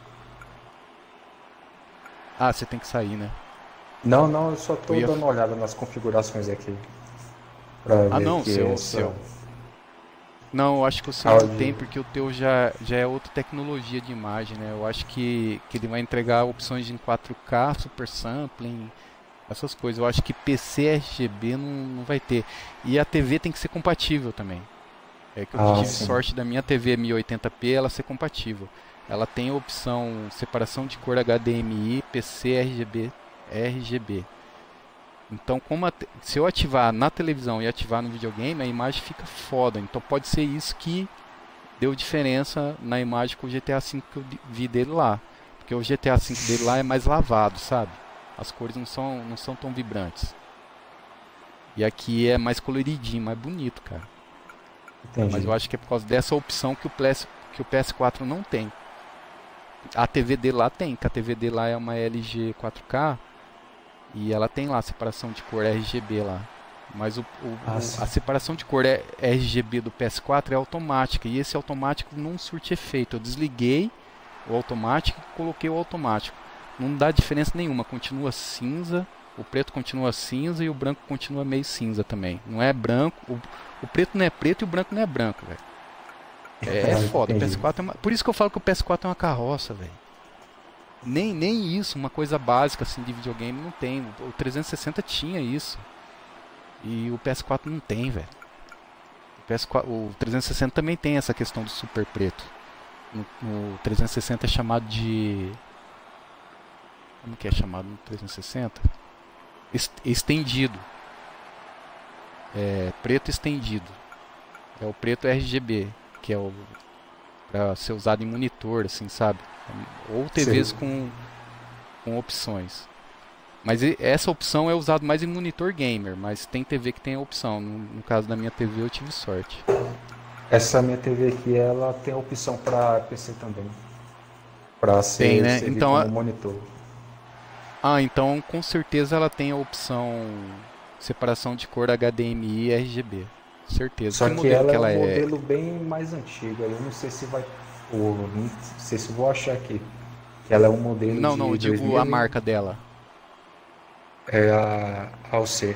Ah, você tem que sair, né? Não, não, eu só Eu tô ia... dando uma olhada nas configurações aqui pra Ah, ver não, que seu, essa seu. Não, eu acho que o seu não tem, áudio. porque o teu já, já é outra tecnologia de imagem, né? Eu acho que, que ele vai entregar opções em quatro K, super sampling, essas coisas. Eu acho que P C R G B não, não vai ter. E a T V tem que ser compatível também. É que eu Ah, tive sim. sorte da minha T V mil e oitenta p ela ser compatível. Ela tem a opção separação de cor H D M I, P C R G B, R G B. Então, como a te- se eu ativar na televisão e ativar no videogame, a imagem fica foda. Então, pode ser isso que deu diferença na imagem com o G T A V que eu di- vi dele lá. Porque o G T A V dele lá é mais lavado, sabe? As cores não são, não são tão vibrantes. E aqui é mais coloridinho, mais bonito, cara. Mas Entendi. eu acho que é por causa dessa opção que o P S, que o P S quatro não tem. A T V dele lá tem, que a T V dele lá é uma L G quatro K e ela tem lá a separação de cor R G B lá. Mas o, o- Ah, o- sim. a separação de cor é- R G B do P S quatro é automática e esse automático não surte efeito. Eu desliguei o automático e coloquei o automático. Não dá diferença nenhuma, continua cinza, o preto continua cinza e o branco continua meio cinza também. Não é branco, o, o preto não é preto e o branco não é branco, velho. É, é Ah, foda, o entendi. P S quatro é uma... Por isso que eu falo que o P S quatro é uma carroça, velho. Nem, nem isso, uma coisa básica assim de videogame não tem. O o trezentos e sessenta tinha isso. E o P S quatro não tem, velho. O P S quatro, o trezentos e sessenta também tem essa questão do super preto. No, no trezentos e sessenta é chamado de... Como que é chamado no trezentos e sessenta? Es- Estendido. É preto estendido. É o preto R G B, que é o para ser usado em monitor, assim, sabe? Ou T Vs Sei. com, com opções. Mas e- essa opção é usada mais em monitor gamer, mas tem T V que tem a opção. No, no caso da minha T V eu tive sorte. Essa minha T V aqui, ela tem a opção para P C também, para Tem, ser né? servir Então, como a- monitor. ah, então com certeza ela tem a opção separação de cor H D M I e R G B. Certeza. Só Que que modelo ela que é ela um é? modelo bem mais antigo. Aí eu não sei se vai, ou não sei se vou achar aqui, que ela é um modelo Não, não, eu de digo a dois mil e- marca dela. é a A O C.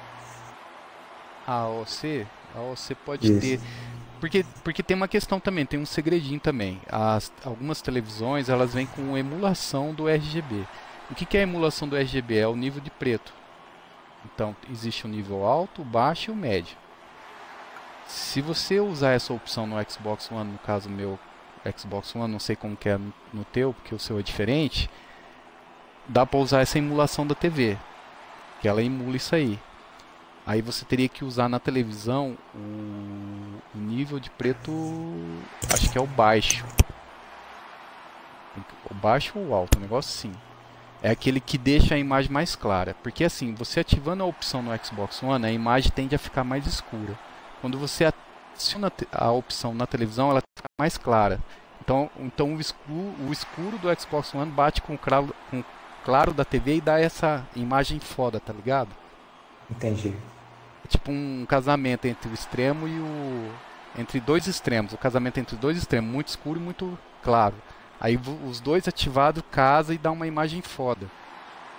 A O C? A O C pode ter. Isso. Porque, porque tem uma questão também, tem um segredinho também. As, algumas televisões elas vêm com emulação do R G B. O que, que é a emulação do R G B? É o nível de preto. Então existe o nível alto, o baixo e o médio. Se você usar essa opção no Xbox One, no caso meu Xbox One, não sei como que é no, no teu, porque o seu é diferente, dá para usar essa emulação da T V, que ela emula isso aí. Aí você teria que usar na televisão o, o nível de preto, acho que é o baixo. Tem que- O baixo ou o alto, um negócio assim. É aquele que deixa a imagem mais clara. Porque assim, você ativando a opção no Xbox One, a imagem tende a ficar mais escura. Quando você adiciona te- a opção na televisão, ela fica mais clara. Então, então o escuro, o escuro do Xbox One bate com o claro, com o claro da T V e dá essa imagem foda, tá ligado? Entendi. É tipo um casamento entre o extremo e o... Entre dois extremos. O casamento entre dois extremos, muito escuro e muito claro. Aí vo- os dois ativados casa e dá uma imagem foda.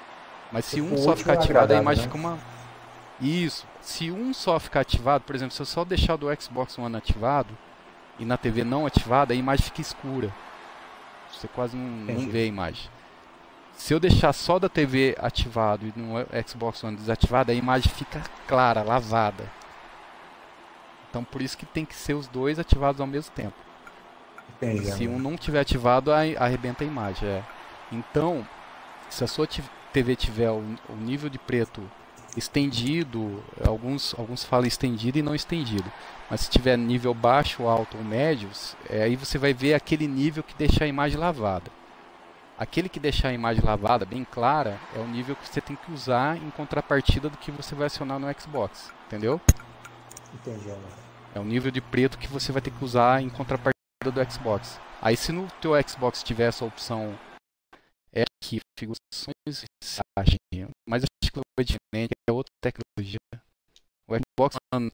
Mas se O um só último ficar é ativado, a agradável, imagem né? fica uma... Isso. Se um só ficar ativado, por exemplo, se eu só deixar o do Xbox One ativado e na T V não ativada, a imagem fica escura. Você quase não, não Entendi. vê a imagem. Se eu deixar só da T V ativado e no Xbox One desativado, a imagem fica clara, lavada. Então por isso que tem que ser os dois ativados ao mesmo tempo. Entendi. Se um agora. não tiver ativado, aí arrebenta a imagem. É. Então, se a sua T V tiver o, o nível de preto estendido, alguns, alguns falam estendido e não estendido, mas se tiver nível baixo, alto ou médio, é, aí você vai ver aquele nível que deixa a imagem lavada. Aquele que deixar a imagem lavada, bem clara, é o nível que você tem que usar em contrapartida do que você vai acionar no Xbox, entendeu? Entendi. agora. É o nível de preto que você vai ter que usar em contrapartida do Xbox. Aí se no teu Xbox tiver essa opção é aqui, configurações, mas acho que é diferente, é outra tecnologia. O Xbox One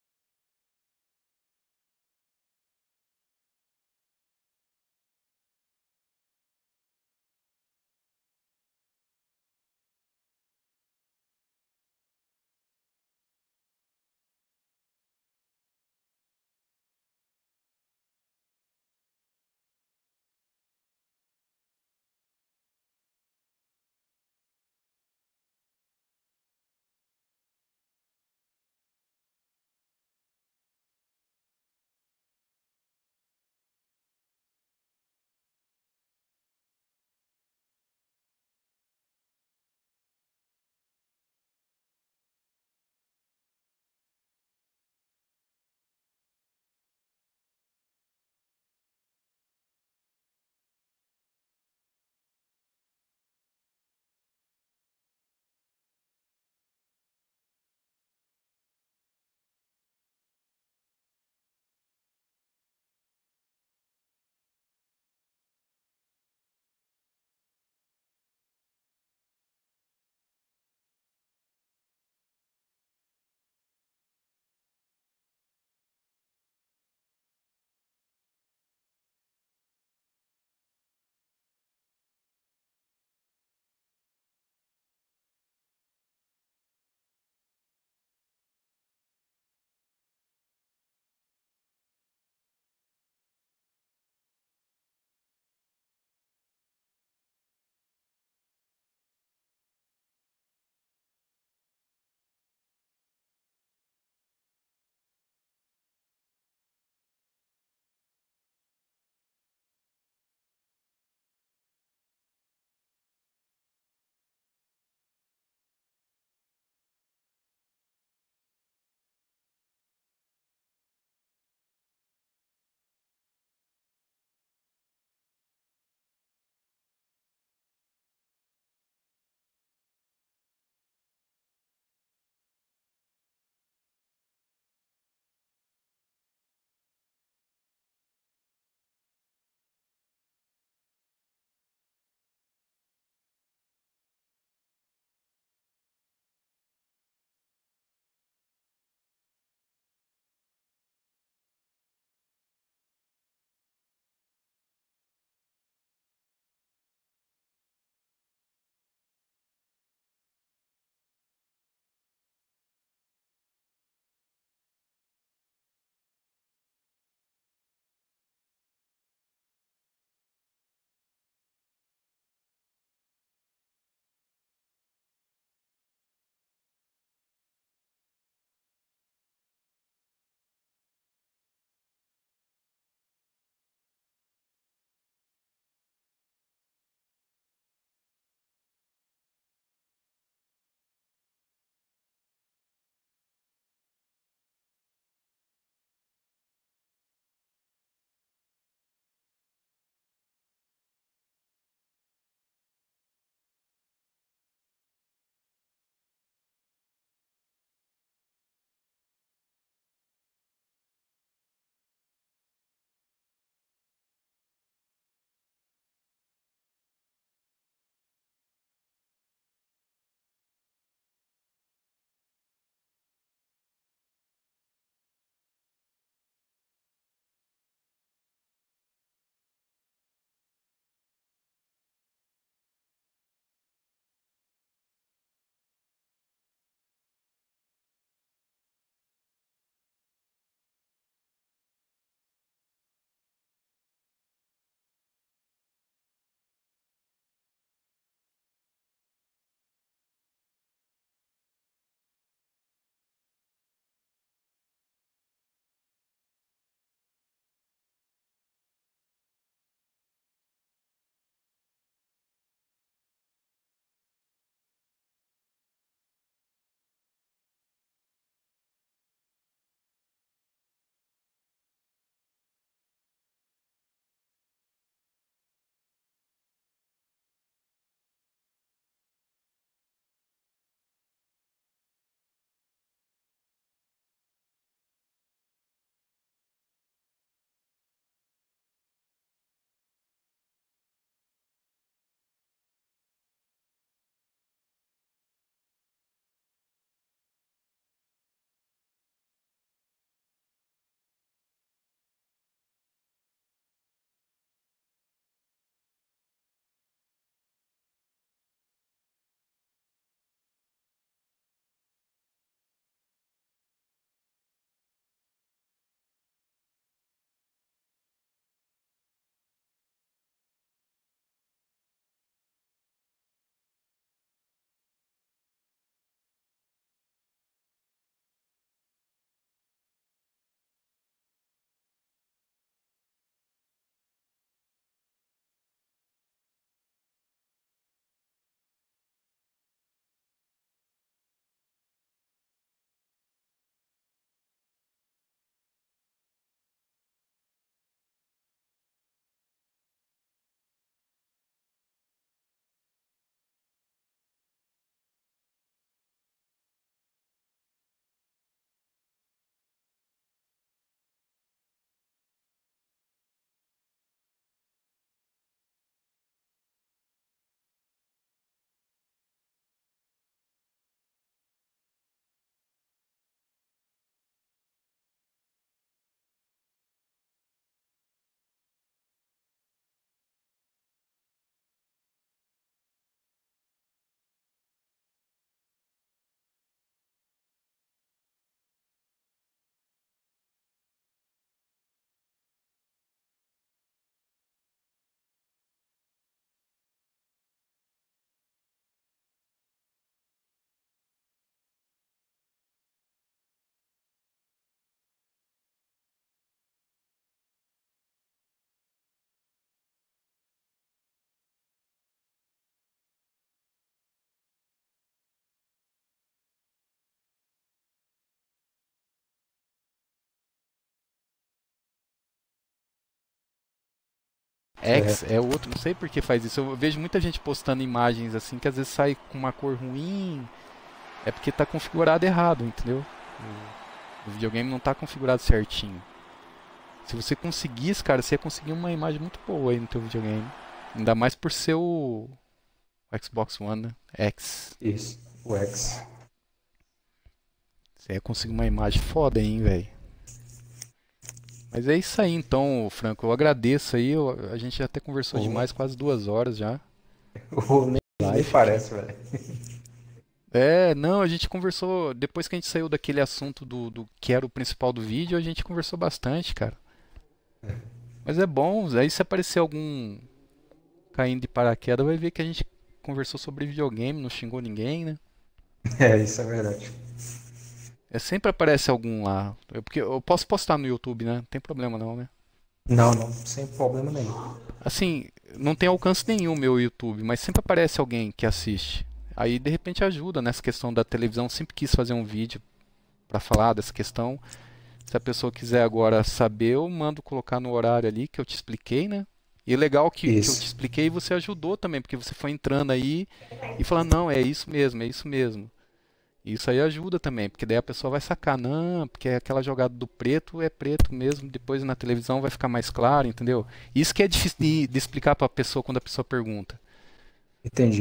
X é outro, não sei por que faz isso. Eu vejo muita gente postando imagens assim que às vezes sai com uma cor ruim. É porque tá configurado errado, entendeu? O, o videogame não tá configurado certinho. Se você conseguisse, cara, você ia conseguir uma imagem muito boa aí no teu videogame. Ainda mais por ser o, o Xbox One, né? X. Isso, o X. Você ia conseguir uma imagem foda aí, hein, velho. Mas é isso aí então, Franco. Eu agradeço aí. eu- a gente até conversou Pô. demais, quase duas horas já. O nem, nem Live. parece, velho. É, não, a gente conversou. Depois que a gente saiu daquele assunto do, do que era o principal do vídeo, a gente conversou bastante, cara. Mas é bom, aí se aparecer algum caindo de paraquedas, vai ver que a gente conversou sobre videogame, não xingou ninguém, né? É, isso é verdade. É, sempre aparece algum lá. Eu, porque eu posso postar no YouTube, né? Não tem problema não, né? Não, não, sem problema nenhum. Assim, não tem alcance nenhum meu YouTube, mas sempre aparece alguém que assiste. Aí de repente ajuda nessa questão da televisão. Sempre quis fazer um vídeo pra falar dessa questão. Se a pessoa quiser agora saber, eu mando colocar no horário ali que eu te expliquei, né? E é legal que, que eu Isso. te expliquei e você ajudou também, porque você foi entrando aí e falando, não, é isso mesmo, é isso mesmo. Isso aí ajuda também, porque daí a pessoa vai sacar, não, porque aquela jogada do preto é preto mesmo, depois na televisão vai ficar mais claro, entendeu? Isso que é difícil de, de explicar pra pessoa quando a pessoa pergunta. Entendi.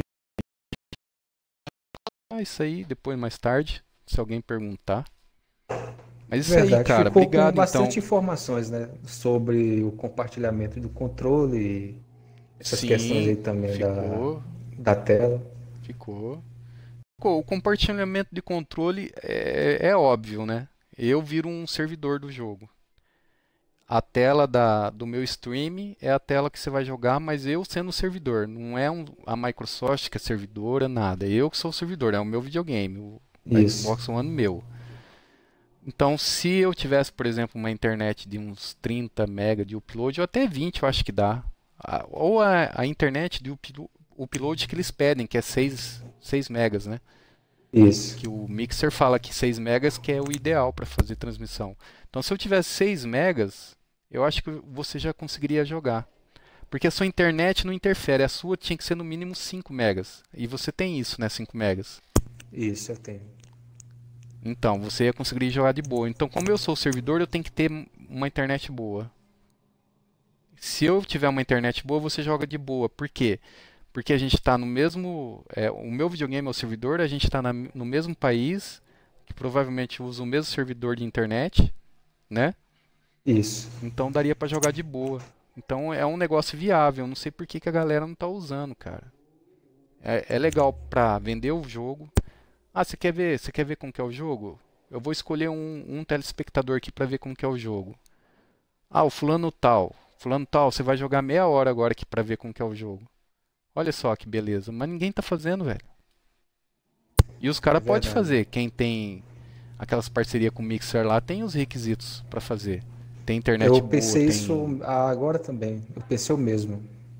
Ah, isso aí depois mais tarde, se alguém perguntar. Mas isso aí, Verdade. cara, Ficou obrigado com bastante então. informações, né? Sobre o compartilhamento do controle e essas questões aí Sim, também da, ficou, da tela. ficou. Ficou. O compartilhamento de controle é, é óbvio, né? Eu viro um servidor do jogo. A tela da, do meu stream é a tela que você vai jogar, mas eu sendo o servidor. Não é um- a Microsoft que é servidora, nada. Eu que sou o servidor, é o meu videogame, o Isso. Xbox One meu. Então, se eu tivesse, por exemplo, uma internet de uns trinta mega de upload, ou até vinte, eu acho que dá. A- Ou a, a internet de uplo- upload que eles pedem, que é seis seis megas, né? Isso. Que o Mixer fala que seis megas que é o ideal para fazer transmissão. Então, se eu tivesse seis megas, eu acho que você já conseguiria jogar. Porque a sua internet não interfere, a sua tinha que ser no mínimo cinco megas. E você tem isso, né, cinco megas. Isso eu tenho. Então, você ia conseguir jogar de boa. Então, como eu sou o servidor, eu tenho que ter uma internet boa. Se eu tiver uma internet boa, você joga de boa. Por quê? Porque a gente está no mesmo. É, o meu videogame é o servidor, a gente está no mesmo país, que provavelmente usa o mesmo servidor de internet, né? Isso. Então daria para jogar de boa. Então é um negócio viável. Não sei por que, que a galera não tá usando, cara. É, é legal para vender o jogo. Ah, você quer ver? Você quer ver como que é o jogo? Eu vou escolher um, um telespectador aqui para ver como que é o jogo. Ah, o fulano tal. Fulano tal, você vai jogar meia hora agora aqui para ver como que é o jogo. Olha só que beleza. Mas ninguém tá fazendo, velho. E os É caras podem verdade. fazer. Quem tem aquelas parcerias com o Mixer lá tem os requisitos para fazer. Tem internet Eu boa, pensei tem. isso agora também. Eu pensei o mesmo.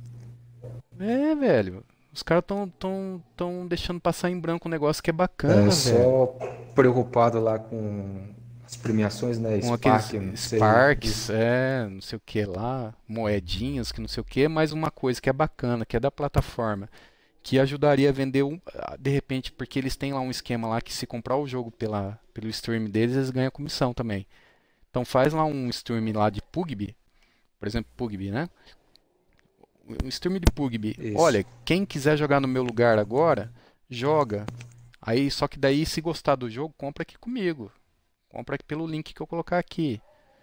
É, velho. Os caras tão, tão, tão deixando passar em branco um negócio que é É, bacana, velho. só preocupado lá com as premiações, né? Com aqueles Spark, não sei. Sparks, é, não sei o que lá, moedinhas, que não sei o que, mas uma coisa que é bacana, que é da plataforma, que ajudaria a vender, um, ah, de repente, porque eles têm lá um esquema lá que se comprar o jogo pela, pelo stream deles, eles ganham comissão também. Então faz lá um stream lá de P U B G, por exemplo, P U B G, né? Um stream de P U B G. Isso. Olha, quem quiser jogar no meu lugar agora, joga. Aí, só que daí, se gostar do jogo, compra aqui comigo. Compra aqui pelo link que eu colocar aqui,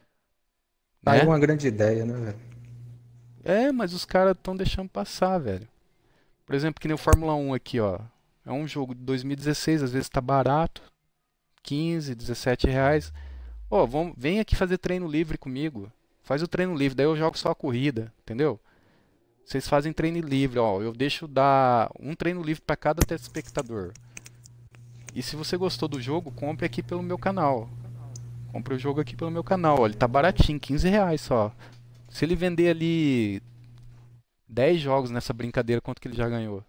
Tá aí né? uma grande ideia, né, velho? É, mas os caras estão deixando passar, velho. Por exemplo, que nem o Fórmula um aqui, ó. É um jogo de dois mil e dezesseis, às vezes tá barato. quinze, dezessete reais. Ó, vamos, vem aqui fazer treino livre comigo. Faz o treino livre, daí eu jogo só a corrida, entendeu? Vocês fazem treino livre, ó. Eu deixo dar um treino livre para cada telespectador. E se você gostou do jogo, compre aqui pelo meu canal. Compre o jogo aqui pelo meu canal. Ó, ele tá baratinho, quinze reais só. Se ele vender ali dez jogos nessa brincadeira, quanto que ele já ganhou?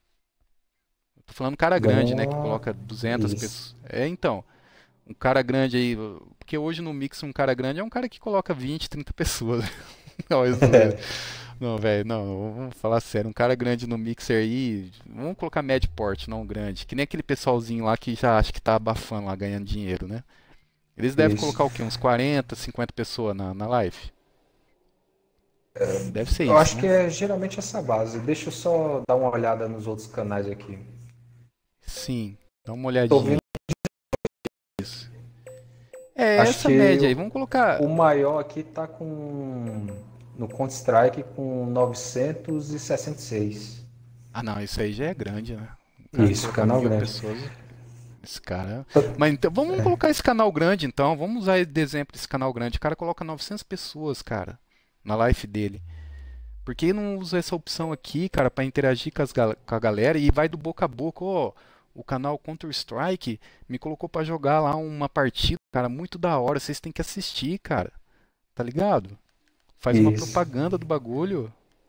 Tô falando cara grande, né? Que Bom, coloca duzentas isso. pessoas. É, então. Um cara grande aí. Porque hoje no Mix, um cara grande é um cara que coloca vinte, trinta pessoas. Não, é zoeira. Não, velho, não, vamos falar sério. Um cara grande no Mixer aí, vamos colocar médio porte, não grande. Que nem aquele pessoalzinho lá que já acha que tá abafando lá, ganhando dinheiro, né? Eles devem Isso. colocar o quê? Uns quarenta, cinquenta pessoas na, na live? Deve ser Eu isso, acho que né? é geralmente essa base. Deixa eu só dar uma olhada nos outros canais aqui. Sim, dá uma Tô olhadinha vendo, nisso. É acho essa que média aí, vamos colocar. o maior aqui tá com no Counter-Strike com novecentos e sessenta e seis. Ah, não, isso aí já é grande, né? O cara Isso, colocar canal mil grande. pessoas. Esse cara. Mas então, vamos colocar esse canal grande então. Vamos usar de exemplo esse canal grande. O cara coloca novecentas pessoas, cara, na live dele. Por que não usa essa opção aqui, cara, pra interagir com, as gal- com a galera e vai do boca a boca? Ó, o canal Counter-Strike me colocou pra jogar lá uma partida, cara, muito da hora. Vocês têm que assistir, cara. Tá ligado? Faz uma Isso. propaganda do bagulho.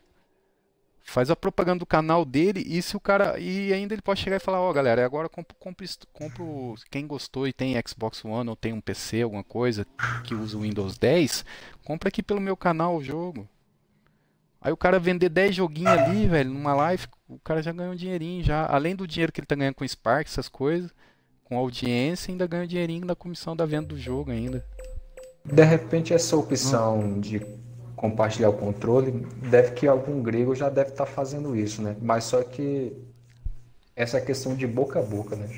Faz a propaganda do canal dele e se o cara. E ainda ele pode chegar e falar, ó galera, agora compro, compro, isto- compro. Quem gostou e tem Xbox One ou tem um P C, alguma coisa que usa o Windows dez, compra aqui pelo meu canal o jogo. Aí o cara vender dez joguinhos ali, velho, numa live, o cara já ganhou um dinheirinho já. Além do dinheiro que ele tá ganhando com Spark, essas coisas, com audiência, ainda ganha um dinheirinho da comissão da venda do jogo ainda. De repente essa Hum. opção de compartilhar o controle, deve que algum grego já deve estar fazendo isso, né? Mas só que essa questão de boca a boca, né?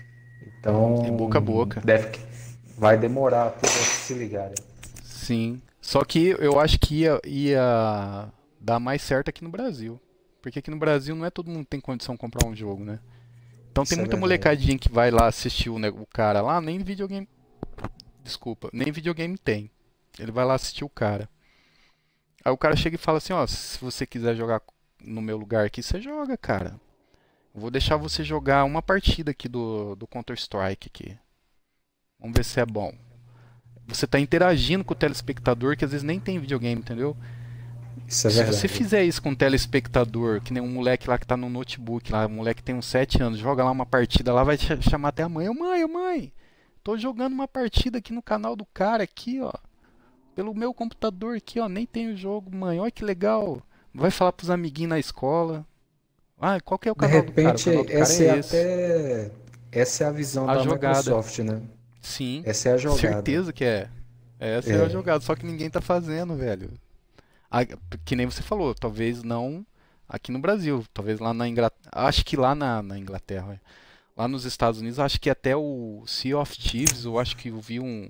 É boca a Então, boca. deve que vai demorar para se ligarem. Sim. Só que eu acho que ia, ia dar mais certo aqui no Brasil. Porque aqui no Brasil não é todo mundo que tem condição de comprar um jogo, né? Então tem Isso é muita verdade. molecadinha que vai lá assistir o, ne- o cara lá, nem videogame. Desculpa, nem videogame tem. Ele vai lá assistir o cara. Aí o cara chega e fala assim, ó, se você quiser jogar no meu lugar aqui, você joga, cara. Eu vou deixar você jogar uma partida aqui do, do Counter-Strike aqui. Vamos ver se é bom. Você tá interagindo com o telespectador que às vezes nem tem videogame, entendeu? Isso é Se você verdade. fizer isso com um telespectador, que nem um moleque lá que tá no notebook, lá, um moleque que tem uns sete anos, joga lá uma partida lá, vai ch- chamar até a mãe, ô mãe, ô mãe, tô jogando uma partida aqui no canal do cara aqui, ó. Pelo meu computador aqui, ó, nem tem o jogo, mãe, olha que legal. Vai falar pros amiguinhos na escola. Ah, qual que é o De canal do cara? O repente, canal do cara é essa é esse. até essa é a visão A da jogada. Microsoft, né? Sim, Essa é a jogada. certeza que é. Essa é a É, jogada, só que ninguém tá fazendo, velho. A- que nem você falou, talvez não aqui no Brasil, talvez lá na Inglaterra, acho que lá na, na Inglaterra, lá nos Estados Unidos, acho que até o Sea of Thieves, eu acho que eu vi um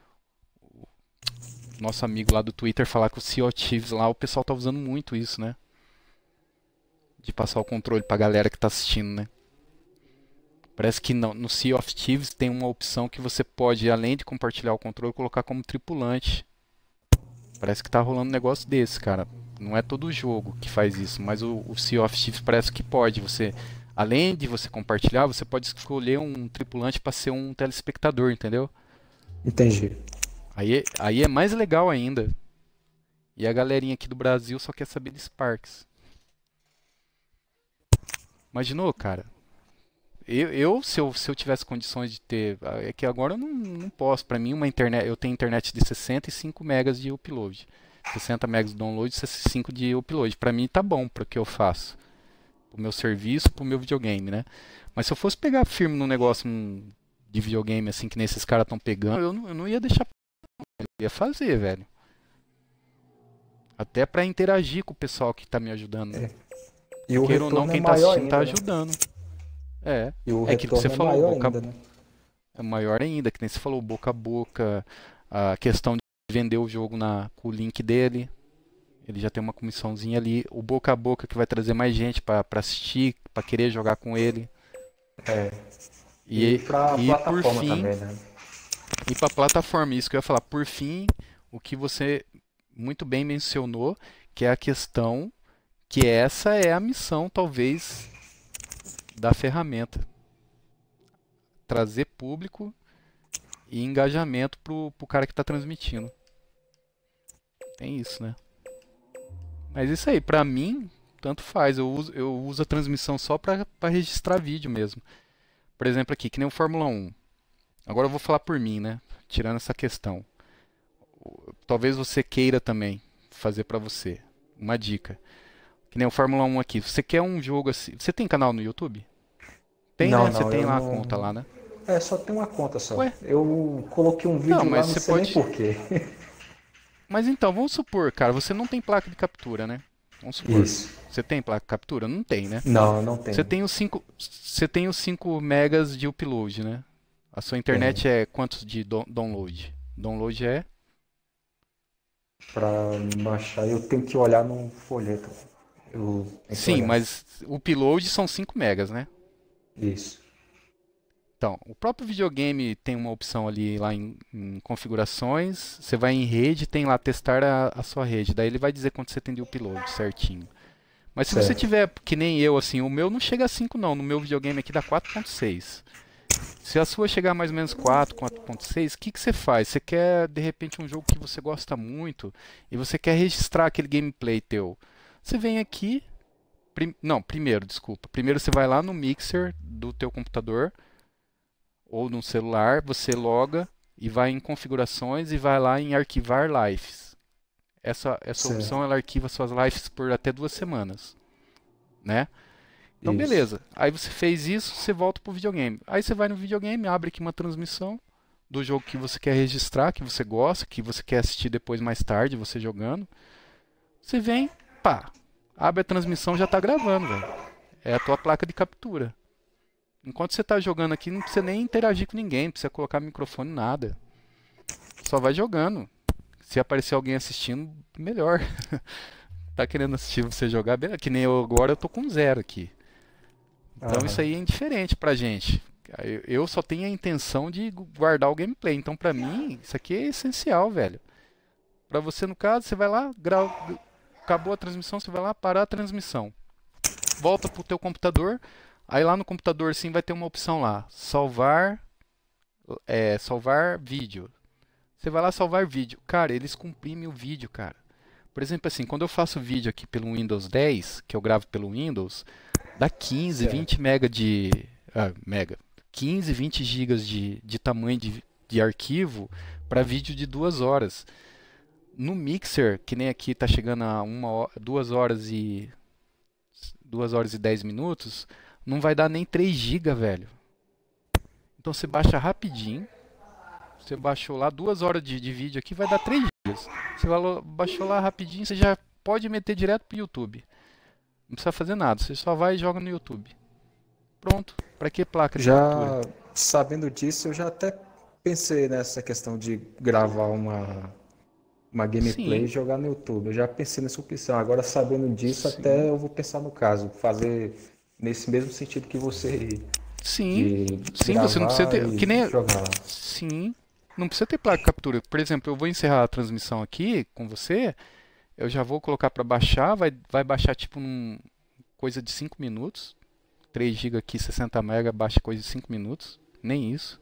nosso amigo lá do Twitter falar que o Sea of Thieves lá, o pessoal tá usando muito isso, né? De passar o controle pra galera que tá assistindo, né? Parece que no, no Sea of Thieves tem uma opção que você pode, além de compartilhar o controle, colocar como tripulante. Parece que tá rolando um negócio desse, cara. Não é todo jogo que faz isso, mas o, o Sea of Thieves parece que pode. Você, além de você compartilhar, você pode escolher um tripulante para ser um telespectador, entendeu? entendi. Aí, é- aí é mais legal ainda. E a galerinha aqui do Brasil só quer saber de Sparks. Imaginou, cara? Eu, eu, se eu, se eu tivesse condições de ter. É que agora eu não, não posso. Pra mim, uma internet, eu tenho internet de sessenta e cinco megas de upload. sessenta megas de download e cinco de upload. Pra mim tá bom para o que eu faço. Pro meu serviço, pro meu videogame, né? Mas se eu fosse pegar firme num negócio hum, de videogame assim que nesses caras estão pegando, eu não, eu não ia deixar. Eu ia fazer, velho. Até pra interagir com o pessoal que tá me ajudando, né? E o Queira ou não, retorno é quem tá maior assistindo tá ainda, né? ajudando. É. E o É aquilo que você retorno é falou, maior boca a ainda, né? é maior ainda, que nem você falou, boca a boca, a questão de vender o jogo na, com o link dele, ele já tem uma comissãozinha ali, o boca a boca que vai trazer mais gente pra pra assistir, pra querer jogar com ele. É. E E, pra e por plataforma fim, também, né? e pra plataforma, isso que eu ia falar, por fim, o que você muito bem mencionou, que é a questão que essa é a missão, talvez, da ferramenta. Trazer público e engajamento pro, pro cara que tá transmitindo. Tem isso, né? Mas isso aí, pra mim, tanto faz. Eu uso, eu uso a transmissão só pra, pra registrar vídeo mesmo. Por exemplo, aqui, que nem o Fórmula um. Agora eu vou falar por mim, né? Tirando essa questão. O- Talvez você queira também fazer pra você. uma dica. Que nem o Fórmula um aqui. Você quer um jogo assim. Você tem canal no YouTube? Tem, Não, né? Você não, tem eu lá a não. conta lá, né? É, só tem uma conta só. Ué? Eu coloquei um Não, vídeo lá, mas não você sei nem pode. por quê. Mas então, vamos supor, cara, você não tem placa de captura, né? Vamos supor. Isso. Você tem placa de captura? Não tem, né? Não, eu não Você tenho. tem os cinco, você tem os cinco megas de upload, né? A sua internet Tenho. é quantos de do- download? Download é? Pra baixar, eu tenho que olhar no folheto. Eu tenho que Sim, olhar. mas o upload são cinco megas, né? Isso. Então, o próprio videogame tem uma opção ali lá em, em configurações. Você vai em rede, tem lá testar a, a sua rede. Daí ele vai dizer quanto você tem de upload certinho. Mas se você Certo. tiver, que nem eu, assim, o meu não chega a cinco não. No meu videogame aqui dá quatro ponto seis. Se a sua chegar mais ou menos quatro, quatro ponto seis, o que que você faz? Você quer, de repente, um jogo que você gosta muito e você quer registrar aquele gameplay teu. Você vem aqui, prim- não, primeiro, desculpa. Primeiro você vai lá no mixer do teu computador ou no celular, você loga e vai em configurações e vai lá em arquivar lives. Essa, essa Certo. opção ela arquiva suas lives por até duas semanas, né? Então, Isso. beleza. Aí você fez isso, você volta pro videogame. Aí você vai no videogame, abre aqui uma transmissão do jogo que você quer registrar, que você gosta, que você quer assistir depois mais tarde, você jogando. Você vem, pá, abre a transmissão, já tá gravando, velho. É a tua placa de captura. Enquanto você tá jogando aqui, não precisa nem interagir com ninguém, não precisa colocar microfone, nada. Só vai jogando. Se aparecer alguém assistindo, melhor. Tá querendo assistir você jogar, beleza. Que nem eu agora, eu tô com zero aqui. Então isso Aham. aí é indiferente pra gente. Eu eu só tenho a intenção de gu- guardar o gameplay. Então pra mim, isso aqui é essencial, velho. Pra você, no caso, você vai lá, grava, acabou a transmissão, você vai lá parar a transmissão. Volta pro teu computador. Aí lá no computador sim vai ter uma opção lá, salvar, é, salvar vídeo. Você vai lá salvar vídeo. Cara, eles comprimem o vídeo, cara. Por exemplo, assim, quando eu faço vídeo aqui pelo Windows dez, que eu gravo pelo Windows, dá quinze, Certo. vinte mega de. Ah, mega. quinze, vinte gigas de, de tamanho de, de arquivo para vídeo de duas horas. No Mixer, que nem aqui tá chegando a uma, ho- duas horas e duas horas e dez minutos, não vai dar nem três gigas, velho. Então você baixa rapidinho. Você baixou lá duas horas de, de vídeo aqui, vai dar três gigas. Você valou- baixou lá rapidinho, você já pode meter direto pro YouTube. Não precisa fazer nada, você só vai e joga no YouTube. Pronto. Pra que placa de captura? Já sabendo disso, eu já até pensei nessa questão de gravar uma, uma gameplay Sim, e jogar no YouTube. Eu já pensei nessa opção. Agora, sabendo disso, sim, até eu vou pensar no caso, fazer nesse mesmo sentido que você, sim. de Sim, você não precisa gravar ter. Que e nem. jogar lá. Sim. Não precisa ter placa de captura. Por exemplo, eu vou encerrar a transmissão aqui com você. Eu já vou colocar pra baixar. Vai, vai baixar tipo num coisa de cinco minutos. três gigas aqui, sessenta mega, baixa coisa de cinco minutos. Nem isso.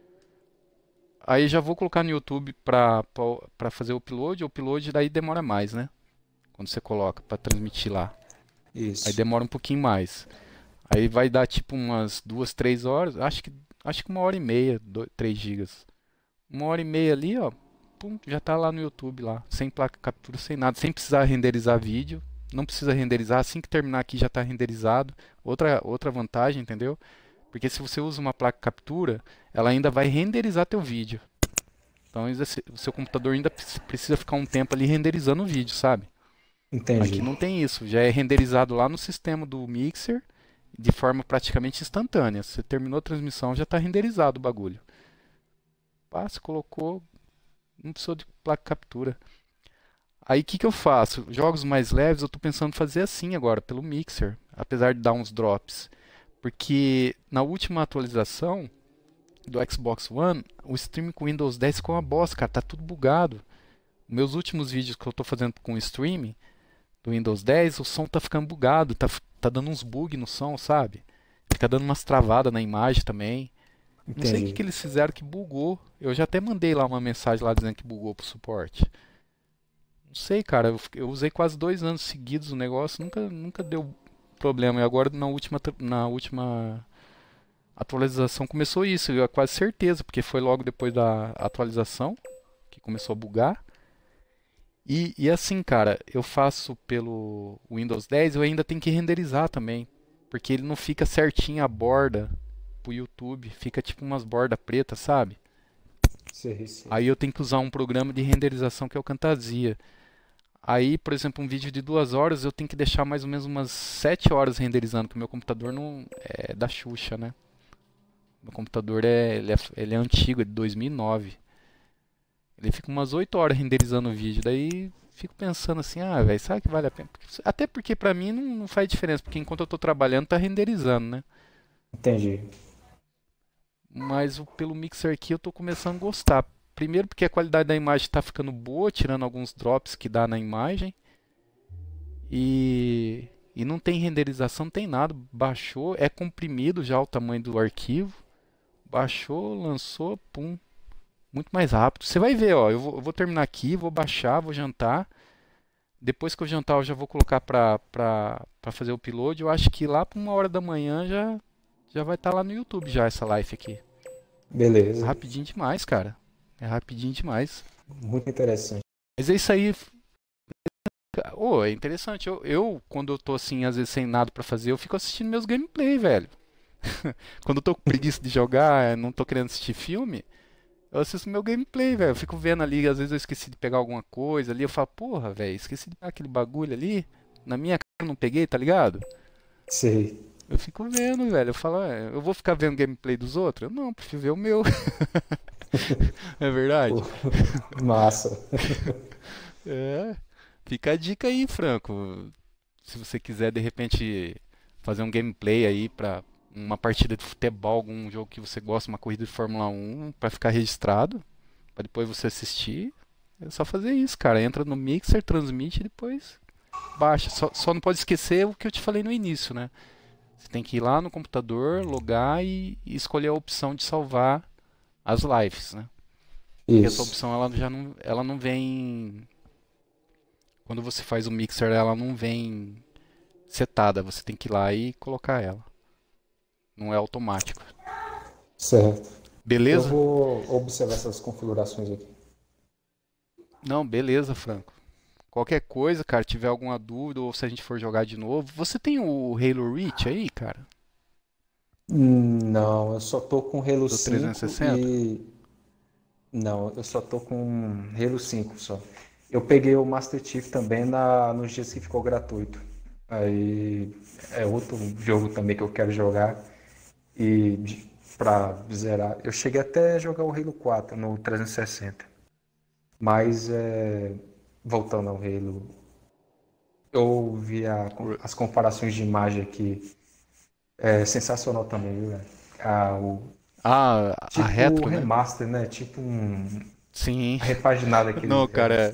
Aí já vou colocar no YouTube pra, pra, pra fazer o upload. O upload daí demora mais, né? Quando você coloca pra transmitir lá. Aí Isso. demora um pouquinho mais. Aí vai dar tipo umas duas, três horas. Acho que, acho que uma hora e meia, do, três gigas. Uma hora e meia ali, ó. Pum, já tá lá no YouTube lá. Sem placa de captura, sem nada. Sem precisar renderizar vídeo. Não precisa renderizar. Assim que terminar aqui já tá renderizado. Outra, outra vantagem, entendeu? Porque se você usa uma placa de captura, ela ainda vai renderizar teu vídeo. Então ainda se- o seu computador ainda pre- precisa ficar um tempo ali renderizando o vídeo, sabe? Aqui Entendi. não tem isso. Já é renderizado lá no sistema do Mixer de forma praticamente instantânea. Você terminou a transmissão, já está renderizado o bagulho. Passa, colocou, não precisou de placa de captura. Aí o que que eu faço? Jogos mais leves eu estou pensando em fazer assim agora, pelo Mixer, apesar de dar uns drops. Porque na última atualização do Xbox One, o stream com Windows dez ficou uma bosta, cara, tá tudo bugado. Meus últimos vídeos que eu estou fazendo com o stream do Windows dez, o som tá ficando bugado, tá, tá dando uns bugs no som, sabe? Fica dando umas travadas na imagem também. Não sei o que Entendi. que eles fizeram que bugou. Eu já até mandei lá uma mensagem lá dizendo que bugou pro suporte. Não sei, cara. Eu, eu usei quase dois anos seguidos o negócio, nunca, nunca deu problema. E agora na última, tra- na última atualização começou isso. Eu tinha quase certeza, porque foi logo depois da atualização que começou a bugar. E, e assim, cara, eu faço pelo Windows dez, eu ainda tenho que renderizar também. Porque ele não fica certinho a borda pro YouTube, fica tipo umas bordas pretas, sabe? Sei, sei. Aí eu tenho que usar um programa de renderização que é o Camtasia. Aí, por exemplo, um vídeo de duas horas eu tenho que deixar mais ou menos umas sete horas renderizando, porque o meu computador não é da Xuxa, né? Meu computador é, ele é, ele é antigo, é de dois mil e nove. Ele fica umas oito horas renderizando o vídeo. Daí fico pensando assim, ah, velho, será que vale a pena? Porque- Até porque pra mim não, não faz diferença, porque enquanto eu tô trabalhando tá renderizando, né? Entendi. Mas o- pelo mixer aqui eu tô começando a gostar. Primeiro porque a qualidade da imagem tá ficando boa, tirando alguns drops que dá na imagem. E, e não tem renderização, não tem nada. Baixou, é comprimido já o tamanho do arquivo. Baixou, lançou, pum. Muito mais rápido. Você vai ver, ó. Eu vou, eu vou terminar aqui, vou baixar, vou jantar. Depois que eu jantar, eu já vou colocar pra, pra, pra fazer o upload. Eu acho que lá pra uma hora da manhã já, já vai estar lá no YouTube já essa live aqui. Beleza. Rapidinho demais, cara. É rapidinho demais. Muito interessante. Mas é isso aí. ca- Ô, é interessante. Eu, eu, quando eu tô assim, às vezes sem nada pra fazer, eu fico assistindo meus gameplay, velho. Quando eu tô com preguiça de jogar, não tô querendo assistir filme, eu assisto meu gameplay, velho. Eu fico vendo ali, às vezes eu esqueci de pegar alguma coisa ali. Eu falo, porra, velho, esqueci de pegar aquele bagulho ali. Na minha cara eu não peguei, tá ligado? Sei. Eu fico vendo, velho. Eu falo, "É, eu vou ficar vendo gameplay dos outros? Eu não, prefiro ver o meu." É verdade? Pô, massa. É. Fica a dica aí, Franco. Se você quiser, de repente, fazer um gameplay aí pra uma partida de futebol, algum jogo que você gosta, uma corrida de Fórmula um, pra ficar registrado, pra depois você assistir, é só fazer isso, cara. Entra no Mixer, transmite e depois baixa. Só, só não pode esquecer o que eu te falei no início, né? Você tem que ir lá no computador, logar e, e escolher a opção de salvar as lives, né? E essa Isso. opção ela já não, ela não vem. Quando você faz o mixer, ela não vem setada. Você tem que ir lá e colocar ela. Não é automático. Certo. Eu Beleza? vou observar essas configurações aqui. Não, beleza, Franco. Qualquer coisa, cara, tiver alguma dúvida ou se a gente for jogar de novo, você tem o Halo Reach aí, cara? Hum, Não, eu só tô com Halo Do cinco trezentos e sessenta? e. Não, eu só tô com Halo cinco só. Eu peguei o Master Chief também na, nos dias que ficou gratuito. Aí é outro jogo também que eu quero jogar. E de- pra zerar. Eu cheguei até a jogar o Halo quatro no trezentos e sessenta. Mas é, voltando ao Halo, eu vi a- as comparações de imagem aqui. É sensacional também, viu, velho? Ah, o, Ah, a tipo retro, né? remaster, né? Tipo um Sim. repaginada que eles Não, deram. cara,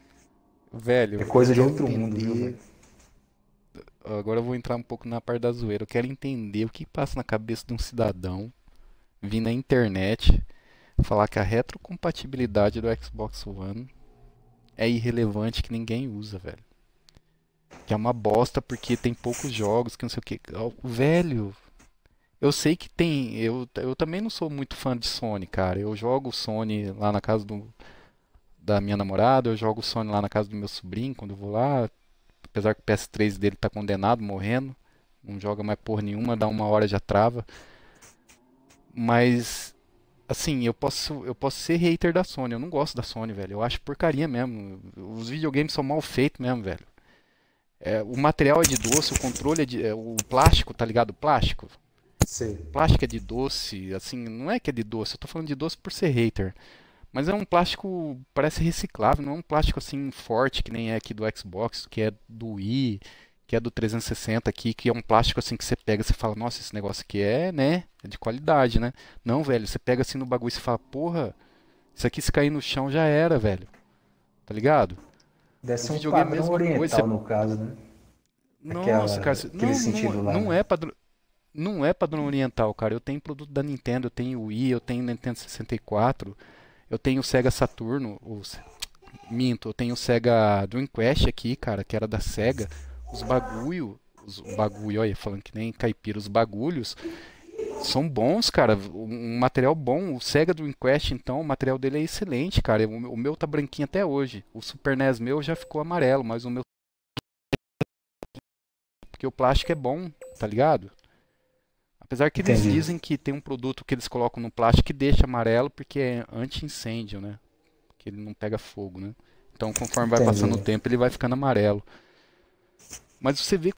É velho, eu coisa de quero outro mundo, viu, entender. velho? Agora eu vou entrar um pouco na parte da zoeira. Eu quero entender o que passa na cabeça de um cidadão vir na internet falar que a retrocompatibilidade do Xbox One é irrelevante, que ninguém usa, velho. Que é uma bosta porque tem poucos jogos, que não sei o que. Velho, eu sei que tem. Eu, eu também não sou muito fã de Sony, cara. Eu jogo Sony lá na casa do, da minha namorada, eu jogo Sony lá na casa do meu sobrinho quando eu vou lá. Apesar que o P S três dele tá condenado, morrendo. Não joga mais porra nenhuma, dá uma hora já trava. Mas, assim, eu posso, eu posso ser hater da Sony. Eu não gosto da Sony, velho. Eu acho porcaria mesmo. Os videogames são mal feitos mesmo, velho. É, o material é de doce, o controle é de. É, o plástico, tá ligado? O plástico. Sei. O plástico é de doce, assim, não é que é de doce. Eu tô falando de doce por ser hater. Mas é um plástico, parece reciclável, não é um plástico assim forte que nem é aqui do Xbox, que é do Wii, que é do trezentos e sessenta aqui, que é um plástico assim que você pega e você fala, nossa, esse negócio aqui é, né, é de qualidade, né? Não, velho, você pega assim no bagulho e você fala, porra, isso aqui se cair no chão já era, velho. Tá ligado? Deve O ser um videogame é a padrão mesma coisa. Você... oriental, no caso, né? Nossa, Aquela, cara, você- aquele não, sentido não, lá, não né? é padrão, não é padrão oriental, cara. Eu tenho produto da Nintendo, eu tenho Wii, eu tenho Nintendo sessenta e quatro, eu tenho o Sega Saturno, o Se- minto, eu tenho o Sega Dreamcast aqui, cara, que era da Sega. Os bagulho, os bagulho, olha, falando que nem caipira, os bagulhos São bons, cara. Um material bom. O Sega Dreamcast, então, o material dele é excelente, cara. O, o meu tá branquinho até hoje. O Super N E S meu já ficou amarelo, mas o meu. Porque o plástico é bom, tá ligado? Apesar que eles Entendi. dizem que tem um produto que eles colocam no plástico que deixa amarelo porque é anti-incêndio, né? Que ele não pega fogo, né? Então, conforme vai passando o Entendi. tempo, ele vai ficando amarelo. Mas você vê que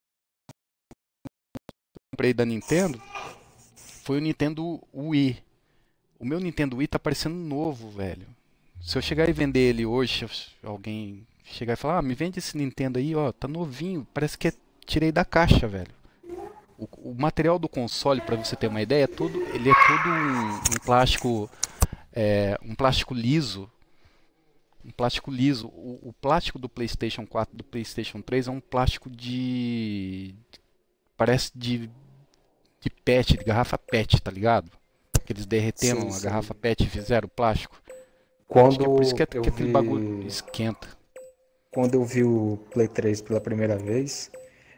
eu comprei da Nintendo foi o Nintendo Wii. O meu Nintendo Wii tá parecendo novo, velho. Se eu chegar e vender ele hoje, se alguém chegar e falar, ah, me vende esse Nintendo aí, ó, tá novinho, parece que é tirei da caixa, velho. O, o material do console, pra você ter uma ideia, é todo, ele é todo um, um plástico, é, um plástico liso, um plástico liso. O, o plástico do PlayStation quatro, do PlayStation três é um plástico de, parece de, de pet, de garrafa pet, tá ligado? Que eles derreteram Sim, a sim. garrafa pet e fizeram o plástico. Acho que é por isso Quando que, é, eu que aquele bagulho vi, esquenta. quando eu vi o Play três pela primeira vez,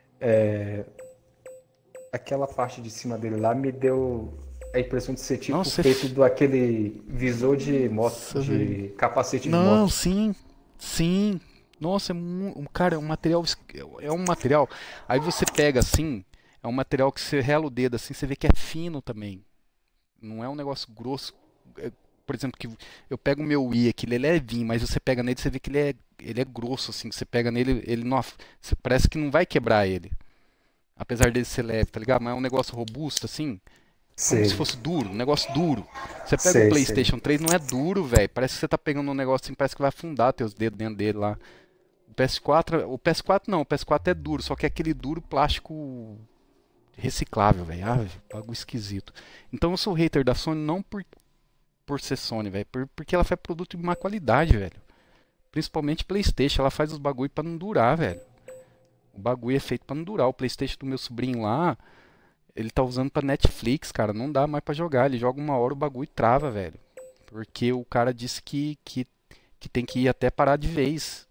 aquela parte de cima dele lá me deu a impressão de ser tipo Nossa, feito do aquele visor de moto, nossa, velho. de capacete de Não, moto. sim, sim. Nossa, é mu- um cara, é um material, es- é um material. Aí você pega assim, é um material que você rela o dedo assim, você vê que é fino também. Não é um negócio grosso. É, por exemplo, que eu pego o meu Wii aqui, ele é levinho, mas você pega nele, você vê que ele é, ele é grosso assim. Você pega nele, ele não, af- você parece que não vai quebrar ele, apesar dele ser leve, tá ligado? Mas é um negócio robusto assim. Como se Sei, fosse duro, um negócio duro. Você pega o sei, sei. PlayStation três, não é duro, velho. Parece que você tá pegando um negócio assim, parece que vai afundar teus dedos dentro dele lá. O P S quatro, o P S quatro não, o P S quatro é duro, só que é aquele duro plástico reciclável, velho. Ah, bagulho esquisito. Então eu sou hater da Sony não por, por ser Sony, velho, por, porque ela faz produto de má qualidade, velho. Principalmente PlayStation, ela faz os bagulho pra não durar, velho. O bagulho é feito pra não durar. O PlayStation do meu sobrinho lá, ele tá usando pra Netflix, cara. Não dá mais pra jogar. Ele joga uma hora, o bagulho trava, velho. Porque o cara disse que, que, que tem que ir até parar de vez.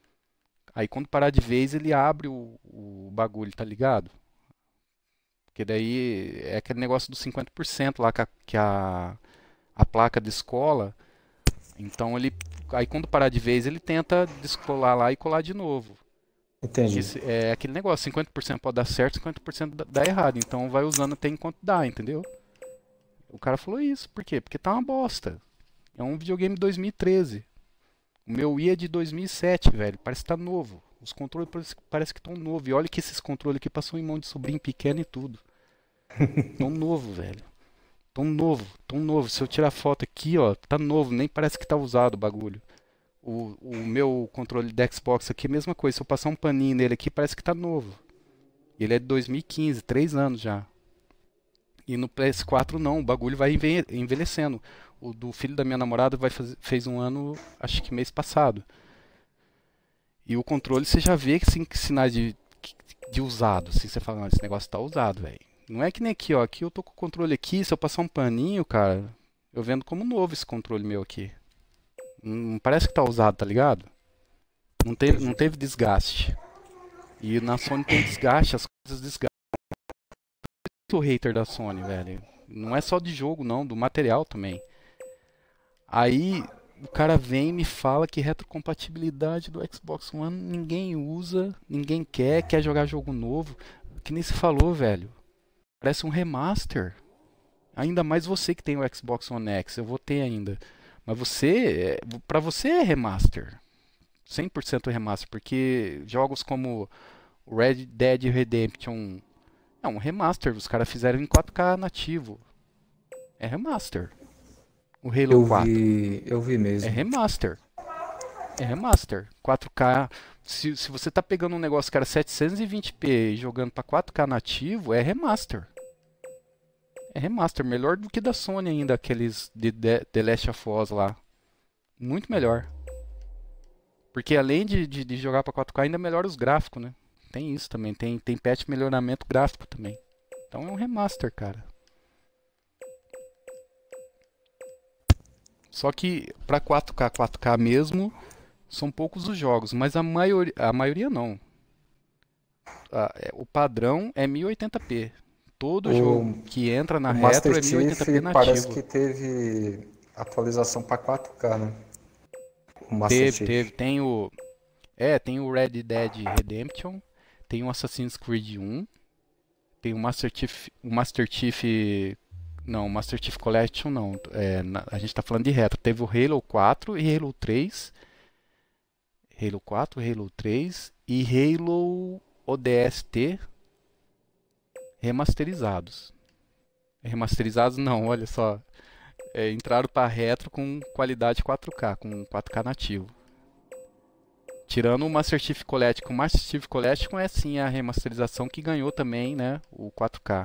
Aí quando parar de vez, ele abre o, o bagulho, tá ligado? Porque daí é aquele negócio dos cinquenta por cento lá que a, que a, a placa descola. Então ele. Aí quando parar de vez, ele tenta descolar lá e colar de novo. Porque Entendi. se- é aquele negócio, cinquenta por cento pode dar certo, cinquenta por cento dá dá errado. Então vai usando até enquanto dá, entendeu? O cara falou isso. Por quê? Porque tá uma bosta. É um videogame de dois mil e treze. O meu Wii é de dois mil e sete, velho. Parece que tá novo. Os controles parece, parece que estão novos. E olha que esses controles aqui passam em mão de sobrinho pequeno e tudo. Tão novo, velho. Tão novo, tão novo. Se eu tirar foto aqui, ó, tá novo. Nem parece que tá usado o bagulho. O, o meu controle da Xbox aqui é a mesma coisa. Se eu passar um paninho nele aqui, parece que tá novo. Ele é de dois mil e quinze, três anos já. E no P S quatro não, o bagulho vai enve- envelhecendo. O do filho da minha namorada vai fazer, fez um ano, acho que mês passado. E o controle você já vê assim, que sinais de, de usado. Assim, você fala, não, esse negócio tá usado, velho. Não é que nem aqui, ó. Aqui eu tô com o controle aqui, se eu passar um paninho, cara, eu vendo como novo esse controle meu aqui. Não parece que tá usado, tá ligado? Não teve, não teve desgaste. E na Sony tem desgaste, as coisas desgastam. Eu sou hater da Sony, velho. Não é só de jogo, não, do material também. Aí o cara vem e me fala que retrocompatibilidade do Xbox One ninguém usa, ninguém quer, quer jogar jogo novo. Que nem se falou, velho. Parece um remaster. Ainda mais você que tem o Xbox One X, eu vou ter ainda. Mas você, é- pra você é remaster. cem por cento remaster, porque jogos como Red Dead Redemption é um remaster, os caras fizeram em quatro K nativo. É remaster. O Halo Eu quatro vi, eu vi é mesmo. remaster. É remaster. quatro K. Se, se você tá pegando um negócio que era setecentos e vinte p e jogando pra quatro K nativo, é remaster. É remaster. Melhor do que da Sony ainda, aqueles de The The Last of Us lá. Muito melhor. Porque além de, de, de jogar pra quatro K, ainda melhora os gráficos, né? Tem isso também. Tem, tem patch melhoramento gráfico também. Então é um remaster, cara. Só que pra quatro K, quatro K mesmo, são poucos os jogos. Mas a maioria, a maioria não. A- é- o padrão é mil e oitenta p. Todo O, jogo que entra na o retro Master é mil e oitenta p Chief parece nativo. que teve atualização para quatro K, né? O Master Teve, Chief. teve. Tem o. É, tem o Red Dead Redemption, tem o Assassin's Creed um, tem o Master Chief. O Master Chief. Não, o Master Chief Collection não. É, na- a gente tá falando de retro. Teve o Halo quatro e Halo três. Halo quatro, Halo três e Halo O D S T remasterizados. Remasterizados não, olha só. É, entraram para retro com qualidade quatro K, com quatro K nativo. Tirando o Master Chief Collection, o Master Chief Collection é sim a remasterização que ganhou também, né, o quatro K.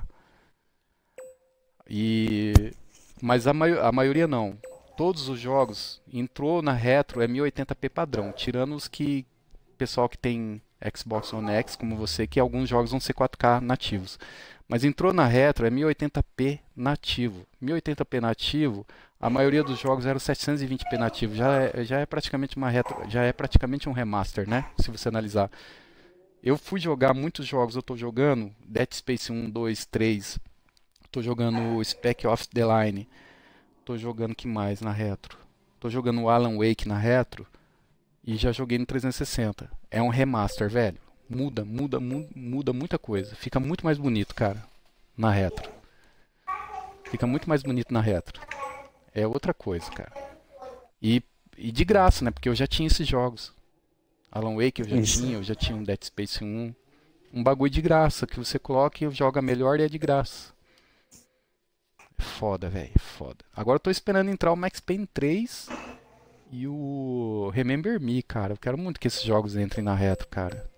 E mas a, mai- a maioria não. Todos os jogos entrou na retro é mil e oitenta p padrão, tirando os que pessoal que tem Xbox One X como você, que alguns jogos vão ser quatro K nativos. Mas entrou na retro é mil e oitenta p nativo. mil e oitenta p nativo, a maioria dos jogos era setecentos e vinte p nativo. Já é, já é praticamente uma retro, já é praticamente um remaster, né? Se você analisar. Eu fui jogar muitos jogos, eu tô jogando Dead Space um, dois, três, tô jogando Spec Ops The Line, tô jogando que mais na retro? Tô jogando o Alan Wake na retro e já joguei no trezentos e sessenta. É um remaster, velho. Muda, muda, mu- muda muita coisa. Fica muito mais bonito, cara, na retro. Fica muito mais bonito na retro. É outra coisa, cara. E, e de graça, né? Porque eu já tinha esses jogos. Alan Wake eu já Isso. tinha, eu já tinha um Dead Space um. Um bagulho de graça, que você coloca e joga melhor e é de graça. É foda, velho. Foda. Agora eu tô esperando entrar o Max Payne três e o Remember Me, cara. Eu quero muito que esses jogos entrem na retro, cara.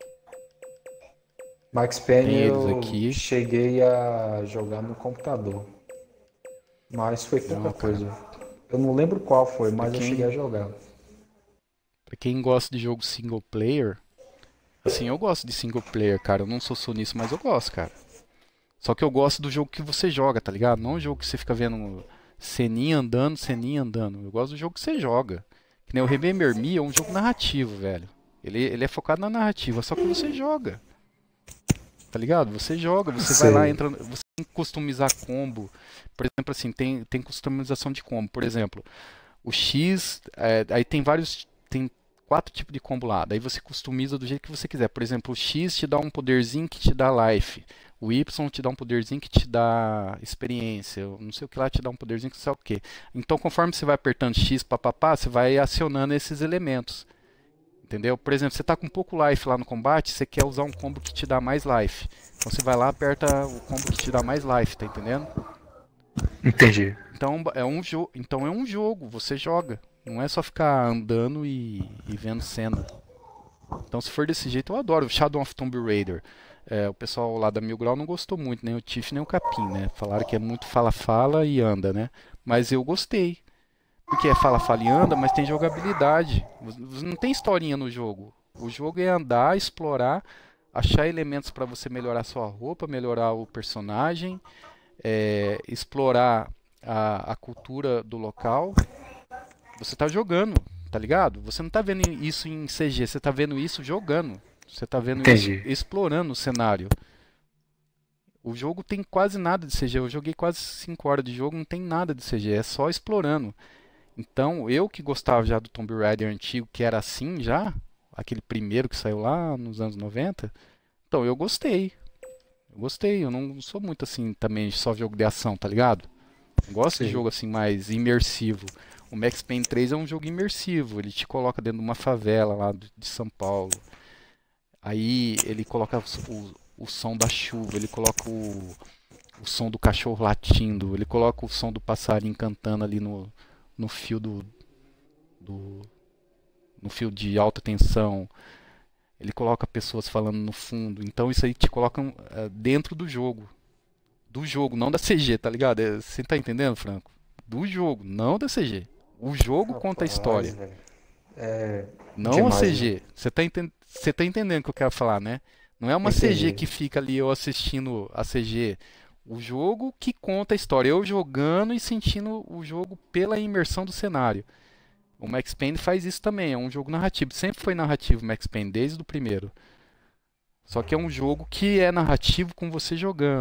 Max Payne Tem eles eu aqui. cheguei a jogar no computador, mas foi pouca Não, cara. coisa. Eu não lembro qual foi, mas eu quem- cheguei a jogar. Pra quem gosta de jogo single player, assim, eu gosto de single player, cara. Eu não sou sou nisso, mas eu gosto, cara. Só que eu gosto do jogo que você joga, tá ligado? Não o jogo que você fica vendo ceninha andando, ceninha andando. Eu gosto do jogo que você joga. Que nem o Remember Me é um jogo narrativo, velho. Ele, ele é focado na narrativa, só que você joga. Tá ligado? Você joga, você vai lá, Sei. entra, você tem que customizar combo. Por exemplo, assim, tem, tem customização de combo. Por exemplo, o X, é, aí tem vários, tem quatro tipos de combo lá. Daí você customiza do jeito que você quiser. Por exemplo, o X te dá um poderzinho que te dá life. O Y te dá um poderzinho que te dá experiência. Eu não sei o que lá te dá um poderzinho que sabe o quê. Então, conforme você vai apertando X, papapá, você vai acionando esses elementos. Entendeu? Por exemplo, você tá com pouco life lá no combate, você quer usar um combo que te dá mais life. Então você vai lá, aperta o combo que te dá mais life, tá entendendo? Entendi. Então é um jogo, então é um jogo, você joga. Não é só ficar andando e, e vendo cena. Então se for desse jeito, eu adoro. O Shadow of Tomb Raider. É, o pessoal lá da Mil Grau não gostou muito, nem o Tiff nem o Capim, né? Falaram que é muito fala-fala e anda, né? Mas eu gostei. Porque é fala-fala e anda, mas tem jogabilidade. Não tem historinha no jogo. O jogo é andar, explorar, achar elementos para você melhorar sua roupa, melhorar o personagem, é, explorar a, a cultura do local. Você tá jogando, tá ligado? Você não tá vendo isso em C G, você tá vendo isso jogando. Você tá vendo Entendi. isso explorando o cenário. O jogo tem quase nada de C G. Eu joguei quase cinco horas de jogo, não tem nada de C G, é só explorando. Então, eu que gostava já do Tomb Raider antigo, que era assim já, aquele primeiro que saiu lá nos anos noventa, então eu gostei. Eu gostei, eu não sou muito assim também só jogo de ação, tá ligado? Eu gosto de Sim. jogo assim mais imersivo. O Max Payne três é um jogo imersivo, ele te coloca dentro de uma favela lá do- de São Paulo. Aí ele coloca o, o, o som da chuva, ele coloca o, o som do cachorro latindo, ele coloca o som do passarinho cantando ali no, no fio do, do no fio de alta tensão. Ele coloca pessoas falando no fundo. Então isso aí te coloca eh, dentro do jogo. Do jogo, não da C G, tá ligado? É, Você tá entendendo, Franco? Do jogo, não da C G. O jogo conta a Rapaz, história, velho. É não a demais, né? C G. Você tá, enten você tá entendendo o que eu quero falar, né? Não é uma C G Entendi. que fica ali eu assistindo a C G. O jogo que conta a história. Eu jogando e sentindo o jogo pela imersão do cenário. O Max Payne faz isso também, é um jogo narrativo. Sempre foi narrativo o Max Payne, desde o primeiro. Só que é um jogo que é narrativo com você jogando.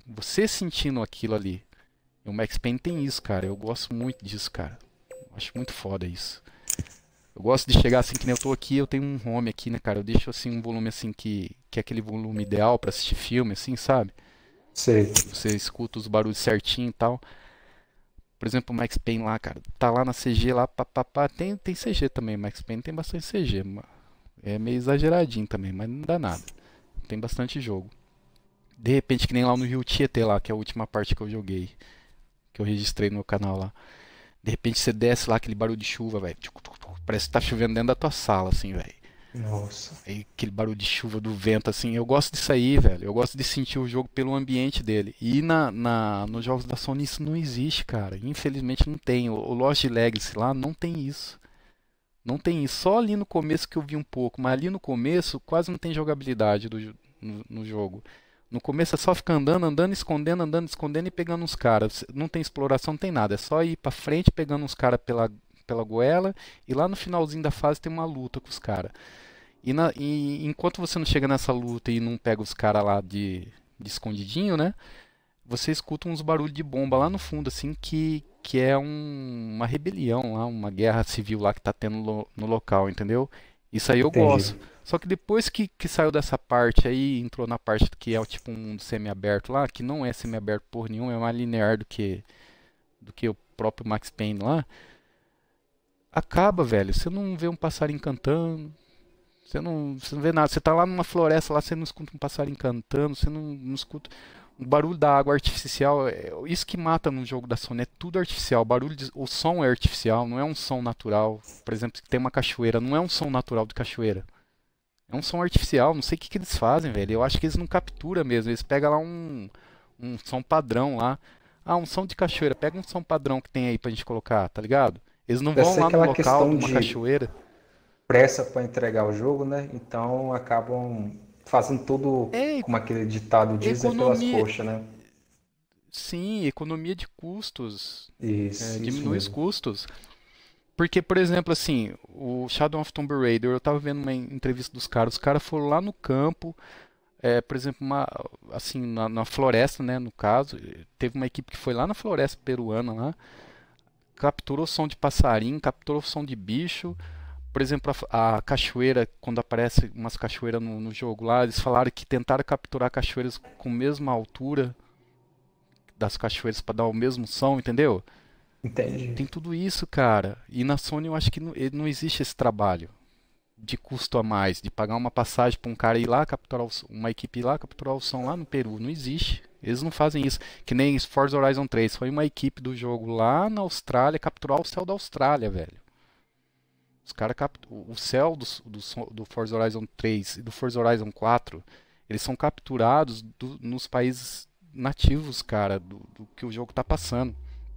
Você sentindo aquilo ali. E o Max Payne tem isso, cara. Eu gosto muito disso, cara. Acho muito foda isso. Eu gosto de chegar assim, que nem eu tô aqui, eu tenho um home aqui, né, cara? Eu deixo assim um volume assim que, que é aquele volume ideal pra assistir filme, assim, sabe? Sei. Você escuta os barulhos certinho e tal. Por exemplo, o Max Payne lá, cara, tá lá na C G lá, papapá. Tem, tem C G também, Max Payne tem bastante C G. É meio exageradinho também, mas não dá nada. Tem bastante jogo. De repente, que nem lá no Rio Tietê lá, que é a última parte que eu joguei. Que eu registrei no meu canal lá. De repente você desce lá, aquele barulho de chuva, velho. Parece que tá chovendo dentro da tua sala, assim, velho. Nossa. Aí, aquele barulho de chuva, do vento, assim. Eu gosto disso aí, velho. Eu gosto de sentir o jogo pelo ambiente dele. E na, na, nos jogos da Sony isso não existe, cara. Infelizmente não tem. O, o Lost Legacy lá não tem isso. Não tem isso. Só ali no começo que eu vi um pouco. Mas ali no começo quase não tem jogabilidade do, no, no jogo. No começo é só ficar andando, andando, escondendo, andando, escondendo e pegando uns caras. Não tem exploração, não tem nada. É só ir pra frente pegando uns caras pela, pela goela. E lá no finalzinho da fase tem uma luta com os caras. E, na, e enquanto você não chega nessa luta e não pega os caras lá de, de escondidinho, né? Você escuta uns barulhos de bomba lá no fundo, assim, que, que é um, uma rebelião lá, uma guerra civil lá que tá tendo lo, no local, entendeu? Isso aí eu Entendi. gosto. Só que depois que, que saiu dessa parte aí, entrou na parte que é o tipo um mundo semi-aberto lá, que não é semi-aberto por nenhum, é mais linear do que, do que o próprio Max Payne lá, acaba, velho. Você não vê um passarinho cantando, você não, você não vê nada. Você tá lá numa floresta, lá você não escuta um passarinho cantando, você não, não escuta o barulho da água artificial. É isso que mata no jogo da Sony, é tudo artificial. O barulho de, o som é artificial, não é um som natural. Por exemplo, tem uma cachoeira, não é um som natural de cachoeira. É um som artificial, não sei o que, que eles fazem, velho. Eu acho que eles não capturam mesmo. Eles pegam lá um, um som padrão lá. Ah, um som de cachoeira. Pega um som padrão que tem aí pra gente colocar, tá ligado? Eles não Deve vão ser lá no aquela local questão de uma de cachoeira. pressa para entregar o jogo, né? Então acabam fazendo tudo, É como aquele ditado diz, é pelas economia. coxas, né? Sim, economia de custos. É, Isso, isso diminui os mesmo. custos. Porque, por exemplo, assim, o Shadow of Tomb Raider, eu tava vendo uma entrevista dos caras, os caras foram lá no campo, é, por exemplo, uma, assim, na, na floresta, né, no caso, teve uma equipe que foi lá na floresta peruana lá, capturou som de passarinho, capturou som de bicho. Por exemplo, a, a cachoeira, quando aparece umas cachoeiras no, no jogo lá, eles falaram que tentaram capturar cachoeiras com a mesma altura das cachoeiras para dar o mesmo som, entendeu? Entendi. Tem tudo isso, cara. E na Sony eu acho que não, eh, não existe esse trabalho de custo a mais, de pagar uma passagem para um cara ir lá capturar o, som- uma equipe ir lá capturar o som lá no Peru. Não existe. Eles não fazem isso. Que nem Forza Horizon três. Foi uma equipe do jogo lá na Austrália capturar o céu da Austrália, velho. Os caras capturam o céu do, do, so- do Forza Horizon três e do Forza Horizon quatro. Eles são capturados do- nos países nativos, cara, do, do que o jogo tá passando.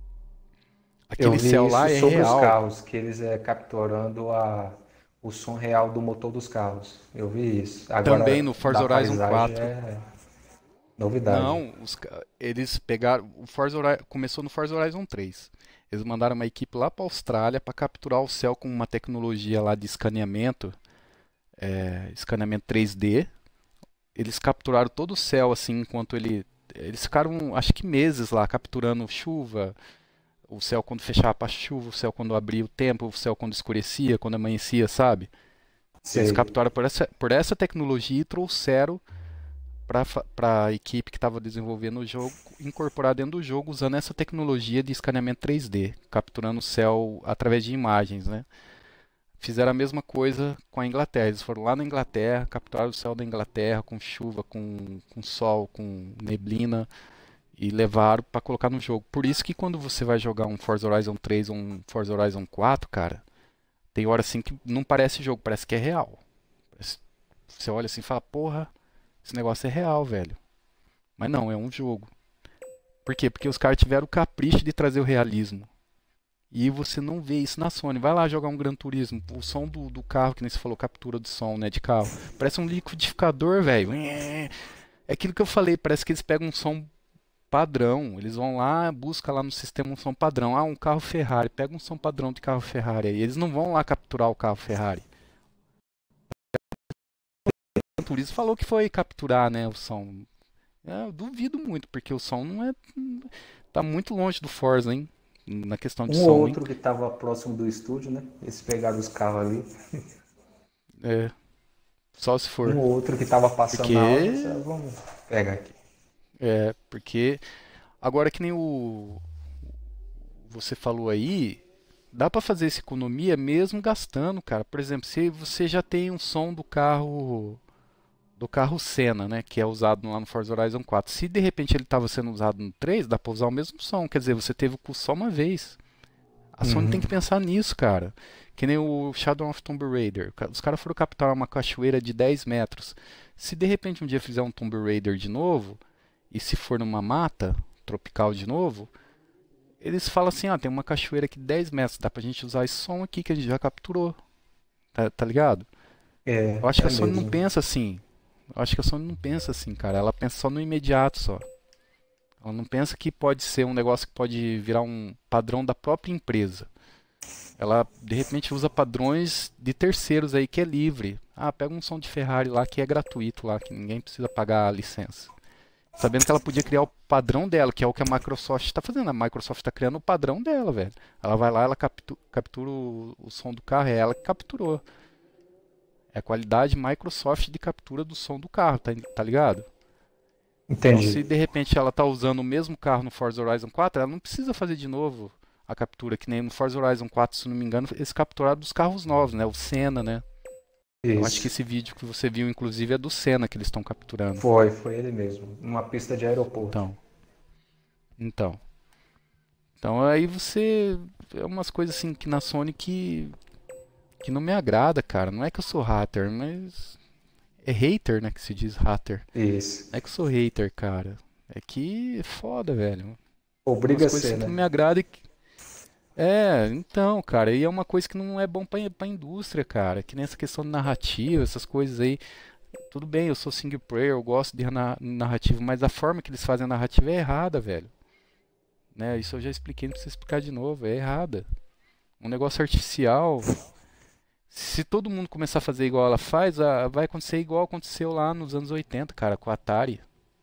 Eu Aquele vi céu isso lá é sobre os real. carros, que eles é capturando a, o som real do motor dos carros. Eu vi isso. Também Agora, no da Forza Horizon paisagem quatro. é novidade. Não, os ca- eles pegaram. O Forza Hori- começou no Forza Horizon três. Eles mandaram uma equipe lá para Austrália para capturar o céu com uma tecnologia lá de escaneamento, é, escaneamento três D. Eles capturaram todo o céu assim, enquanto ele, eles ficaram, acho que meses lá capturando chuva, o céu quando fechava para chuva, o céu quando abria o tempo, o céu quando escurecia, quando amanhecia, sabe? Eles Sei. capturaram por essa, por essa tecnologia e trouxeram para a equipe que estava desenvolvendo o jogo incorporar dentro do jogo usando essa tecnologia de escaneamento três D, capturando o céu através de imagens, né? Fizeram a mesma coisa com a Inglaterra. Eles foram lá na Inglaterra, capturaram o céu da Inglaterra com chuva, com, com sol, com neblina e levaram para colocar no jogo. Por isso que quando você vai jogar um Forza Horizon três ou um Forza Horizon quatro, cara, tem hora assim que não parece jogo, parece que é real. Parece- Você olha assim e fala, porra, esse negócio é real, velho. Mas não, é um jogo. Por quê? Porque os caras tiveram o capricho de trazer o realismo. E você não vê isso na Sony. Vai lá jogar um Gran Turismo. O som do, do carro, que nem você falou, captura do som, né, de carro. Parece um liquidificador, velho. É aquilo que eu falei, parece que eles pegam um som padrão. Eles vão lá, buscam lá no sistema um som padrão. Ah, um carro Ferrari. Pega um som padrão de carro Ferrari aí. Eles não vão lá capturar o carro Ferrari. O Gran Turismo falou que foi capturar, né, o som. É, eu duvido muito, porque o som não é. Tá muito longe do Forza, hein? Na questão de Um ou som, hein? outro que tava próximo do estúdio, né? Eles pegaram os carros ali. É, só se Um for. ou outro que tava passando na hora, Porque. você, "Ah, vamos pegar aqui." É, porque. Agora que nem o. Você falou aí. Dá pra fazer essa economia mesmo gastando, cara. Por exemplo, se você já tem um som do carro. Do carro Senna, né? Que é usado lá no Forza Horizon quatro. Se de repente ele estava sendo usado no três, dá pra usar o mesmo som. Quer dizer, você teve o custo só uma vez. A Sony tem Uhum. que pensar nisso, cara. Que nem o Shadow of Tomb Raider. Ca- Os caras foram capturar uma cachoeira de dez metros. Se de repente um dia fizer um Tomb Raider de novo, e se for numa mata tropical de novo, eles falam assim: ah, tem uma cachoeira aqui de dez metros, dá pra gente usar esse som aqui que a gente já capturou. Tá, tá ligado? É, Eu acho que é a Sony não mesmo. pensa assim. Eu acho que a Sony não pensa assim, cara. Ela pensa só no imediato só. Ela não pensa que pode ser um negócio que pode virar um padrão da própria empresa. Ela de repente usa padrões de terceiros aí que é livre. Ah, pega um som de Ferrari lá que é gratuito lá, que ninguém precisa pagar a licença. Sabendo que ela podia criar o padrão dela, que é o que a Microsoft está fazendo. A Microsoft está criando o padrão dela, velho. Ela vai lá, ela captu- captura o, o som do carro, é ela que capturou. É a qualidade Microsoft de captura do som do carro, tá, tá ligado? Então, se Entendi. de repente ela tá usando o mesmo carro no Forza Horizon quatro, ela não precisa fazer de novo a captura, que nem no Forza Horizon quatro, se não me engano, eles capturaram dos carros novos, né? O Senna, né? Eu acho que Isso. esse vídeo que você viu, inclusive, é do Senna que eles estão capturando. Foi, foi ele mesmo. Numa pista de aeroporto. Então, então. Então aí você. É umas coisas assim que na Sony que, que não me agrada, cara. Não é que eu sou hater, mas. É hater, né? Que se diz hater. Isso. Não é que eu sou hater, cara. É que é foda, velho. Umas Obriga a coisas ser, assim que não né? me agrada e que. É, então, cara, e é uma coisa que não é bom pra, pra indústria, cara. Que nem essa questão de narrativa, essas coisas aí. Tudo bem, eu sou single player, eu gosto de na- narrativa, mas a forma que eles fazem a narrativa é errada, velho. Né? Isso eu já expliquei, não preciso explicar de novo, é errada. Um negócio artificial. Se todo mundo começar a fazer igual ela faz, a- vai acontecer igual aconteceu lá nos anos oitenta, cara, com a Atari.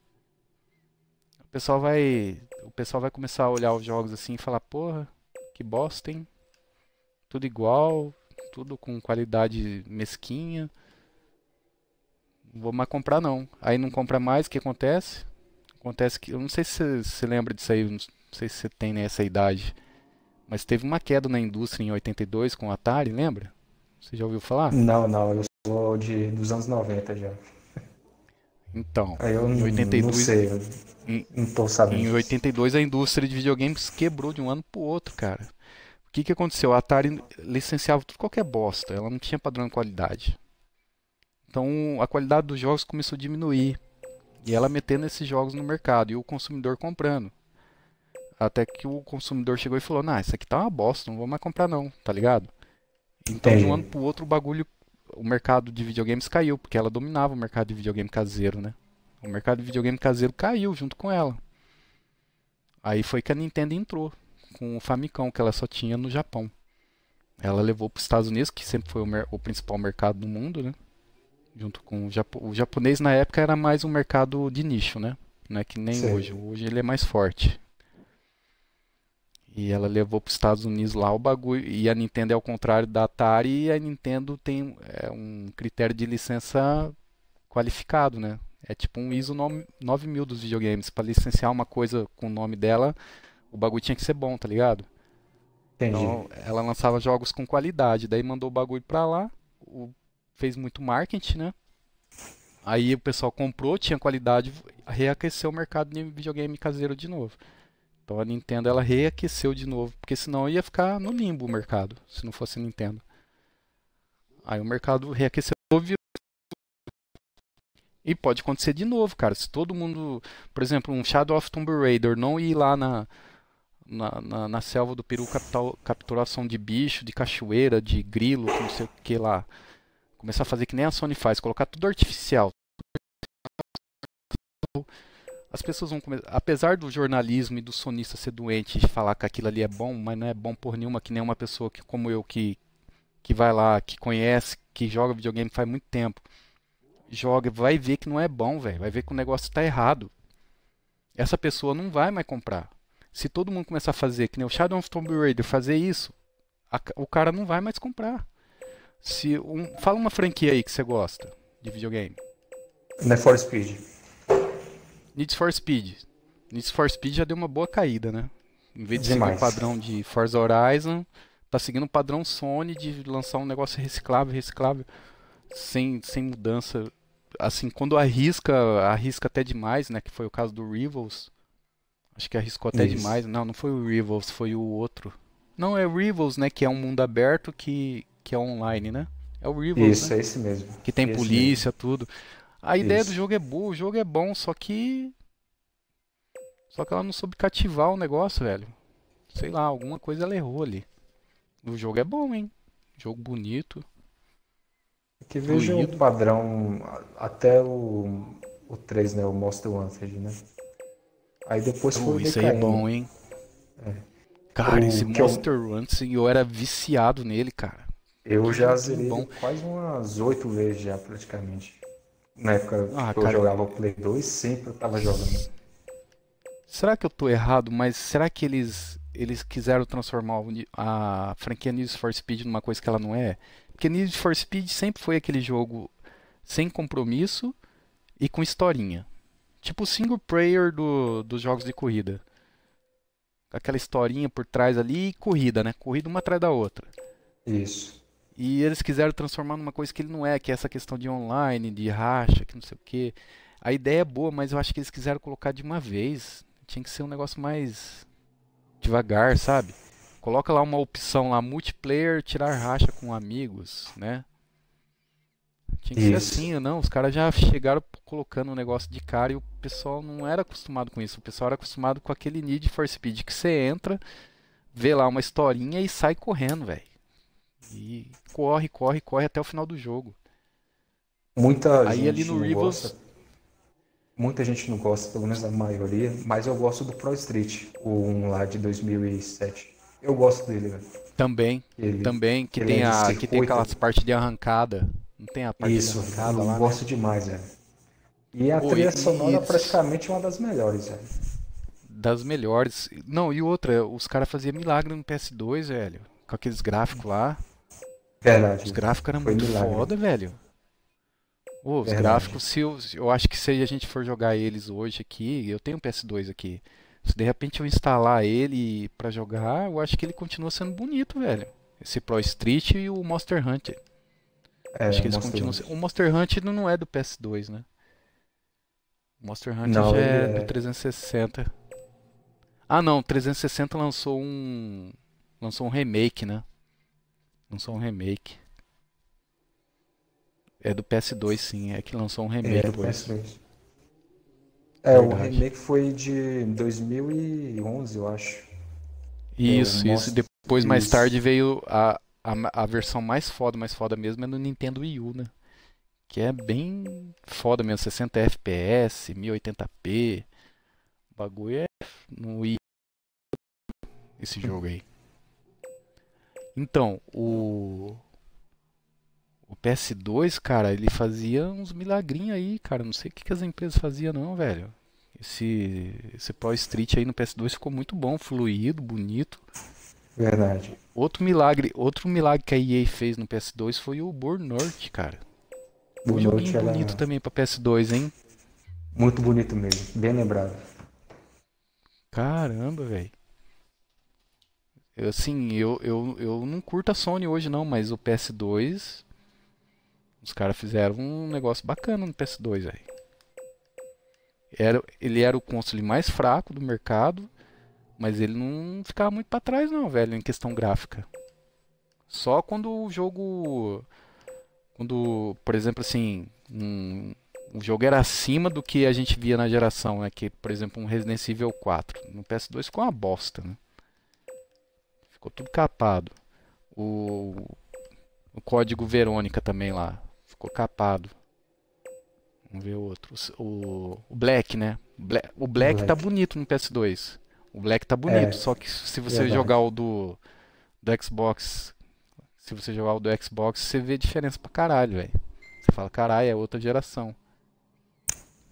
O pessoal vai, o pessoal vai começar a olhar os jogos assim e falar, porra, que bosta, hein? Tudo igual, tudo com qualidade mesquinha. Não vou mais comprar não. Aí não compra mais, o que acontece? Acontece que, eu não sei se você se lembra disso aí, não sei se você tem nessa idade, mas teve uma queda na indústria em oitenta e dois com o Atari, lembra? Você já ouviu falar? Não, não, eu sou de, dos anos noventa já. Então, Aí eu em não, não oitenta e dois, sei, eu em, não tô sabendo. em oitenta e dois a indústria de videogames quebrou de um ano pro outro, cara. O que que aconteceu? A Atari licenciava tudo qualquer bosta, ela não tinha padrão de qualidade. Então a qualidade dos jogos começou a diminuir. E ela metendo esses jogos no mercado e o consumidor comprando. Até que o consumidor chegou e falou: Nah, isso aqui tá uma bosta, não vou mais comprar não, tá ligado? Então de um ano Entendi. pro outro o bagulho, o mercado de videogames caiu, porque ela dominava o mercado de videogame caseiro, né? O mercado de videogame caseiro caiu junto com ela. Aí foi que a Nintendo entrou com o Famicom, que ela só tinha no Japão. Ela levou para os Estados Unidos, que sempre foi o, mer- o principal mercado do mundo, né? Junto com o, japo- o japonês na época era mais um mercado de nicho, né? Não é que nem hoje. Sei. Hoje ele é mais forte. E ela levou para os Estados Unidos lá o bagulho. E a Nintendo é ao contrário da Atari. E a Nintendo tem é, um critério de licença qualificado, né? É tipo um ISO nove mil dos videogames. Para licenciar uma coisa com o nome dela, o bagulho tinha que ser bom, tá ligado? Entendi. Então ela lançava jogos com qualidade. Daí mandou o bagulho pra lá. o- Fez muito marketing, né? Aí o pessoal comprou, tinha qualidade, reaqueceu o mercado de videogame caseiro de novo. Então a Nintendo ela reaqueceu de novo, porque senão ia ficar no limbo o mercado, se não fosse Nintendo. Aí o mercado reaqueceu de novo e pode acontecer de novo, cara. Se todo mundo, por exemplo, um Shadow of Tomb Raider não ir lá na, na, na, na selva do Peru captar, capturação de bicho, de cachoeira, de grilo, não sei o que lá. Começar a fazer que nem a Sony faz, colocar tudo artificial. As pessoas vão começar. Apesar do jornalismo e do sonista ser doente e falar que aquilo ali é bom, mas não é bom por nenhuma, que nem uma pessoa que, como eu, que, que vai lá, que conhece, que joga videogame faz muito tempo, joga, vai ver que não é bom, velho. Vai ver que o negócio tá errado. essa pessoa não vai mais comprar. Se todo mundo começar a fazer, que nem o Shadow of Tomb Raider, fazer isso, a ca- o cara não vai mais comprar. Se um, fala uma franquia aí que você gosta de videogame. Need for Speed. Need for Speed. Need for Speed já deu uma boa caída, né? Em vez de seguir o Demais. padrão de Forza Horizon, tá seguindo o padrão Sony de lançar um negócio reciclável, reciclável, sem, sem mudança. Assim, quando arrisca, arrisca até demais, né? Que foi o caso do Rivals. Acho que arriscou até Isso. demais. Não, não foi o Rivals, foi o outro. Não, é o Rivals, né? Que é um mundo aberto que, que é online, né? É o Rivals, Isso, né? é esse mesmo. Que tem Esse polícia, tudo. A ideia do Isso. jogo é boa, o jogo é bom, só que. Só que ela não soube cativar o negócio, velho. Sei lá, alguma coisa ela errou ali. O jogo é bom, hein? Jogo bonito, Que veja o fluido. padrão a- até o, o três, né? O Monster Wanted, né? Aí depois Uh, foi isso aí é decaindo. bom, hein? Cara, esse O que eu, Monster Hunter, eu era viciado nele, cara. eu Que já joguinho zerei bom. ele quase umas oito vezes já, praticamente. Na época Ah, que eu cara, jogava o Play dois, sempre eu tava jogando. será que eu tô errado? Mas será que eles eles quiseram transformar o Ni- a franquia Need for Speed numa coisa que ela não é? Porque Need for Speed sempre foi aquele jogo sem compromisso e com historinha. Tipo o single player do, dos jogos de corrida. Aquela historinha por trás ali e corrida, né? Corrida uma atrás da outra. Isso. E eles quiseram transformar numa coisa que ele não é, que é essa questão de online, de racha, que não sei o quê. A ideia é boa, mas eu acho que eles quiseram colocar de uma vez. Tinha que ser um negócio mais devagar, sabe? Coloca lá uma opção lá, multiplayer, tirar racha com amigos, né? Tinha que ser Isso. assim, não. Os caras já chegaram colocando um negócio de cara e o pessoal não era acostumado com isso. O pessoal era acostumado com aquele Need for Speed que você entra, vê lá uma historinha e sai correndo, velho. E corre, corre, corre até o final do jogo. Muita Aí ali gente no não Rivals gosta, muita gente não gosta, pelo menos a maioria, mas eu gosto do Pro Street, o um lá de dois mil e sete. Eu gosto dele, velho. também, Ele, também que ele é tem de a que tem circuito. aquelas partes de arrancada. Não tem a parte de Isso, arrancada eu lá, né? gosto demais, velho. E a Pô, e, trilha e sonora é eles praticamente uma das melhores, velho. das melhores. Não, e outra, os caras faziam milagre no P S dois, velho. Com aqueles gráficos lá. Os Verdade, gráficos eram foi muito milagre. foda, velho. Ô, os Verdade. gráficos, se eu, eu acho que se a gente for jogar eles hoje aqui, eu tenho um P S dois aqui. Se de repente eu instalar ele pra jogar, eu acho que ele continua sendo bonito, velho. Esse Pro Street e o Monster Hunter. É, Acho que eles Monster continuam Hunter. sendo. O Monster Hunter não é do P S dois, né? O Monster Hunter Não, já ele é do é. trezentos e sessenta. Ah, não, trezentos e sessenta lançou um lançou um remake, né? Lançou um remake. É do P S dois, sim, é que lançou um É, remake era o depois. P S dois. É, o Verdade. remake foi de dois mil e onze, eu acho. É o Isso, isso. E Monster. depois, mais tarde, Isso. veio a, a, a versão mais foda, mais foda mesmo, é no Nintendo Wii U, né? Que é bem foda mesmo, sessenta F P S, mil e oitenta p. O bagulho é no Wii, esse jogo aí. Então, o, o P S dois, cara, ele fazia uns milagrinhos aí, cara. Não sei o que, que as empresas faziam, não, velho. Esse, esse Pro Street aí no P S dois ficou muito bom, fluido, bonito. Verdade. Outro milagre, outro milagre que a E A fez no P S dois foi o Burnout, cara. O Um Note joguinho era bonito também pra P S dois, hein? muito bonito mesmo, bem lembrado. Caramba, velho. Eu, assim, eu, eu, eu não curto a Sony hoje não, mas o P S dois, os caras fizeram um negócio bacana no P S dois, velho. Era, ele era o console mais fraco do mercado, mas ele não ficava muito pra trás não, velho, em questão gráfica. Só quando o jogo, quando, por exemplo, assim, um, o jogo era acima do que a gente via na geração, né? Que, por exemplo, um Resident Evil quatro. No P S dois ficou uma bosta, né? Ficou tudo capado. O, o código Verônica também lá. Ficou capado. Vamos ver outro. O, o Black, né? Bla- O Black tá Black. bonito no P S dois. O Black tá bonito. É, Só que se você verdade. jogar o do, do Xbox. Se você jogar o do Xbox, você vê diferença pra caralho, velho. Você fala, caralho, é outra geração.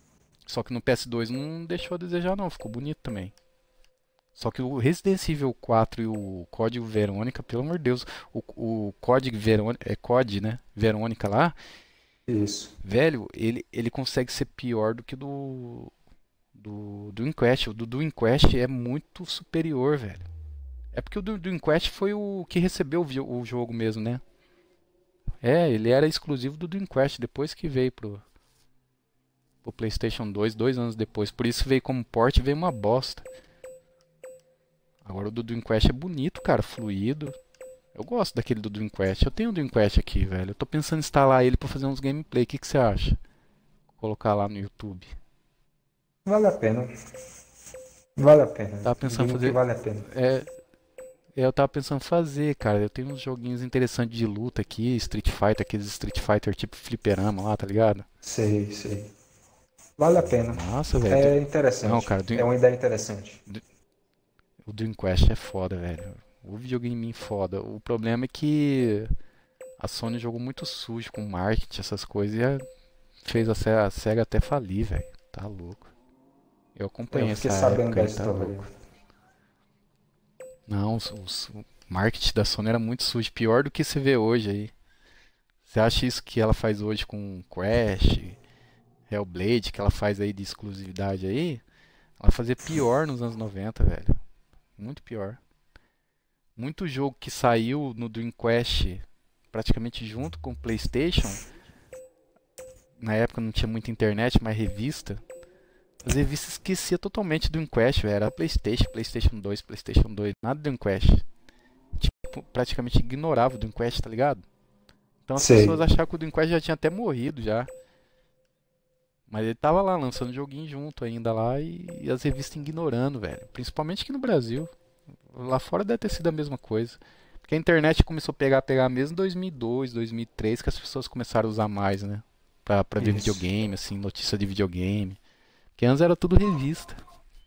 Só que no P S dois não deixou a desejar não, ficou bonito também. Só que o Resident Evil quatro e o Código Verônica, pelo amor de Deus, o, o Código Verônica, é COD, né? Verônica lá, Isso. velho, ele, ele consegue ser pior do que do do, do Inquest. O do, do Inquest é muito superior, velho. É porque o do, do Inquest foi o que recebeu o, vi- o jogo mesmo, né? É, ele era exclusivo do Dream Quest, depois que veio pro, pro PlayStation dois, dois anos depois. Por isso veio como port e veio uma bosta. Agora o do Dream Quest é bonito, cara, fluido. Eu gosto daquele do Dream Quest. Eu tenho o Dream Quest aqui, velho. Eu tô pensando em instalar ele pra fazer uns gameplay. O que que você acha? Colocar lá no YouTube. Vale a pena. Vale a pena. Tava pensando em Digo que fazer. vale a pena. É, eu tava pensando em fazer, cara. Eu tenho uns joguinhos interessantes de luta aqui, Street Fighter, aqueles Street Fighter tipo fliperama lá, tá ligado? Sei, sei. Vale a pena. Nossa, velho. É Não, interessante. cara, É uma ideia interessante. o Dream Quest é foda, velho. O videogame foda. O problema é que a Sony jogou muito sujo com marketing, essas coisas, e a- fez a Se- a SEGA até falir, velho. Tá louco. Eu acompanhei Eu fiquei essa sabendo época da aí, tá história. louco. Não, os- os- o marketing da Sony era muito sujo, pior do que você vê hoje aí. Você acha isso que ela faz hoje com Crash, Hellblade, que ela faz aí de exclusividade aí? Ela fazia pior nos anos noventa, velho. Muito pior. Muito jogo que saiu no Dreamcast praticamente junto com o PlayStation. Na época não tinha muita internet, mas revista. As revistas esquecia totalmente do Dreamcast, velho. Era PlayStation, PlayStation dois, PlayStation dois, nada do Dreamcast. Tipo, praticamente ignorava o Dreamcast, tá ligado? Então as Sei. pessoas achavam que o Dreamcast já tinha até morrido já. Mas ele tava lá lançando joguinho junto ainda lá e, e as revistas ignorando, velho. Principalmente aqui no Brasil. Lá fora deve ter sido a mesma coisa. Porque a internet começou a pegar, pegar mesmo em dois mil e dois, dois mil e três, que as pessoas começaram a usar mais, né? Pra, pra ver Isso. videogame, assim, notícia de videogame. Porque antes era tudo revista.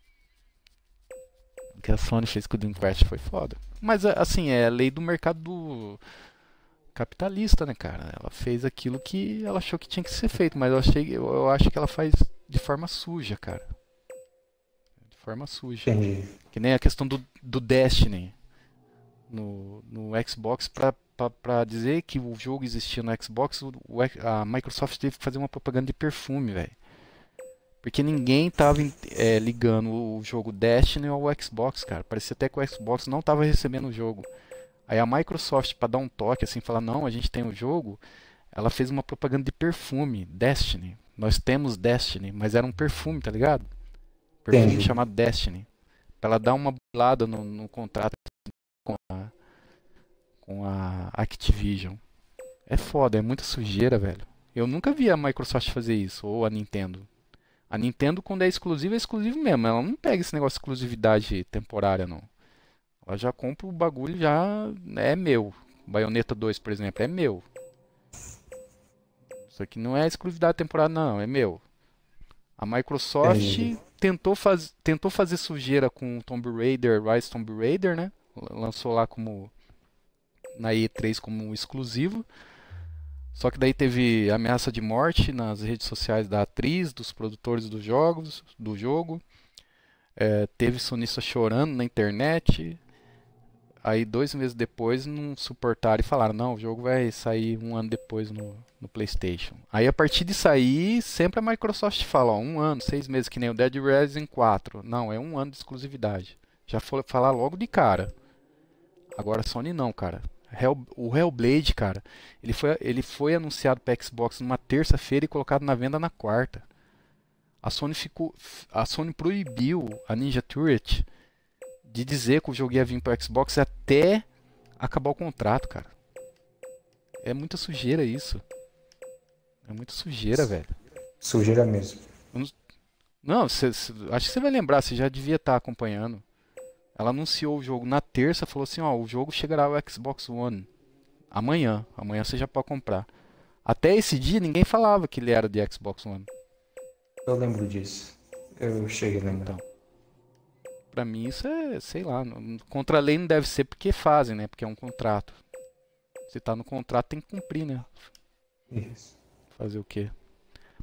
O que a Sony fez com o Dreamcast foi foda. Mas, a- assim, é a lei do mercado do capitalista, né, cara? Ela fez aquilo que ela achou que tinha que ser feito, mas eu achei, eu, eu acho que ela faz de forma suja, cara. De forma suja. Entendi. Que nem a questão do, do Destiny no, no Xbox, pra, pra, pra dizer que o jogo existia no Xbox, o, o X- a Microsoft teve que fazer uma propaganda de perfume, velho. Porque ninguém tava em- é, ligando o jogo Destiny ao Xbox, cara. Parecia até que o Xbox não tava recebendo o jogo. Aí a Microsoft, pra dar um toque, assim, falar, não, a gente tem o jogo, ela fez uma propaganda de perfume, Destiny. Nós temos Destiny, mas era um perfume, tá ligado? Perfume Entendi. chamado Destiny. Pra ela dar uma bolada no, no contrato com a, com a Activision. É foda, é muita sujeira, velho. Eu nunca vi a Microsoft fazer isso, ou a Nintendo. A Nintendo, quando é exclusiva, é exclusivo mesmo. Ela não pega esse negócio de exclusividade temporária, não. Ela já compra o bagulho, já é meu. Bayonetta dois, por exemplo, é meu. Isso aqui não é exclusividade temporária, não, é meu. A Microsoft Entendi. tentou, faz, tentou fazer sujeira com Tomb Raider, Rise Tomb Raider, né? Lançou lá como na E três como um exclusivo. Só que daí teve ameaça de morte nas redes sociais da atriz, dos produtores dos jogos, do jogo. É, teve sonista chorando na internet. Aí dois meses depois não suportaram e falaram, não, o jogo vai sair um ano depois no, no PlayStation. Aí a partir de sair, sempre a Microsoft fala, ó, um ano, seis meses, que nem o Dead Rising quatro. Não, é um ano de exclusividade. Já foi falar logo de cara. Agora a Sony não, cara. Hell, o Hellblade, cara, ele foi, ele foi anunciado para Xbox numa terça-feira e colocado na venda na quarta. A Sony ficou, a Sony proibiu a Ninja Turret de dizer que o jogo ia vir para Xbox até acabar o contrato, cara. É muita sujeira isso. É muita sujeira, velho. Sujeira mesmo. Eu não, não, cê, cê- acho que você vai lembrar, você já devia estar acompanhando. Ela anunciou o jogo na terça, falou assim, ó, o jogo chegará ao Xbox One amanhã. Amanhã você já pode comprar. Até esse dia ninguém falava que ele era de Xbox One. Eu lembro disso. Eu cheguei a lembrar. Então, pra mim isso é, sei lá, não- contra a lei não deve ser porque fazem, né? Porque é um contrato. Se tá no contrato tem que cumprir, né? Isso. Fazer o quê?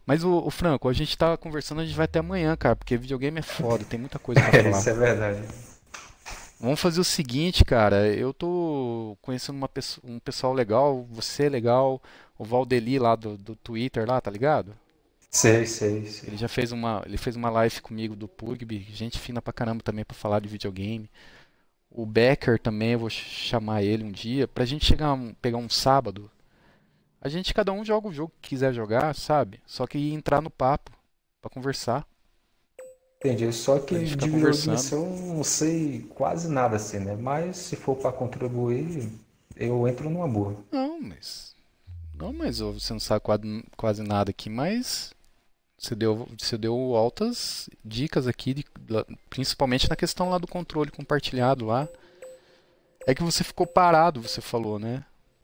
Mas o, o Franco, a gente tá conversando, a gente vai até amanhã, cara, porque videogame é foda, tem muita coisa pra É, falar. isso é verdade. Vamos fazer o seguinte, cara, eu tô conhecendo uma pesso- um pessoal legal, você é legal, o Valdeli lá do, do Twitter lá, tá ligado? Sei, sei, Ele sei. já fez uma, ele fez uma live comigo do Pugby, gente fina pra caramba também pra falar de videogame. O Becker também, eu vou ch- chamar ele um dia, pra gente chegar, um- pegar um sábado. A gente cada um joga o jogo que quiser jogar, sabe? Só que entrar no papo pra conversar, Entendi. Só pra que gente ficar de videogame conversando. assim, eu não sei quase nada assim, né? Mas se for para contribuir, eu entro numa boa. Não, mas não, mas ô, você não sabe quase, quase nada aqui, mas você deu, você deu altas dicas aqui, de- da- principalmente na questão lá do controle compartilhado lá. É que você ficou parado, você falou, né?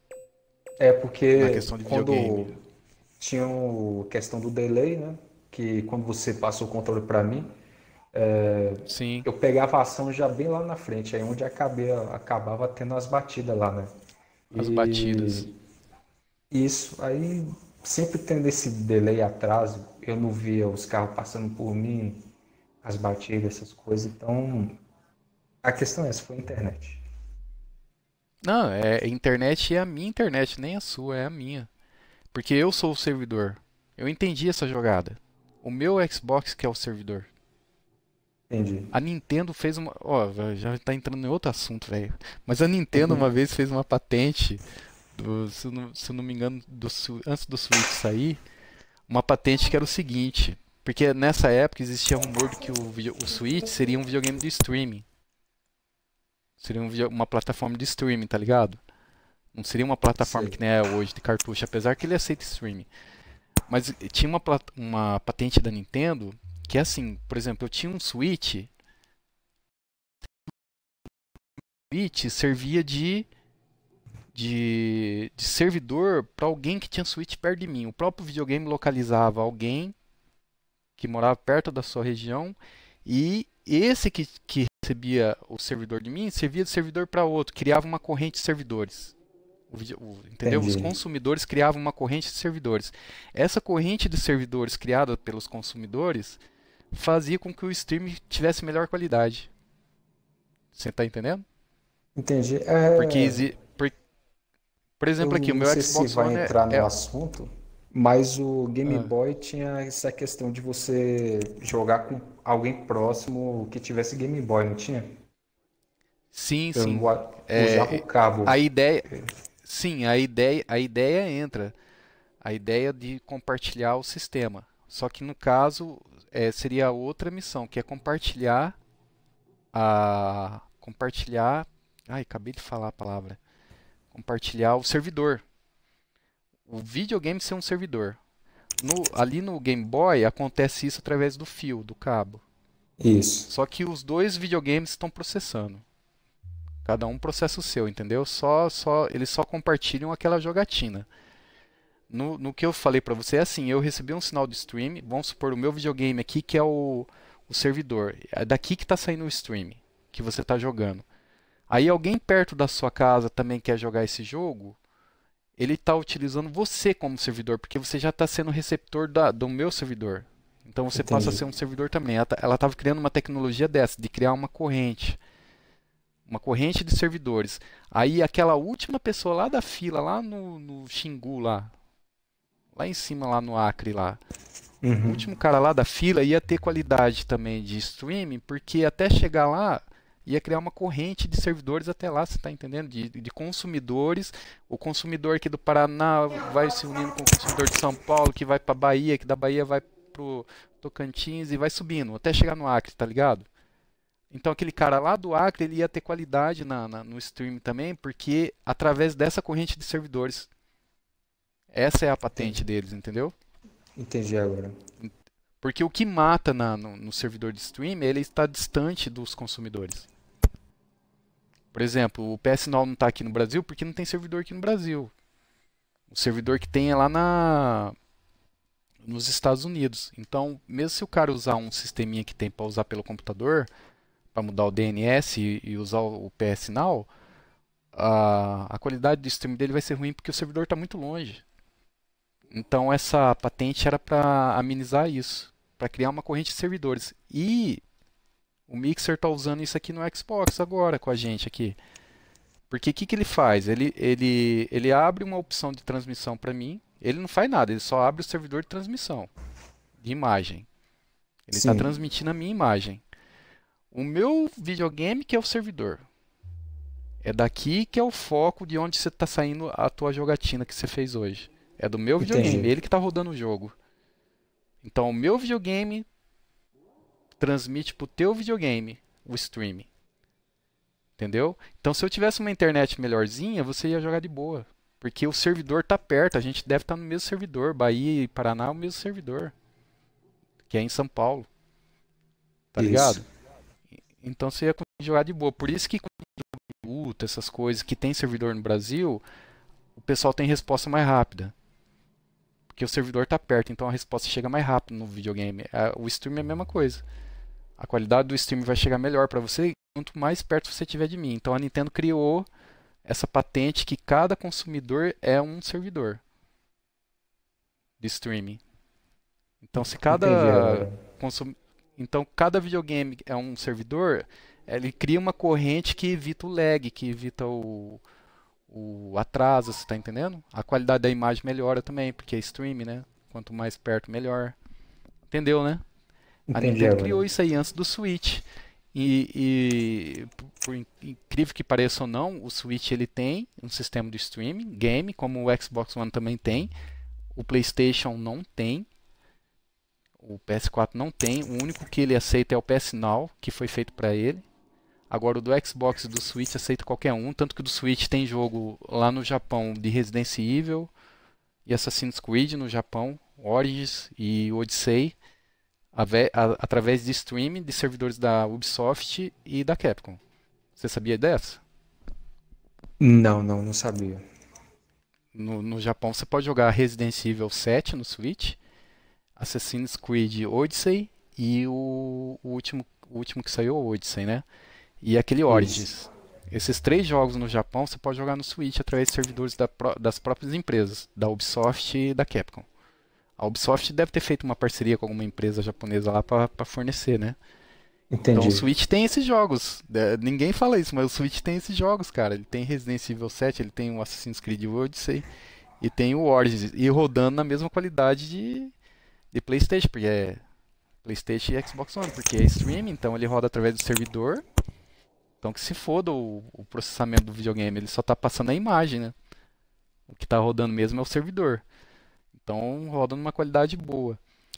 É Na porque questão de videogame. quando tinha a questão do delay, né? Que quando você passa o controle para mim, Sim, eu pegava a ação já bem lá na frente, aí onde acabei, acabava tendo as batidas lá, né? as batidas. E isso, aí sempre tendo esse delay atraso, eu não via os carros passando por mim, as batidas, essas coisas. Então, a questão é essa, foi a internet. Não, é a internet é a minha internet, nem a sua, é a minha. Porque eu sou o servidor. Eu entendi essa jogada. O meu Xbox que é o servidor. Entendi. A Nintendo fez uma. Ó, já tá entrando em outro assunto, velho. Mas a Nintendo uma vez fez uma patente, do- se eu não, se eu não me engano, do Su- antes do Switch sair, uma patente que era o seguinte. Porque nessa época existia rumor de que o, video- o Switch seria um videogame de streaming. Seria um video- uma plataforma de streaming, tá ligado? Não seria uma plataforma Sei. que nem é hoje de cartucho, apesar que ele aceita streaming. Mas tinha uma, plat- uma patente da Nintendo que é assim, por exemplo, eu tinha um Switch, Switch servia de, de, de servidor para alguém que tinha Switch perto de mim. O próprio videogame localizava alguém que morava perto da sua região e esse que, que recebia o servidor de mim servia de servidor para outro, criava uma corrente de servidores. O vide- o- entendeu? Os Entendi. consumidores criavam uma corrente de servidores. Essa corrente de servidores criada pelos consumidores fazia com que o stream tivesse melhor qualidade. Você está entendendo? Entendi. Porque, É, exi- por, por eu exemplo, aqui, o não meu sei se Xbox vai One é. entrar no é- assunto, mas o Game ah, Boy tinha essa questão de você jogar com alguém próximo que tivesse Game Boy, não tinha? sim, Eu sim. não usava o É, cabo. a ideia. Sim, a ideia, a ideia entra. A ideia de compartilhar o sistema. Só que no caso, é, seria outra missão, que é compartilhar a. Compartilhar. Ai, acabei de falar a palavra. Compartilhar o servidor. O videogame ser um servidor. No- ali no Game Boy acontece isso através do fio, do cabo. Isso. Só que os dois videogames estão processando. Cada um processa o seu, entendeu? Só, só, eles só compartilham aquela jogatina. No, no que eu falei pra você é assim, eu recebi um sinal de stream, vamos supor o meu videogame aqui que é o, o servidor. É daqui que está saindo o stream que você está jogando. Aí alguém perto da sua casa também quer jogar esse jogo, ele está utilizando você como servidor, porque você já está sendo receptor da, do meu servidor. Então você passa a Entendi. ser um servidor também. Ela estava criando uma tecnologia dessa, de criar uma corrente. Uma corrente de servidores. Aí aquela última pessoa lá da fila, lá no, no Xingu, lá, lá em cima, lá no Acre, lá. O Uhum. último cara lá da fila ia ter qualidade também de streaming, porque até chegar lá ia criar uma corrente de servidores até lá, você está entendendo? De, de consumidores. O consumidor aqui do Paraná vai se unindo com o consumidor de São Paulo, que vai para Bahia, que da Bahia vai pro Tocantins e vai subindo, até chegar no Acre, tá ligado? Então aquele cara lá do Acre ele ia ter qualidade na, na- no stream também, porque através dessa corrente de servidores. Essa é a patente Entendi. deles, entendeu? Entendi agora. Porque o que mata na- no, no servidor de stream, ele está distante dos consumidores. Por exemplo, o P S Now não está aqui no Brasil porque não tem servidor aqui no Brasil. O servidor que tem é lá na, nos Estados Unidos. Então, mesmo se o cara usar um sisteminha que tem para usar pelo computador, para mudar o D N S e, e usar o P S Now, a, a qualidade do stream dele vai ser ruim porque o servidor está muito longe. Então essa patente era para amenizar isso, para criar uma corrente de servidores. E o Mixer está usando isso aqui no Xbox agora com a gente aqui. Porque o que, que ele faz? Ele, ele, ele abre uma opção de transmissão para mim. Ele não faz nada, ele só abre o servidor de transmissão de imagem. Ele está Sim, transmitindo a minha imagem. O meu videogame que é o servidor. É daqui que é o foco de onde você está saindo a tua jogatina que você fez hoje. É do meu videogame, entendi. ele que está rodando o jogo. Então o meu videogame transmite pro teu videogame o stream. Entendeu? Então se eu tivesse uma internet melhorzinha, você ia jogar de boa. Porque o servidor tá perto, a gente deve estar no mesmo servidor. Bahia e Paraná é o mesmo servidor. Que é em São Paulo. Tá Isso. ligado? Então você ia conseguir jogar de boa. Por isso que quando luta, essas coisas que tem servidor no Brasil, o pessoal tem resposta mais rápida. Porque o servidor tá perto, então a resposta chega mais rápido no videogame. A- O stream é a mesma coisa. A qualidade do stream vai chegar melhor para você quanto mais perto você tiver de mim. Então a Nintendo criou essa patente que cada consumidor é um servidor de streaming. Então se Entendi cada agora. consum... então cada videogame é um servidor, ele cria uma corrente que evita o lag, que evita o, o atraso, você tá entendendo? A qualidade da imagem melhora também, porque é streaming, né? Quanto mais perto, melhor. Entendeu, né? A Entendi Nintendo agora. criou isso aí antes do Switch. E, e por in- incrível que pareça ou não, o Switch ele tem um sistema de streaming, game, como o Xbox One também tem. O PlayStation não tem, o P S quatro não tem. O único que ele aceita é o P S Now, que foi feito para ele. Agora o do Xbox e do Switch aceita qualquer um, tanto que o do Switch tem jogo lá no Japão de Resident Evil e Assassin's Creed no Japão, Origins e Odyssey. ave- a- através de streaming de servidores da Ubisoft e da Capcom. Você sabia dessa? Não, não, não sabia. No, no Japão você pode jogar Resident Evil sete no Switch, Assassin's Creed Odyssey e o, o último, o último que saiu, o Odyssey, né? E aquele Isso. Origins. Esses três jogos no Japão você pode jogar no Switch através de servidores da pró- das próprias empresas, da Ubisoft e da Capcom. A Ubisoft deve ter feito uma parceria com alguma empresa japonesa lá para fornecer, né? Então o Entendi. Switch tem esses jogos. É, ninguém fala isso, mas o Switch tem esses jogos, cara. Ele tem Resident Evil sete, ele tem o Assassin's Creed Odyssey e tem o Origins. E rodando na mesma qualidade de, de PlayStation, porque é PlayStation e Xbox One, porque é streaming, então ele roda através do servidor. Então que se foda o, o processamento do videogame, ele só tá passando a imagem, né? O que tá rodando mesmo é o servidor. Então roda numa qualidade boa.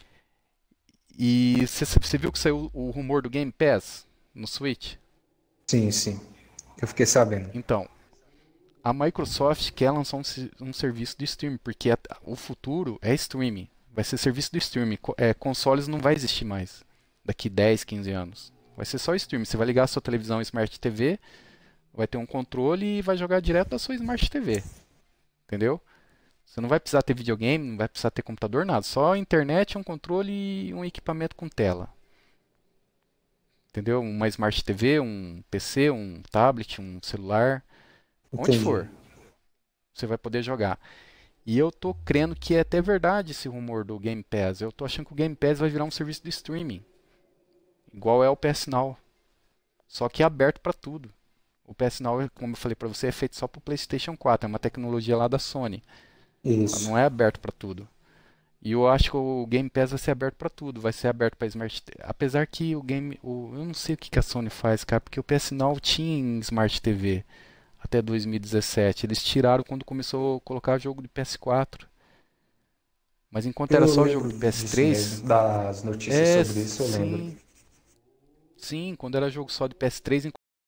E você viu que saiu o rumor do Game Pass no Switch? Sim, sim. Eu fiquei sabendo. Então, a Microsoft quer lançar um, se- um serviço de streaming, porque a- o futuro é streaming. Vai ser serviço de streaming. Co- é, consoles não vai existir mais daqui dez, quinze anos. Vai ser só streaming. Você vai ligar a sua televisão Smart T V, vai ter um controle e vai jogar direto da sua Smart T V. Entendeu? Você não vai precisar ter videogame, não vai precisar ter computador, nada. Só internet, um controle e um equipamento com tela. Entendeu? Uma Smart T V, um P C, um tablet, um celular. Onde Entendi. for, você vai poder jogar. E eu tô crendo que é até verdade esse rumor do Game Pass. Eu tô achando que o Game Pass vai virar um serviço de streaming. Igual é o P S Now. Só que é aberto para tudo. O P S Now, como eu falei para você, é feito só para o PlayStation quatro. É uma tecnologia lá da Sony. Ela Isso. não é aberto para tudo. E eu acho que o Game Pass vai ser aberto para tudo. Vai ser aberto para Smart T V. Apesar que o Game. O, eu não sei o que que a Sony faz, cara. Porque o P S Now tinha em Smart T V até dois mil e dezessete. Eles tiraram quando começou a colocar jogo de P S quatro. Mas enquanto era Eu só jogo lembro de disso P S três. mesmo, das notícias É, sobre isso, eu lembro. sim. Sim, quando era jogo só de P S três,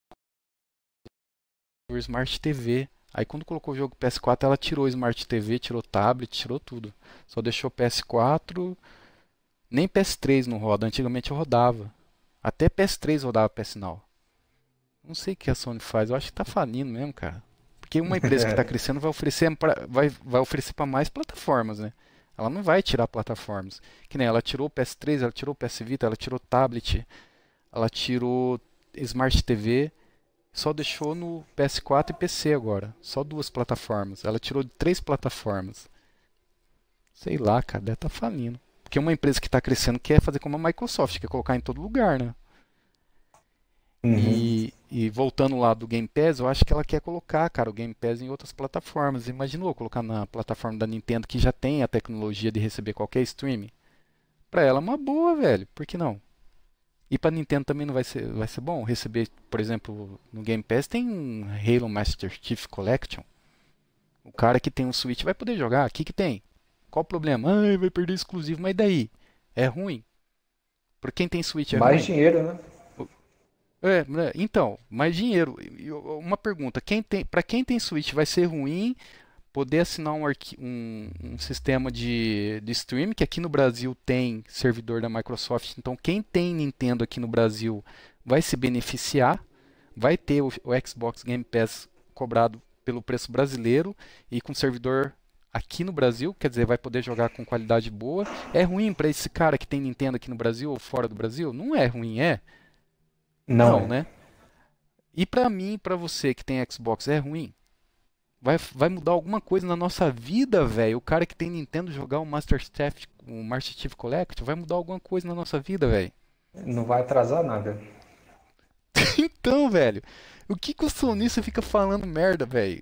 o Smart T V. Aí quando colocou o jogo P S quatro, ela tirou o Smart T V, tirou tablet, tirou tudo. Só deixou P S quatro, nem P S três não roda. Antigamente eu rodava. Até P S três rodava P S Now. Não sei o que a Sony faz, eu acho que tá falindo mesmo, cara. Porque uma empresa que tá crescendo vai oferecer pra, vai, vai oferecer para mais plataformas, né? Ela não vai tirar plataformas. Que nem ela tirou o P S três, ela tirou o P S Vita, ela tirou tablet, ela tirou Smart T V. Só deixou no P S quatro e P C agora. Só duas plataformas. Ela tirou de três plataformas. Sei lá, cara, deve estar falindo. Porque uma empresa que está crescendo quer fazer como a Microsoft, quer colocar em todo lugar, né? Uhum. E, e voltando lá do Game Pass, eu acho que ela quer colocar, cara, o Game Pass em outras plataformas. Imaginou colocar na plataforma da Nintendo que já tem a tecnologia de receber qualquer streaming? Pra ela é uma boa, velho. Por que não? E pra Nintendo também não vai ser, vai ser bom receber, por exemplo, no Game Pass tem um Halo Master Chief Collection. O cara que tem um Switch vai poder jogar. O que que tem? Qual o problema? Ai, vai perder exclusivo, mas daí? É ruim? Por quem tem Switch é Mais ruim? dinheiro, né? É, né, então, mais dinheiro. E eu- Uma pergunta, quem tem, para quem tem Switch vai ser ruim poder assinar um, arqui- um- um sistema de, de streaming, que aqui no Brasil tem servidor da Microsoft, então quem tem Nintendo aqui no Brasil vai se beneficiar, vai ter o, o Xbox Game Pass cobrado pelo preço brasileiro e com servidor aqui no Brasil, quer dizer, vai poder jogar com qualidade boa. É ruim para esse cara que tem Nintendo aqui no Brasil ou fora do Brasil? Não é ruim, é? Não Não, é. né? E pra mim, pra você que tem Xbox, é ruim? Vai, vai mudar alguma coisa na nossa vida, velho? O cara que tem Nintendo jogar o Master Chief, o Master Chief Collection, vai mudar alguma coisa na nossa vida, velho? Não vai atrasar nada. Então, velho, o que que o sonista fica falando merda, velho?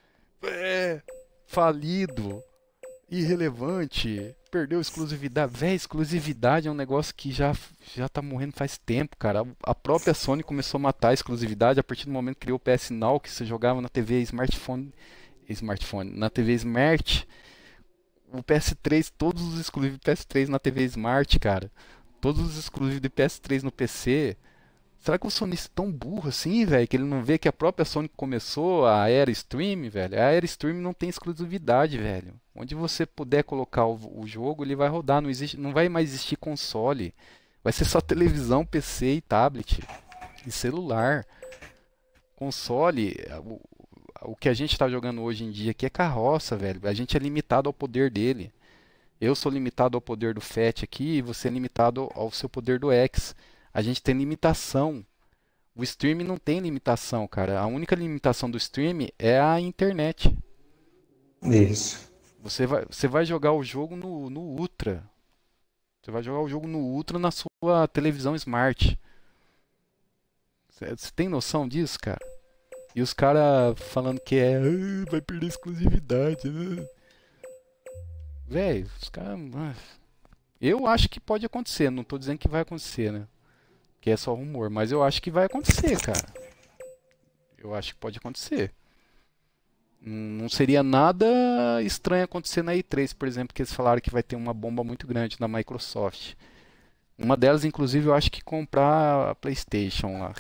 É, falido, irrelevante, perdeu exclusividade. Véi, exclusividade é um negócio que já, já tá morrendo faz tempo, cara. A própria Sony começou a matar a exclusividade a partir do momento que criou o P S Now, que você jogava na T V smartphone, smartphone, na T V Smart. O P S três, todos os exclusivos de P S três na T V Smart, cara. Todos os exclusivos de P S três no P C. Será que o sonista é tão burro assim, velho, que ele não vê que a própria Sony começou a era stream, velho? A era stream não tem exclusividade, velho. Onde você puder colocar o, o jogo, ele vai rodar. Não existe, não vai mais existir console. Vai ser só televisão, P C e tablet e celular. Console, o, o que a gente está jogando hoje em dia aqui é carroça, velho. A gente é limitado ao poder dele. Eu sou limitado ao poder do Fat aqui e você é limitado ao seu poder do X. A gente tem limitação. O stream não tem limitação, cara. A única limitação do stream é a internet. Isso. Você vai, você vai jogar o jogo no, no Ultra. Você vai jogar o jogo no Ultra na sua televisão Smart. Você você tem noção disso, cara? E os caras falando que é, "Ah, vai perder exclusividade, né?" Velho, os caras. ah, Eu acho que pode acontecer. Não tô dizendo que vai acontecer, né? Que é só rumor, mas eu acho que vai acontecer, cara. Eu acho que pode acontecer. Não seria nada estranho acontecer na E três, por exemplo, que eles falaram que vai ter uma bomba muito grande da Microsoft. Uma delas, inclusive, eu acho que comprar a PlayStation lá.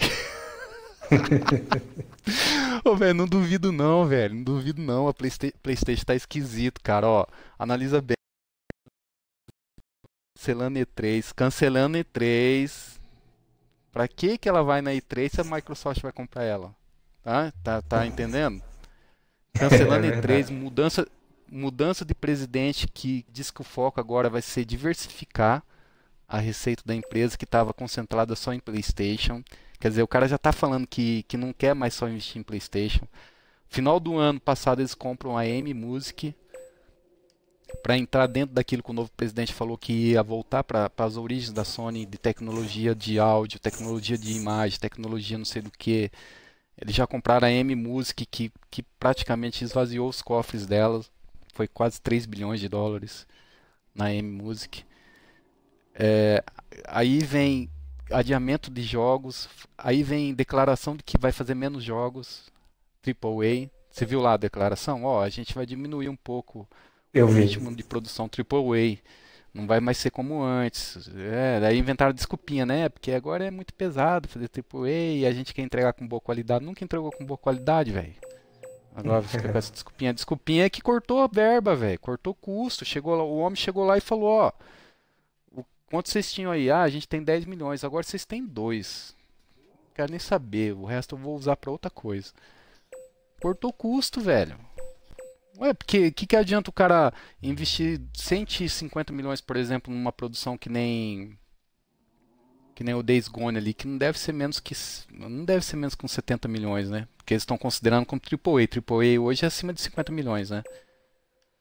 Ô, velho, não duvido não, velho. Não duvido não. A Playsta- PlayStation tá esquisito, cara. Ó, analisa bem. Cancelando E três, cancelando E três. Pra que que ela vai na E três se a Microsoft vai comprar ela? Tá? Tá, tá entendendo? É Cancelando E três, verdade. mudança, mudança de presidente que diz que o foco agora vai ser diversificar a receita da empresa que estava concentrada só em PlayStation. Quer dizer, o cara já está falando que, que não quer mais só investir em PlayStation. Final do ano passado eles compram a M Music para entrar dentro daquilo que o novo presidente falou que ia voltar para as origens da Sony de tecnologia de áudio, tecnologia de imagem, tecnologia não sei do que. Eles já compraram a M Music que, que praticamente esvaziou os cofres dela. Foi quase três bilhões de dólares na M Music. É, aí vem adiamento de jogos, aí vem declaração de que vai fazer menos jogos, Triple A. Você viu lá a declaração? Ó, a gente vai diminuir um pouco o Eu vi. ritmo de produção Triple A. Não vai mais ser como antes. É, daí inventaram desculpinha, né? Porque agora é muito pesado fazer Triple A e a gente quer entregar com boa qualidade. Nunca entregou com boa qualidade, velho. Agora fica com essa desculpinha. Desculpinha é que cortou a verba, velho. Cortou custo. Chegou lá, o homem chegou lá e falou, ó, o quanto vocês tinham aí? Ah, a gente tem dez milhões, agora vocês têm dois. Não quero nem saber, o resto eu vou usar pra outra coisa. Cortou custo, velho. Ué, porque que que adianta o cara investir cento e cinquenta milhões, por exemplo, numa produção que nem que nem o Days Gone ali, que não deve ser menos que não deve ser menos que uns setenta milhões, né? Porque eles estão considerando como Triple A. Triple A hoje é acima de cinquenta milhões, né?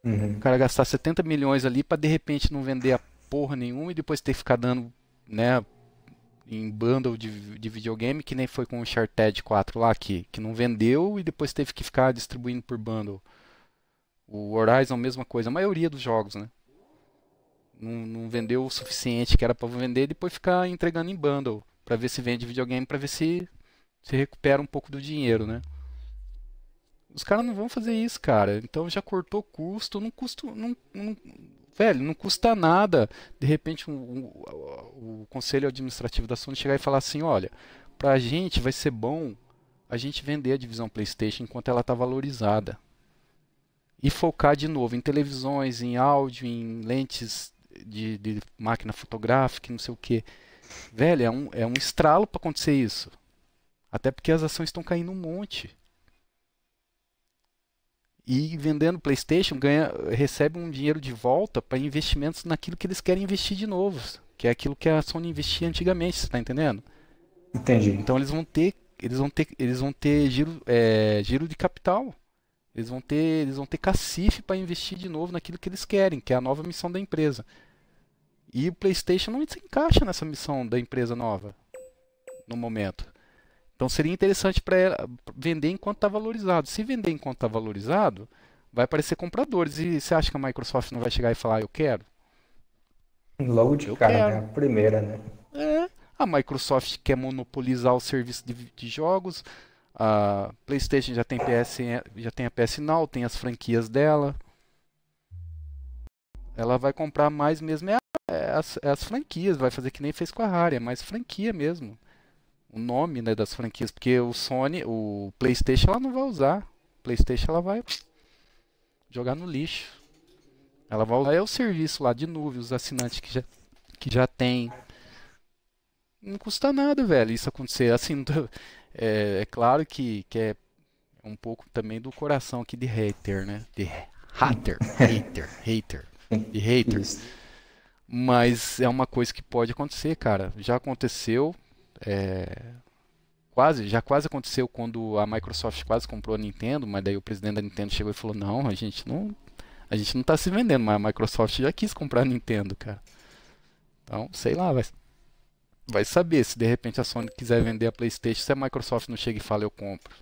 Uhum. O cara gastar setenta milhões ali pra de repente não vender a porra nenhuma e depois ter que ficar dando, né, em bundle de, de videogame, que nem foi com o Uncharted quatro lá, que, que não vendeu e depois teve que ficar distribuindo por bundle. O Horizon, mesma coisa, a maioria dos jogos, né? Não, não vendeu o suficiente que era pra vender e depois ficar entregando em bundle, pra ver se vende videogame, pra ver se se recupera um pouco do dinheiro, né? Os caras não vão fazer isso, cara. Então já cortou custo, não custa, não, não- velho, não custa nada. De repente um- um- o, o conselho administrativo da Sony chegar e falar assim, olha, pra gente vai ser bom a gente vender a divisão PlayStation enquanto ela tá valorizada e focar de novo em televisões, em áudio, em lentes de, de máquina fotográfica, e não sei o quê. Velho, é um, é um estralo pra acontecer isso. Até porque as ações estão caindo um monte. E vendendo PlayStation ganha, recebe um dinheiro de volta para investimentos naquilo que eles querem investir de novo, que é aquilo que a Sony investia antigamente, você tá entendendo? Entendi. Então eles vão ter, eles vão ter, eles vão ter giro, é, giro de capital. Eles vão ter, eles vão ter cacife para investir de novo naquilo que eles querem, que é a nova missão da empresa. E o PlayStation não se encaixa nessa missão da empresa nova no momento. Então seria interessante para ela vender enquanto está valorizado. Se vender enquanto está valorizado, vai aparecer compradores. E você acha que a Microsoft não vai chegar e falar, eu quero? Logo de Eu cara, né? quero. A primeira, né? É. A Microsoft quer monopolizar o serviço de, de jogos. A PlayStation já tem P S, já tem a P S Now, tem as franquias dela. Ela vai comprar mais mesmo é, a- é as, é as franquias, vai fazer que nem fez com a Rare, é mais franquia mesmo. O nome, né, das franquias, porque o Sony, o PlayStation ela não vai usar. O PlayStation ela vai jogar no lixo. Ela vai usar é o serviço lá de nuvem, os assinantes que já, que já tem. Não custa nada, velho, isso acontecer. Assim, é, é claro que, que é um pouco também do coração aqui de hater, né? De hater, hater, hater, de hater. Isso. Mas é uma coisa que pode acontecer, cara. Já aconteceu. É, quase, já quase aconteceu quando a Microsoft quase comprou a Nintendo, mas daí o presidente da Nintendo chegou e falou: "Não, a gente não, a gente não tá se vendendo, mas a Microsoft já quis comprar a Nintendo, cara." Então, sei lá, vai, vai saber se de repente a Sony quiser vender a PlayStation, se a Microsoft não chega e fala: "Eu compro."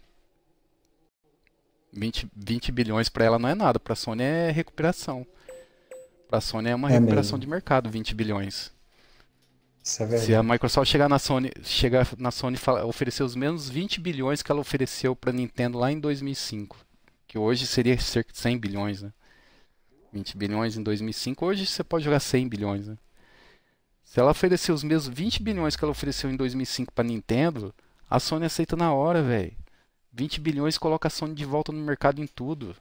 vinte, vinte bilhões pra ela não é nada, pra Sony é recuperação. Pra Sony é uma É recuperação mesmo. de mercado, vinte bilhões. Isso é Se a verdade. Microsoft chegar na Sony, chegar na Sony e fala- oferecer os mesmos vinte bilhões que ela ofereceu para Nintendo lá em dois mil e cinco, que hoje seria cerca de cem bilhões, né? vinte bilhões em dois mil e cinco, hoje você pode jogar cem bilhões, né? Se ela oferecer os mesmos vinte bilhões que ela ofereceu em dois mil e cinco para Nintendo, a Sony aceita na hora, velho. vinte bilhões coloca a Sony de volta no mercado em tudo.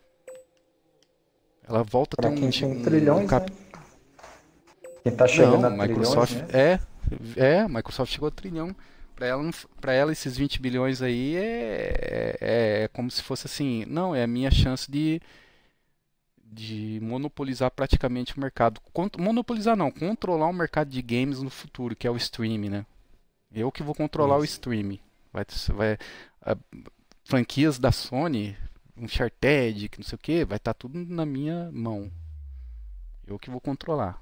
Ela volta a ter Pra um, quem di- tem um, um trilhões, né? cap... Quem tá chegando Não, a trilhões, Microsoft né? é, é, a Microsoft chegou a trilhão. Para ela, não f- pra ela esses vinte bilhões aí é, é, é como se fosse assim, não, é a minha chance de, de monopolizar praticamente o mercado. Cont- monopolizar não, controlar o mercado de games no futuro, que é o streaming, né? Eu que vou controlar o Isso. streaming. Vai, vai, a- franquias da Sony, Uncharted, que não sei o que, vai estar tudo na minha mão. Eu que vou controlar.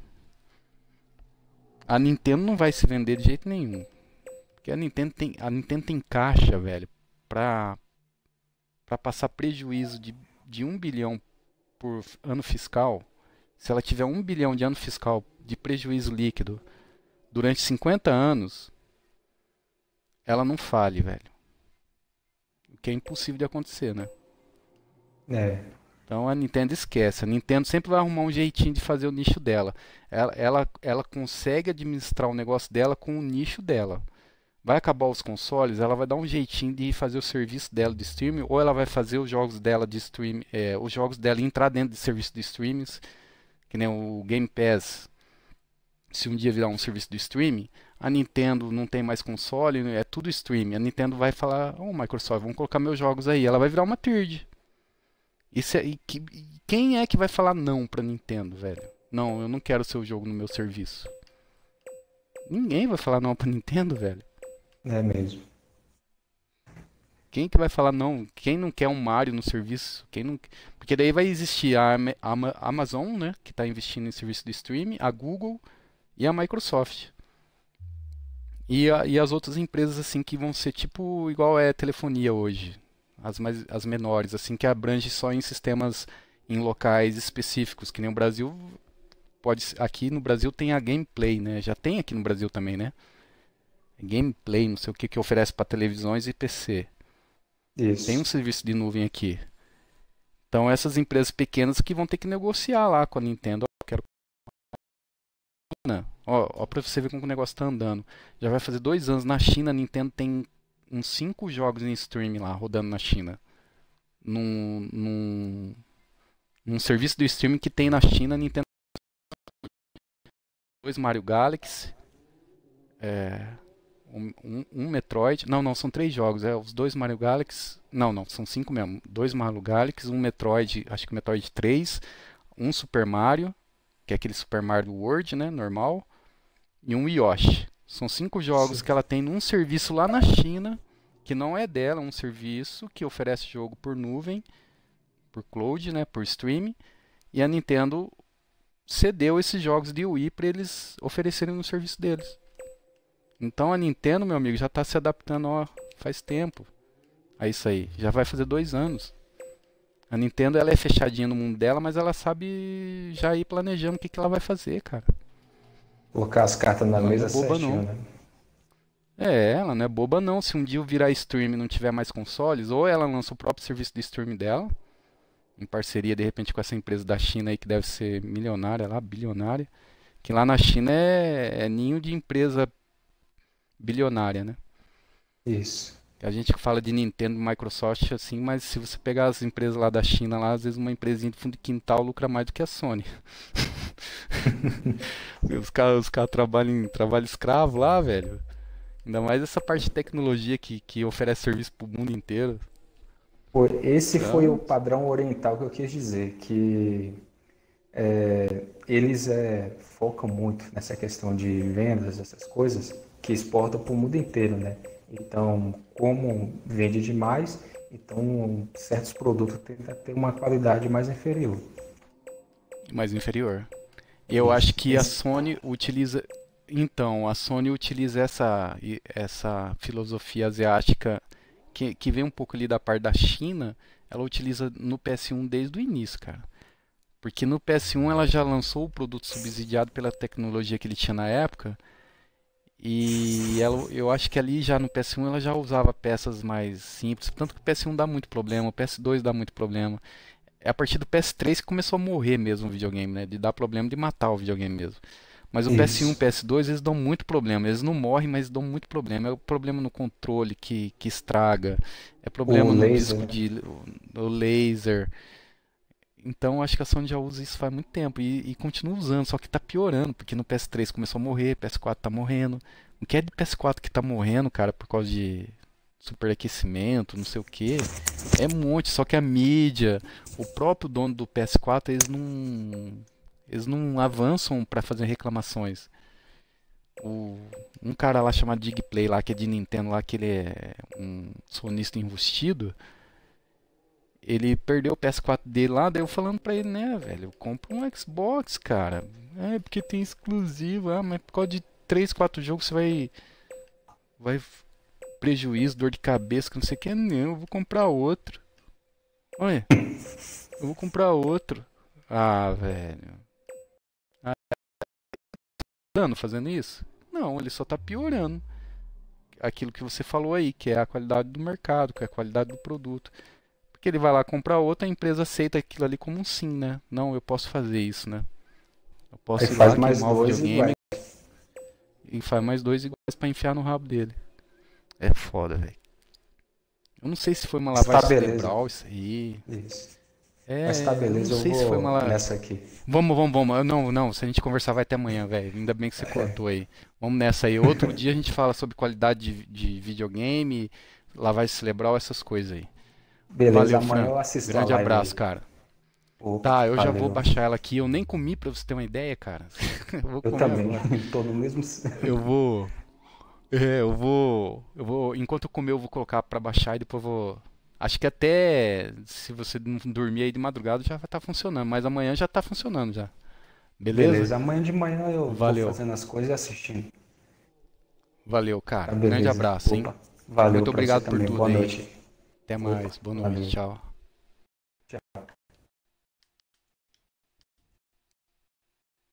A Nintendo não vai se vender de jeito nenhum. Porque a Nintendo tem, a Nintendo tem caixa, velho, pra, pra passar prejuízo de, de um bilhão por ano fiscal. Se ela tiver um bilhão de ano fiscal de prejuízo líquido durante cinquenta anos, ela não fale, velho. O que é impossível de acontecer, né? É. Então a Nintendo esquece. A Nintendo sempre vai arrumar um jeitinho de fazer o nicho dela. Ela, ela, ela consegue administrar o negócio dela com o nicho dela. Vai acabar os consoles, ela vai dar um jeitinho de fazer o serviço dela de streaming, ou ela vai fazer os jogos dela de streaming, é, os jogos dela entrar dentro de serviço de streamings, que nem o Game Pass. Se um dia virar um serviço de streaming, a Nintendo não tem mais console, é tudo streaming. A Nintendo vai falar: "Ô, Microsoft, vamos colocar meus jogos aí." Ela vai virar uma third. Isso é- e que- e quem é que vai falar não pra Nintendo, velho? Não, eu não quero seu jogo no meu serviço. Ninguém vai falar não pra Nintendo, velho. É mesmo. Quem que vai falar não? Quem não quer um Mario no serviço? Quem não... Porque daí vai existir a Ama- Ama- Amazon, né, que está investindo em serviço de streaming, a Google e a Microsoft. E, a- e as outras empresas assim que vão ser tipo igual é telefonia hoje, as mais as menores, assim que abrange só em sistemas em locais específicos, que nem o Brasil pode ser- aqui no Brasil tem a Gameplay, né? Já tem aqui no Brasil também, né? Gameplay, não sei o que que oferece para televisões e P C. Tem um Isso. serviço de nuvem aqui. Então essas empresas pequenas que vão ter que negociar lá com a Nintendo. Ó, quero... ó, ó para você ver como o negócio tá andando. Já vai fazer dois anos na China, a Nintendo tem uns cinco jogos em streaming lá rodando na China. Num, num, num serviço de streaming que tem na China, a Nintendo dois Mario Galaxy, é, um, um, um Metroid. Não, não, são três jogos. É os dois Mario Galaxy. Não, não, são cinco mesmo. Dois Mario Galaxy, um Metroid, acho que Metroid três, um Super Mario, que é aquele Super Mario World, né, normal, e um Yoshi. São cinco jogos que ela tem num serviço lá na China, que não é dela, é um serviço que oferece jogo por nuvem, por cloud, né, por streaming, e a Nintendo cedeu esses jogos de Wii para eles oferecerem no serviço deles. Então a Nintendo, meu amigo, já está se adaptando, ó, faz tempo a isso aí. Já vai fazer dois anos. A Nintendo, ela é fechadinha no mundo dela, mas ela sabe já ir planejando o que que ela vai fazer, cara. Colocar as cartas na Ela não é mesa boba certinho, não. né? É, ela não é boba não. Se um dia virar stream e não tiver mais consoles, ou ela lança o próprio serviço de stream dela, em parceria de repente com essa empresa da China aí que deve ser milionária lá, bilionária, que lá na China é, é ninho de empresa bilionária, né? Isso. A gente fala de Nintendo, Microsoft assim, mas se você pegar as empresas lá da China lá, às vezes uma empresinha de fundo de quintal lucra mais do que a Sony. Os caras os cara trabalham em trabalho escravo lá, velho. Ainda mais essa parte de tecnologia que, que oferece serviço pro mundo inteiro. Pô, esse foi o Então, padrão oriental que eu quis dizer, que é, eles é, focam muito nessa questão de vendas, essas coisas, que exportam para o mundo inteiro, né? Então, como vende demais, então certos produtos tendem a ter uma qualidade mais inferior. mais inferior. Eu acho Isso. que a Esse, Sony utiliza. Então, a Sony utiliza essa, e- essa filosofia asiática que, que vem um pouco ali da parte da China. Ela utiliza no P S um desde o início, cara. Porque no P S um ela já lançou o produto subsidiado pela tecnologia que ele tinha na época. E ela, eu acho que ali já no P S um ela já usava peças mais simples. Tanto que o P S um dá muito problema, o P S dois dá muito problema. É a partir do P S três que começou a morrer mesmo o videogame, né? De dar problema de matar o videogame mesmo. Mas o P S um, isso. P S dois, eles dão muito problema. Eles não morrem, mas dão muito problema. É o problema no controle que, que estraga. É O problema no laser, disco né? de o laser. Então acho que a Sony já usa isso faz muito tempo e, e continua usando, só que tá piorando, porque no P S três começou a morrer, P S quatro tá morrendo. O que é de P S quatro que tá morrendo, cara, por causa de superaquecimento, não sei o que, é um monte, só que a mídia, o próprio dono do P S quatro, eles não eles não avançam pra fazer reclamações. O, um cara lá chamado Digplay lá, que é de Nintendo lá, que ele é um sonista enrustido, ele perdeu o P S quatro dele lá, daí eu falando pra ele, né, velho, compra um Xbox, cara. É, porque tem exclusivo, ah, mas por causa de três quatro jogos você vai vai prejuízo, dor de cabeça, que não sei o que, não, eu vou comprar outro. Olha, eu vou comprar outro. Ah, velho. Ah, tá dando fazendo isso? Não, ele só tá piorando aquilo que você falou aí, que é a qualidade do mercado, que é a qualidade do produto. Porque ele vai lá comprar outra, a empresa aceita aquilo ali como um sim, né? Não, eu posso fazer isso, né? Eu Aí posso ir faz lá mais queimar o dois videogame iguais. e faz mais dois iguais pra enfiar no rabo dele. É foda, velho. Eu não sei se foi uma Mas tá lavagem beleza. cerebral isso aí. Isso. Mas tá É, eu não beleza, eu sei se foi uma. vou la- nessa aqui. Vamos, vamos, vamos. Eu Não, não, se a gente conversar vai até amanhã, velho. Ainda bem que você cortou aí. Vamos nessa aí. Outro dia a gente fala sobre qualidade de, de videogame, lavagem cerebral, essas coisas aí. Beleza, Valeu, amanhã Fran. eu assisto a Grande live abraço, aí. cara. Opa, Tá, eu já vou valeu. baixar ela aqui. Eu nem comi pra você ter uma ideia, cara. Eu vou Eu comer também, agora. tô no mesmo. Eu vou. É, eu vou. Eu vou. Enquanto eu comer, eu vou colocar pra baixar e depois eu vou. Acho que até se você não dormir aí de madrugada já vai estar funcionando, mas amanhã já tá funcionando já. Beleza? Beleza, amanhã de manhã eu vou Valeu. fazendo as coisas e assistindo. Valeu, Tá, cara. Grande beleza. abraço, hein? Opa, valeu Muito pra você obrigado por também. tudo Boa aí. noite. Até Opa, mais. Boa noite. valeu. Tchau. Tchau.